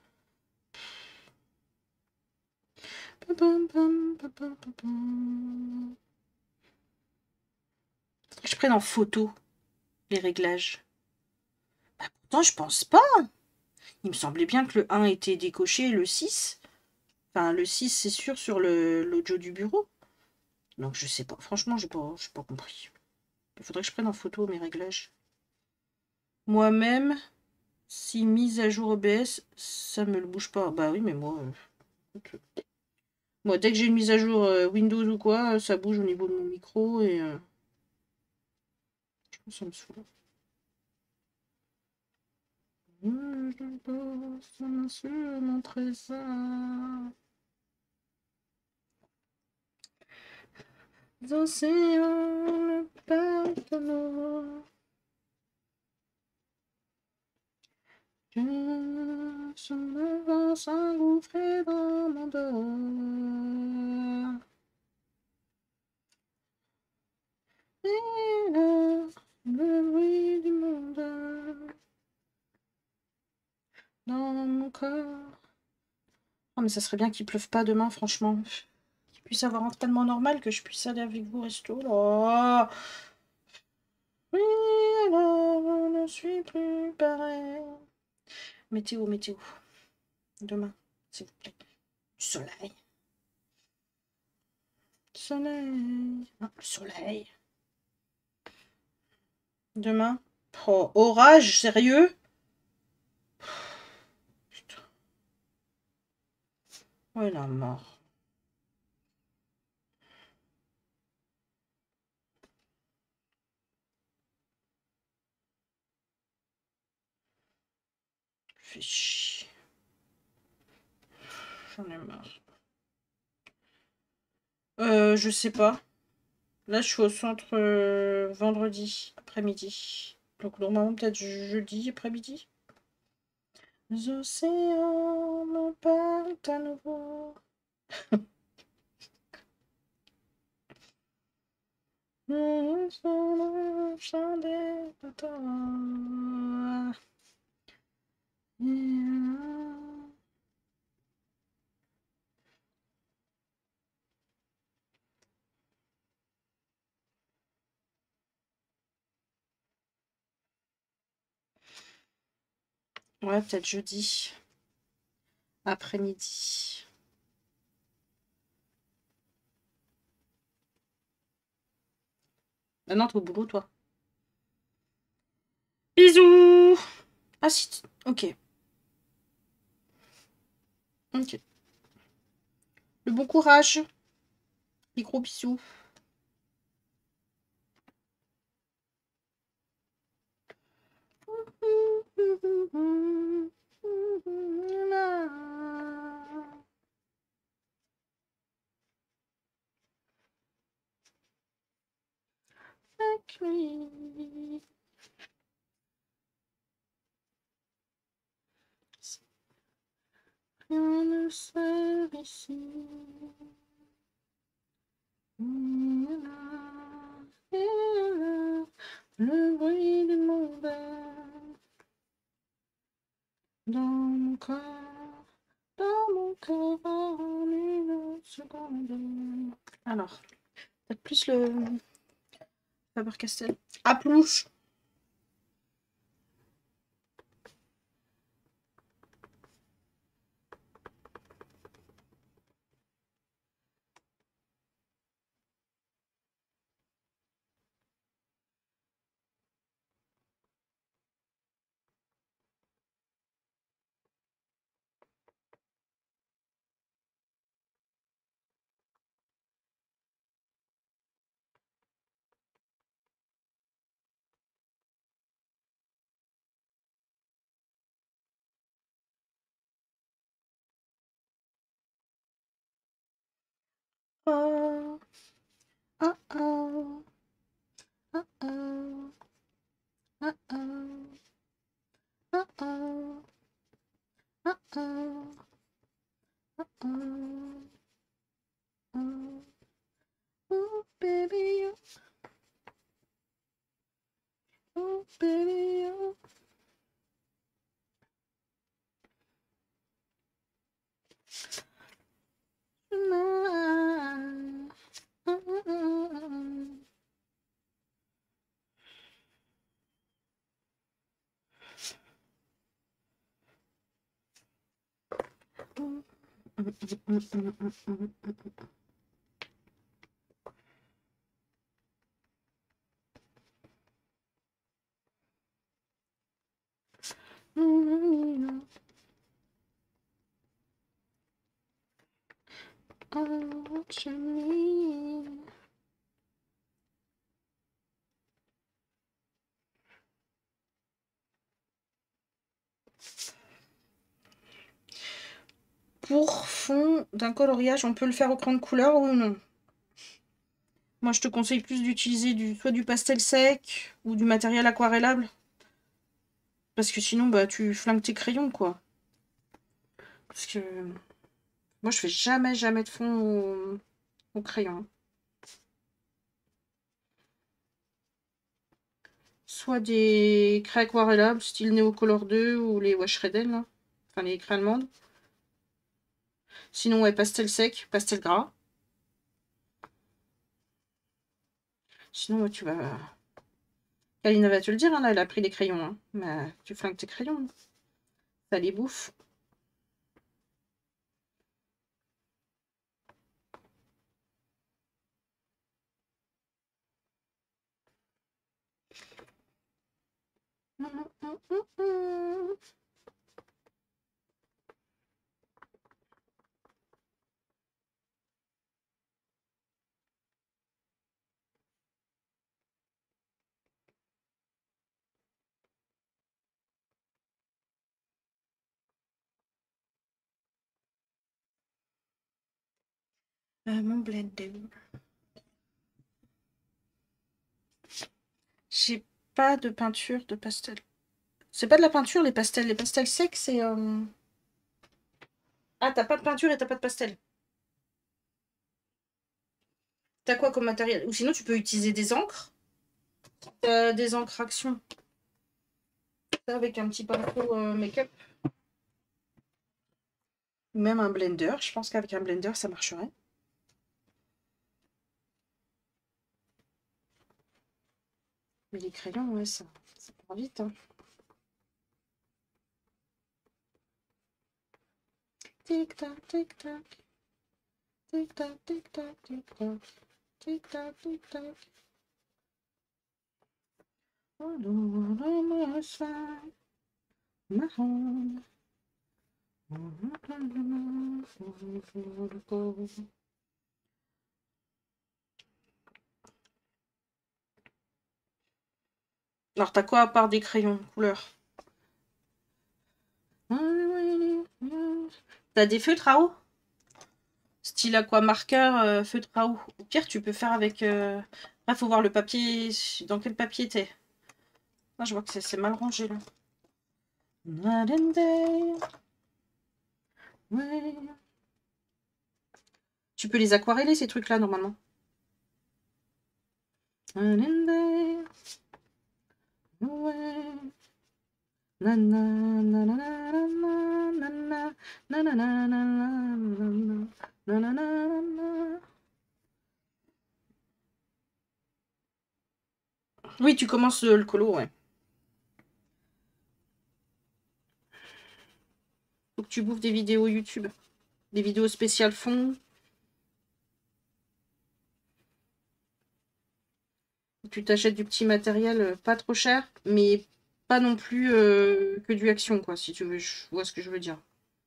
Je prenne en photo les réglages. Bah, pourtant, je pense pas. Il me semblait bien que le un était décoché et le six. Enfin, le six, c'est sûr, sur le l'audio du bureau. Donc, je sais pas. Franchement, j'ai pas, j'ai pas compris. Il faudrait que je prenne en photo mes réglages. Moi-même, si mise à jour O B S, ça me le bouge pas. Bah oui, mais moi... Euh, moi, dès que j'ai une mise à jour euh, Windows ou quoi, ça bouge au niveau de mon micro et... Euh, je pense que ça me saoule. Je pose sur mon trésor. Océans, le partenaire. Je sens le vent s'engouffrer dans mon dos. Et là, le bruit du monde dans mon corps. Oh, mais ça serait bien qu'il pleuve pas demain, franchement. Qu'il puisse avoir un entraînement normal, que je puisse aller avec vous au resto. Là. Oui, alors, je ne suis plus pareil. Météo, météo. Demain, s'il vous plaît. Du soleil. Du soleil. Non, le soleil. Demain, Oh, orage, sérieux? Putain. Ouais, la mort. Fais chier. J'en ai marre. Euh, je sais pas. Là, je suis au centre euh, vendredi après-midi. Donc, normalement, peut-être jeudi après-midi. Les océans me parlent à nouveau. Ouais, peut-être jeudi après-midi. Ah non, t'es au boulot, toi. Bisous. Ah si, t- ok. Ok. Le bon courage. Des gros bisous. Avec lui. Rien ne sert ici. Le bruit du monde dans mon corps, dans mon corps en une seconde. Alors, peut-être plus le Faber-Castell. À Plouche. Oh, oh, oh, oh, oh, oh, oh, oh, oh, oh, oh, oh, oh, oh, oh, baby, you, oh, baby, you. What you mean? Pour fond d'un coloriage, on peut le faire au crayon de couleur ou non? Moi, je te conseille plus d'utiliser du, soit du pastel sec ou du matériel aquarellable. Parce que sinon, bah, tu flingues tes crayons, quoi. Parce que moi, je fais jamais, jamais de fond au, au crayon. Soit des craies aquarellables, style Neocolor deux ou les Wash Redel, là. Enfin, les craies allemandes. Sinon, ouais, pastel sec, pastel gras. Sinon, ouais, tu vas... Kalina va te le dire, hein, là, elle a pris les crayons. Hein. Mais tu flingues tes crayons. Ça les bouffe. Euh, mon blender. J'ai pas de peinture de pastel. C'est pas de la peinture, les pastels. Les pastels secs, c'est... Euh... Ah, t'as pas de peinture et t'as pas de pastel. T'as quoi comme matériel? Ou sinon, tu peux utiliser des encres. Euh, des encres action. Avec un petit pinceau euh, make-up. Même un blender. Je pense qu'avec un blender, ça marcherait. Mais les crayons, ouais, ça, ça part vite. Hein. Tic-tac, tic-tac. Tic-tac, tic-tac, tic-tac. Tic-tac, tic-tac. Oh, no, no, no, my home. Alors, t'as quoi à part des crayons couleur? T'as des feutres à eau? Style aqua marqueur, euh, feutre à eau. Au pire, tu peux faire avec... Euh... Là, faut voir le papier... Dans quel papier t'es. Ah, je vois que c'est mal rangé, là. Tu peux les aquareller, ces trucs-là, normalement. Oui, tu commences le colo, ouais. Faut que tu bouffes des vidéos YouTube. Des vidéos spéciales fond. Tu t'achètes du petit matériel pas trop cher, mais pas non plus euh, que du action, quoi, si tu veux. Je vois ce que je veux dire.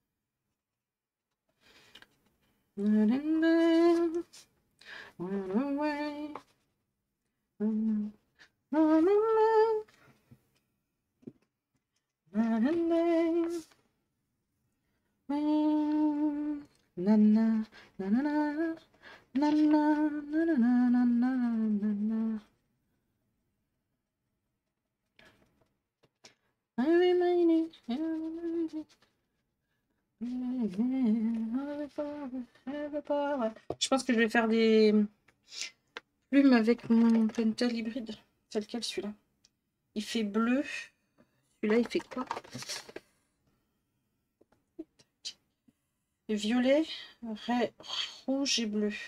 Je pense que je vais faire des plumes avec mon Pentel hybride. C'est lequel celui-là? Il fait bleu. Celui-là, il fait quoi? Violet, rouge et bleu.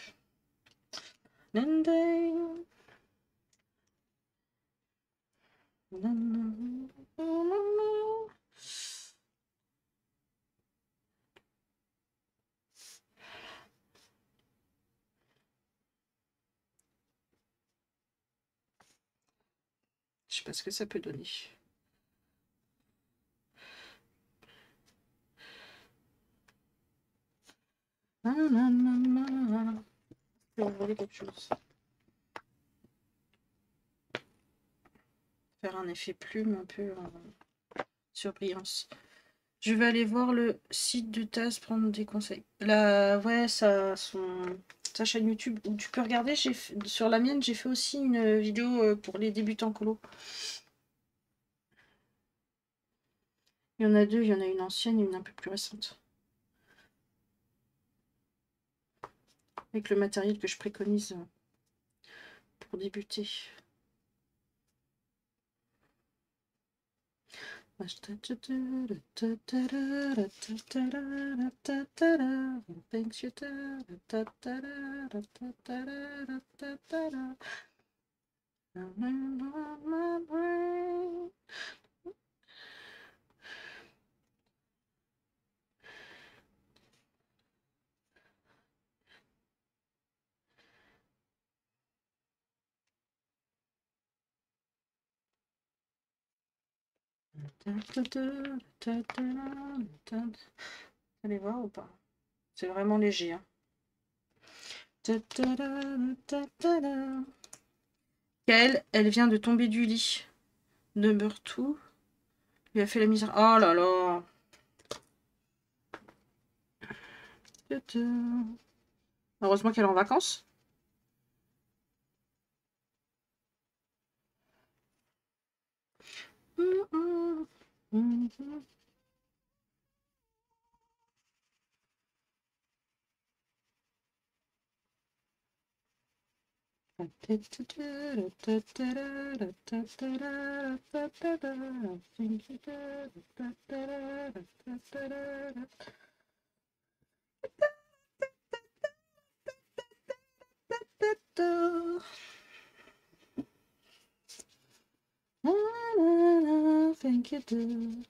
Je sais pas ce que ça peut donner. Je vais regarder quelque chose. Faire un effet plume un peu en surbrillance. Je vais aller voir le site de Taz, prendre des conseils. Là, ouais, ça, son, sa chaîne YouTube où tu peux regarder. J'ai sur la mienne, j'ai fait aussi une vidéo pour les débutants colo. Il y en a deux, il y en a une ancienne et une un peu plus récente. Avec le matériel que je préconise pour débuter. Allez voir ou pas? C'est vraiment léger. Hein. Qu'elle, elle vient de tomber du lit. Number two lui a fait la misère. Oh là là. Heureusement qu'elle est en vacances. Thank you do.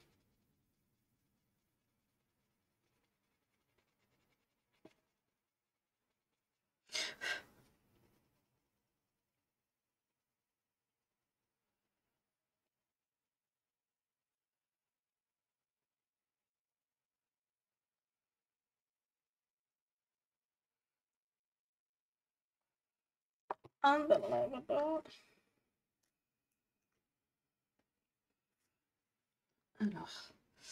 Alors.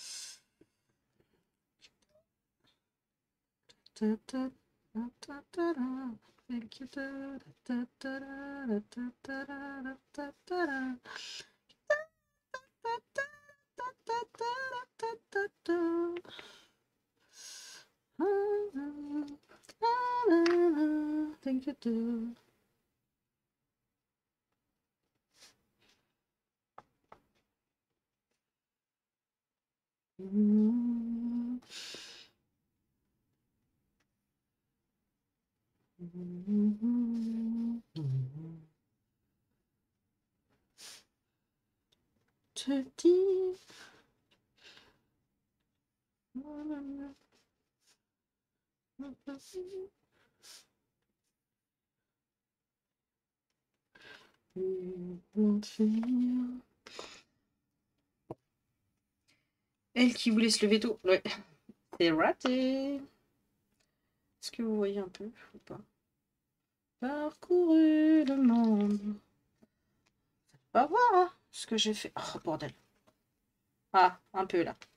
Thank you too. Mm-hmm. Mm-hmm. Te dis. Elle qui voulait se lever tôt. Ouais. C'est raté. Est-ce que vous voyez un peu ou pas? Parcouru le monde. Va voir hein, ce que j'ai fait. Oh bordel. Ah, un peu là.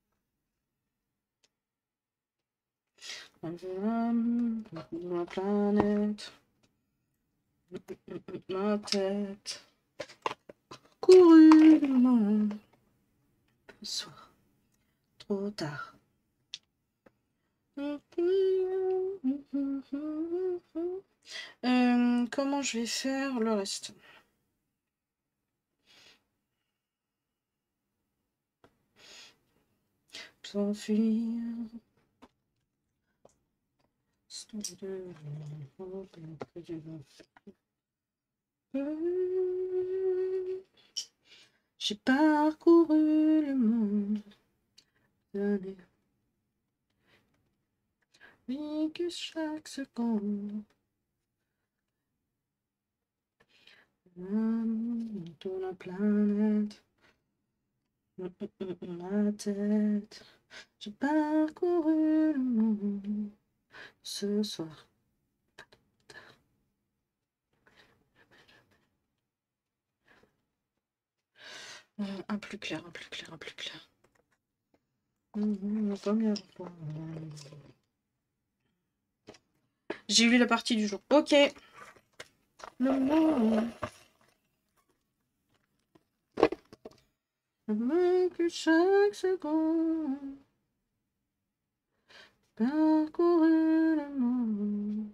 Ma planète. Ma tête. Couru le monde. Ce soir. Trop tard. Euh, comment je vais faire le reste? S'enfuir. J'ai parcouru le monde. Oui, que chaque seconde. Tourne la planète. Ma tête. J'ai parcouru le monde. Ce soir. Un plus clair, un plus clair, un plus clair. J'ai lu la partie du jour. Ok. Le monde. Que chaque seconde. Parcourir le monde.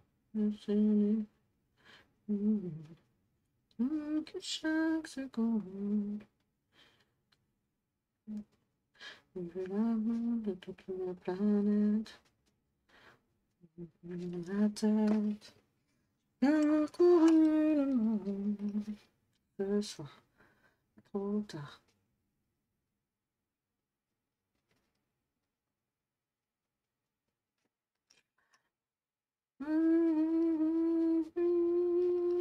Que chaque seconde. Vu l'amour de toute la planète. La tête. Parcourir le monde. Ce soir. Trop tard.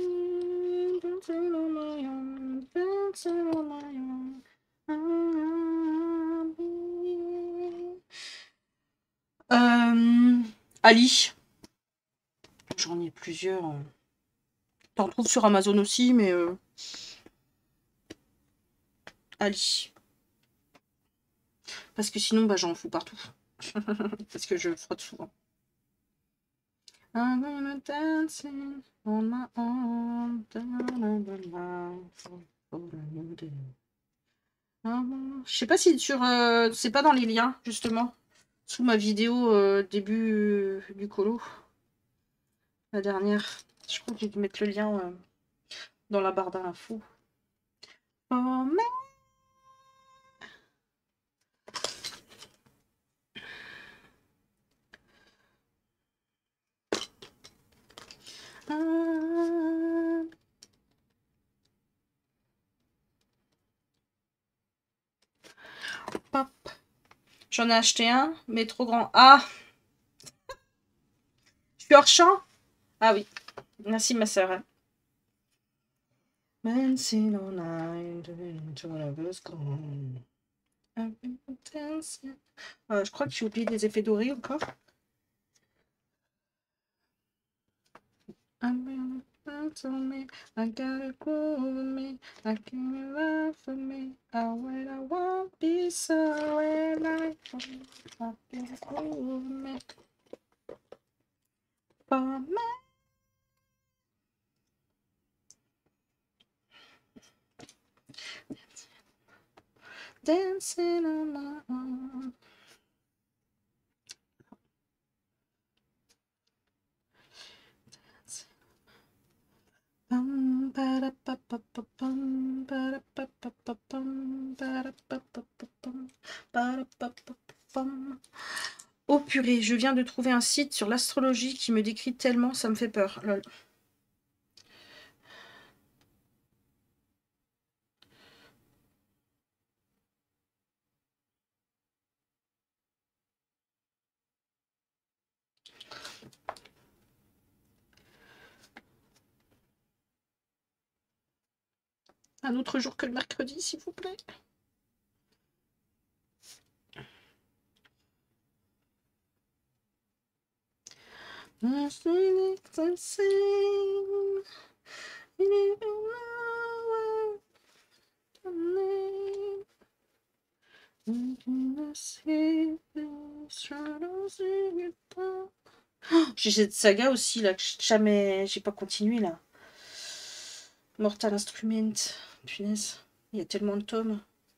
Dancing on my own, dancing on my own. Ali. J'en ai plusieurs. T'en trouves sur Amazon aussi, mais... Euh... Ali. Parce que sinon, bah, j'en fous partout. Parce que je frotte souvent. I'm gonna dancing on my own. Je sais pas si sur... Euh, c'est pas dans les liens, justement. Sous ma vidéo euh, début euh, du colo. La dernière. Je crois que j'ai dû mettre le lien euh, dans la barre d'infos. Oh, mais... Pop. J'en ai acheté un, mais trop grand. Ah! Je suis hors champ? Ah oui. Merci ma soeur. Euh, je crois que j'ai oublié des effets dorés encore. Me, I gotta groove me, I can't love for me, I when I won't be so when I can groove me, for me. Dancing on my own. Oh purée, je viens de trouver un site sur l'astrologie qui me décrit tellement, ça me fait peur. Lol. Un autre jour que le mercredi, s'il vous plaît. J'ai cette saga aussi là que jamais j'ai pas continué là. Mortal Instrument, punaise, il y a tellement de tomes.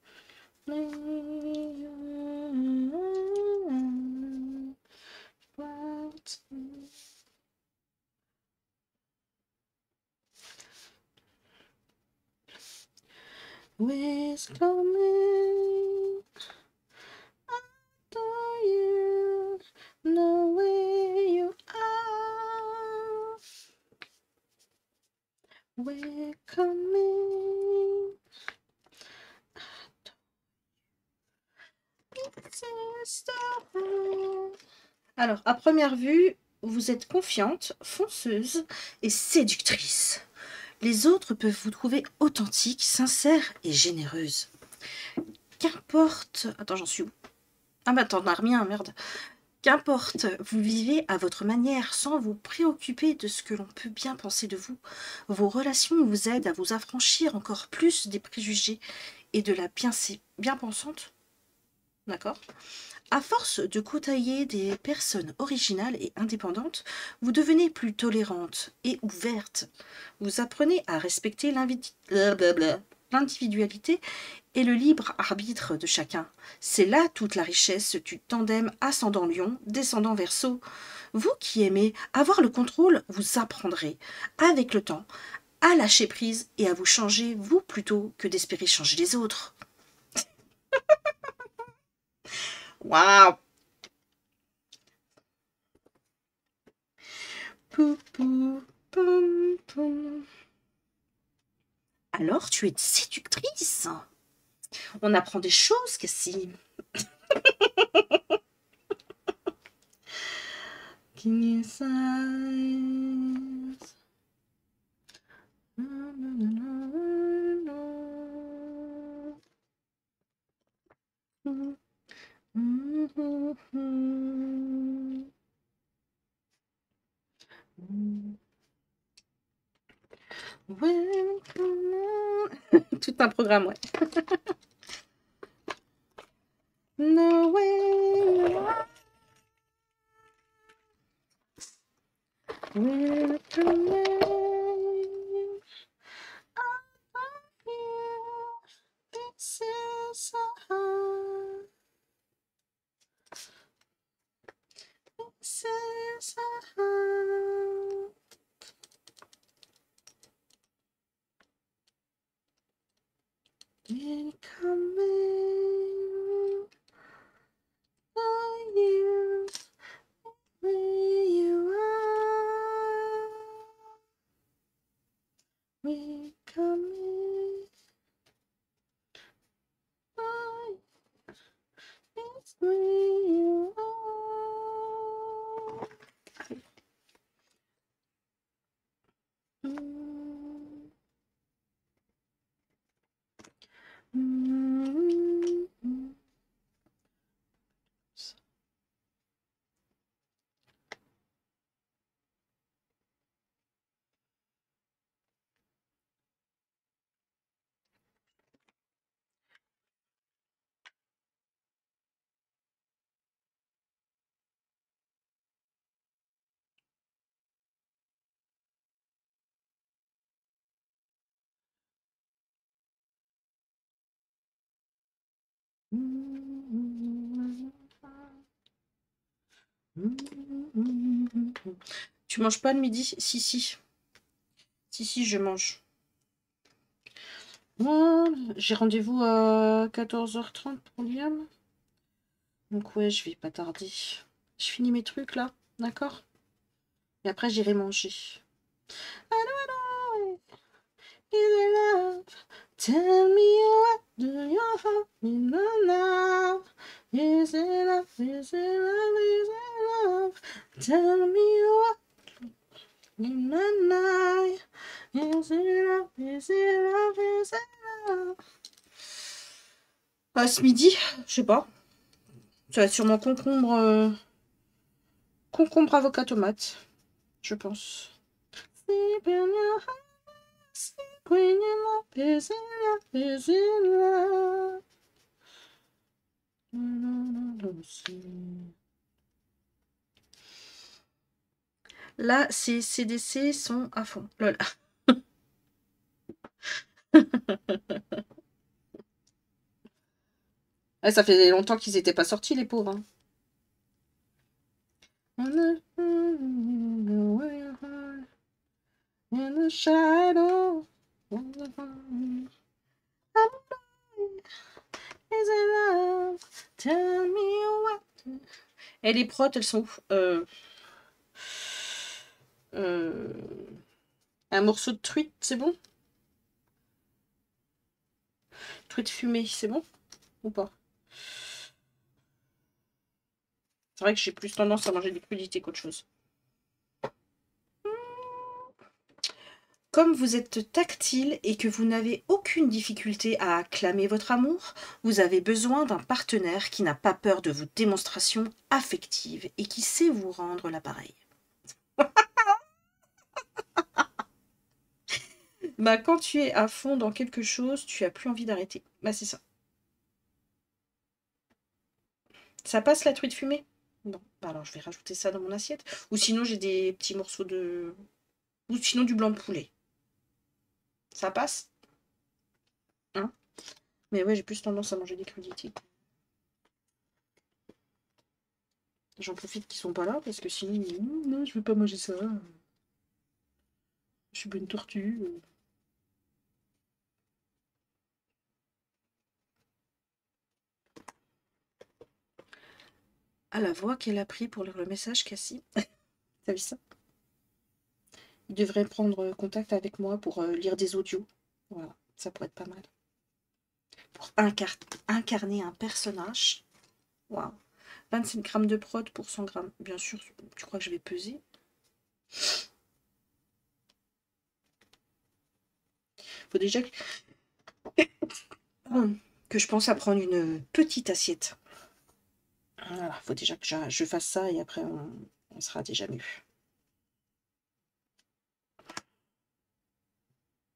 With coming after you, know where you are. We're coming. Alors, à première vue, vous êtes confiante, fonceuse et séductrice. Les autres peuvent vous trouver authentique, sincère et généreuse. Qu'importe... Attends, j'en suis où? Ah bah t'en as remis un, merde. Qu'importe, vous vivez à votre manière sans vous préoccuper de ce que l'on peut bien penser de vous. Vos relations vous aident à vous affranchir encore plus des préjugés et de la bien-pensante. D'accord? À force de côtoyer des personnes originales et indépendantes, vous devenez plus tolérante et ouverte. Vous apprenez à respecter l'individualité et le libre arbitre de chacun. C'est là toute la richesse du tandem ascendant Lion, descendant Verseau. Vous qui aimez avoir le contrôle, vous apprendrez, avec le temps, à lâcher prise et à vous changer, vous, plutôt que d'espérer changer les autres. Waouh! Alors, tu es séductrice. On apprend des choses, Cassie. Tout un programme, ouais. No way. Will come This is a heart. This is a heart. Will come for you where you are. Will come It's where you are. Mm. Mm. Mm. Tu manges pas le midi? Si, si. Si, si, je mange. Oh, j'ai rendez-vous à quatorze heures trente pour Liam. Donc ouais, je vais pas tarder. Je finis mes trucs là, d'accord? Et après, j'irai manger. Tell me what do you have in the love? Is it love? Is it love? Is it love? Tell me what in the night. Is it love? Is it love? Is it love? À ce midi, je sais pas. Ça va être sûrement concombre, euh, concombre avocat tomate, je pense. Sleep in your heart, sleep when your love is in love, is in love. Là, ces C D C sont à fond. Lol. Ah, ça fait longtemps qu'ils n'étaient pas sortis, les pauvres. Hein. In the shadow. Is it love? Tell me what. Et les prods, elles sont ouf. Euh... Euh... Un morceau de truite, c'est bon? Truite fumée, c'est bon? Ou pas? C'est vrai que j'ai plus tendance à manger des crudités qu'autre chose. Comme vous êtes tactile et que vous n'avez aucune difficulté à acclamer votre amour, vous avez besoin d'un partenaire qui n'a pas peur de vos démonstrations affectives et qui sait vous rendre l'appareil. Bah, quand tu es à fond dans quelque chose, tu as plus envie d'arrêter. Bah, c'est ça. Ça passe la truite fumée? Bon, bah alors je vais rajouter ça dans mon assiette. Ou sinon, j'ai des petits morceaux de... Ou sinon, du blanc de poulet. Ça passe? Hein? Mais ouais, j'ai plus tendance à manger des crudités. J'en profite qu'ils sont pas là, parce que sinon, non, je veux pas manger ça. Je suis bonne tortue. Ah, la voix qu'elle a pris pour lire le message, Cassie. T'as vu ça? Il devrait prendre contact avec moi pour euh, lire des audios. Voilà, ça pourrait être pas mal. Pour incar incarner un personnage. Waouh. vingt-cinq grammes de prot pour cent grammes. Bien sûr, tu crois que je vais peser? Faut déjà que... que je pense à prendre une petite assiette. Voilà, faut déjà que je fasse ça et après on, on sera déjà mieux.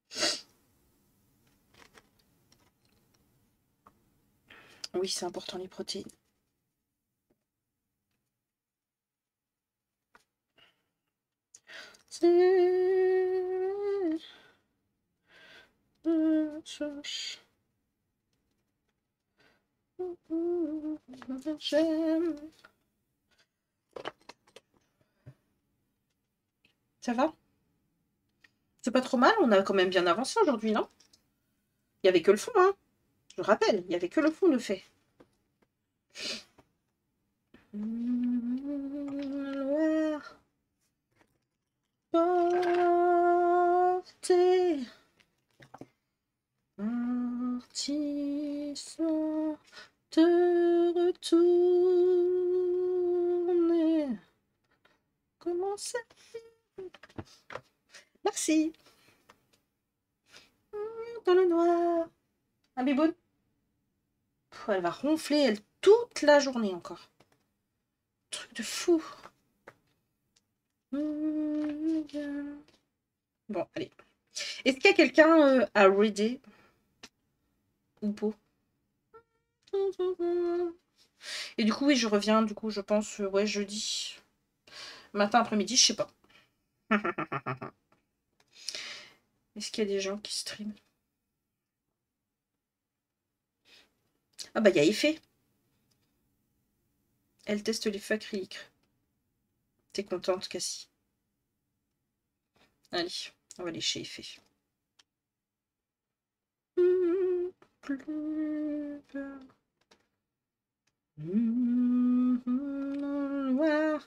Oui, c'est important les protéines. J'aime. Ça va? C'est pas trop mal, on a quand même bien avancé aujourd'hui, non? Il n'y avait que le fond, hein. Je rappelle, il n'y avait que le fond de fait. Loire. Porter. Artisan de retourner. Comment ça? Merci. Dans le noir. Ah, Biboune. Elle va ronfler, elle, toute la journée encore. Truc de fou. Bon, allez. Est-ce qu'il y a quelqu'un euh, à reader? Ou pas? Et du coup, oui, je reviens, du coup, je pense, euh, ouais, jeudi. Matin, après-midi, je sais pas. Est-ce qu'il y a des gens qui streament? Ah bah, il y a Effet. Elle teste les feux acryliques. T'es contente, Cassie? Allez, on va aller chez Effet. Plus peur. Noir.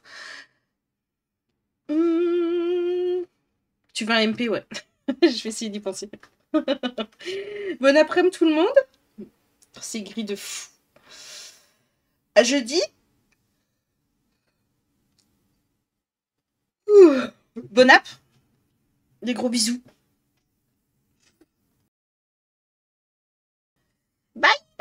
Tu veux un M P, ouais. Je vais essayer d'y penser. Bon après-midi tout le monde. C'est gris de fou. À jeudi. Bon app. Des gros bisous. Bye.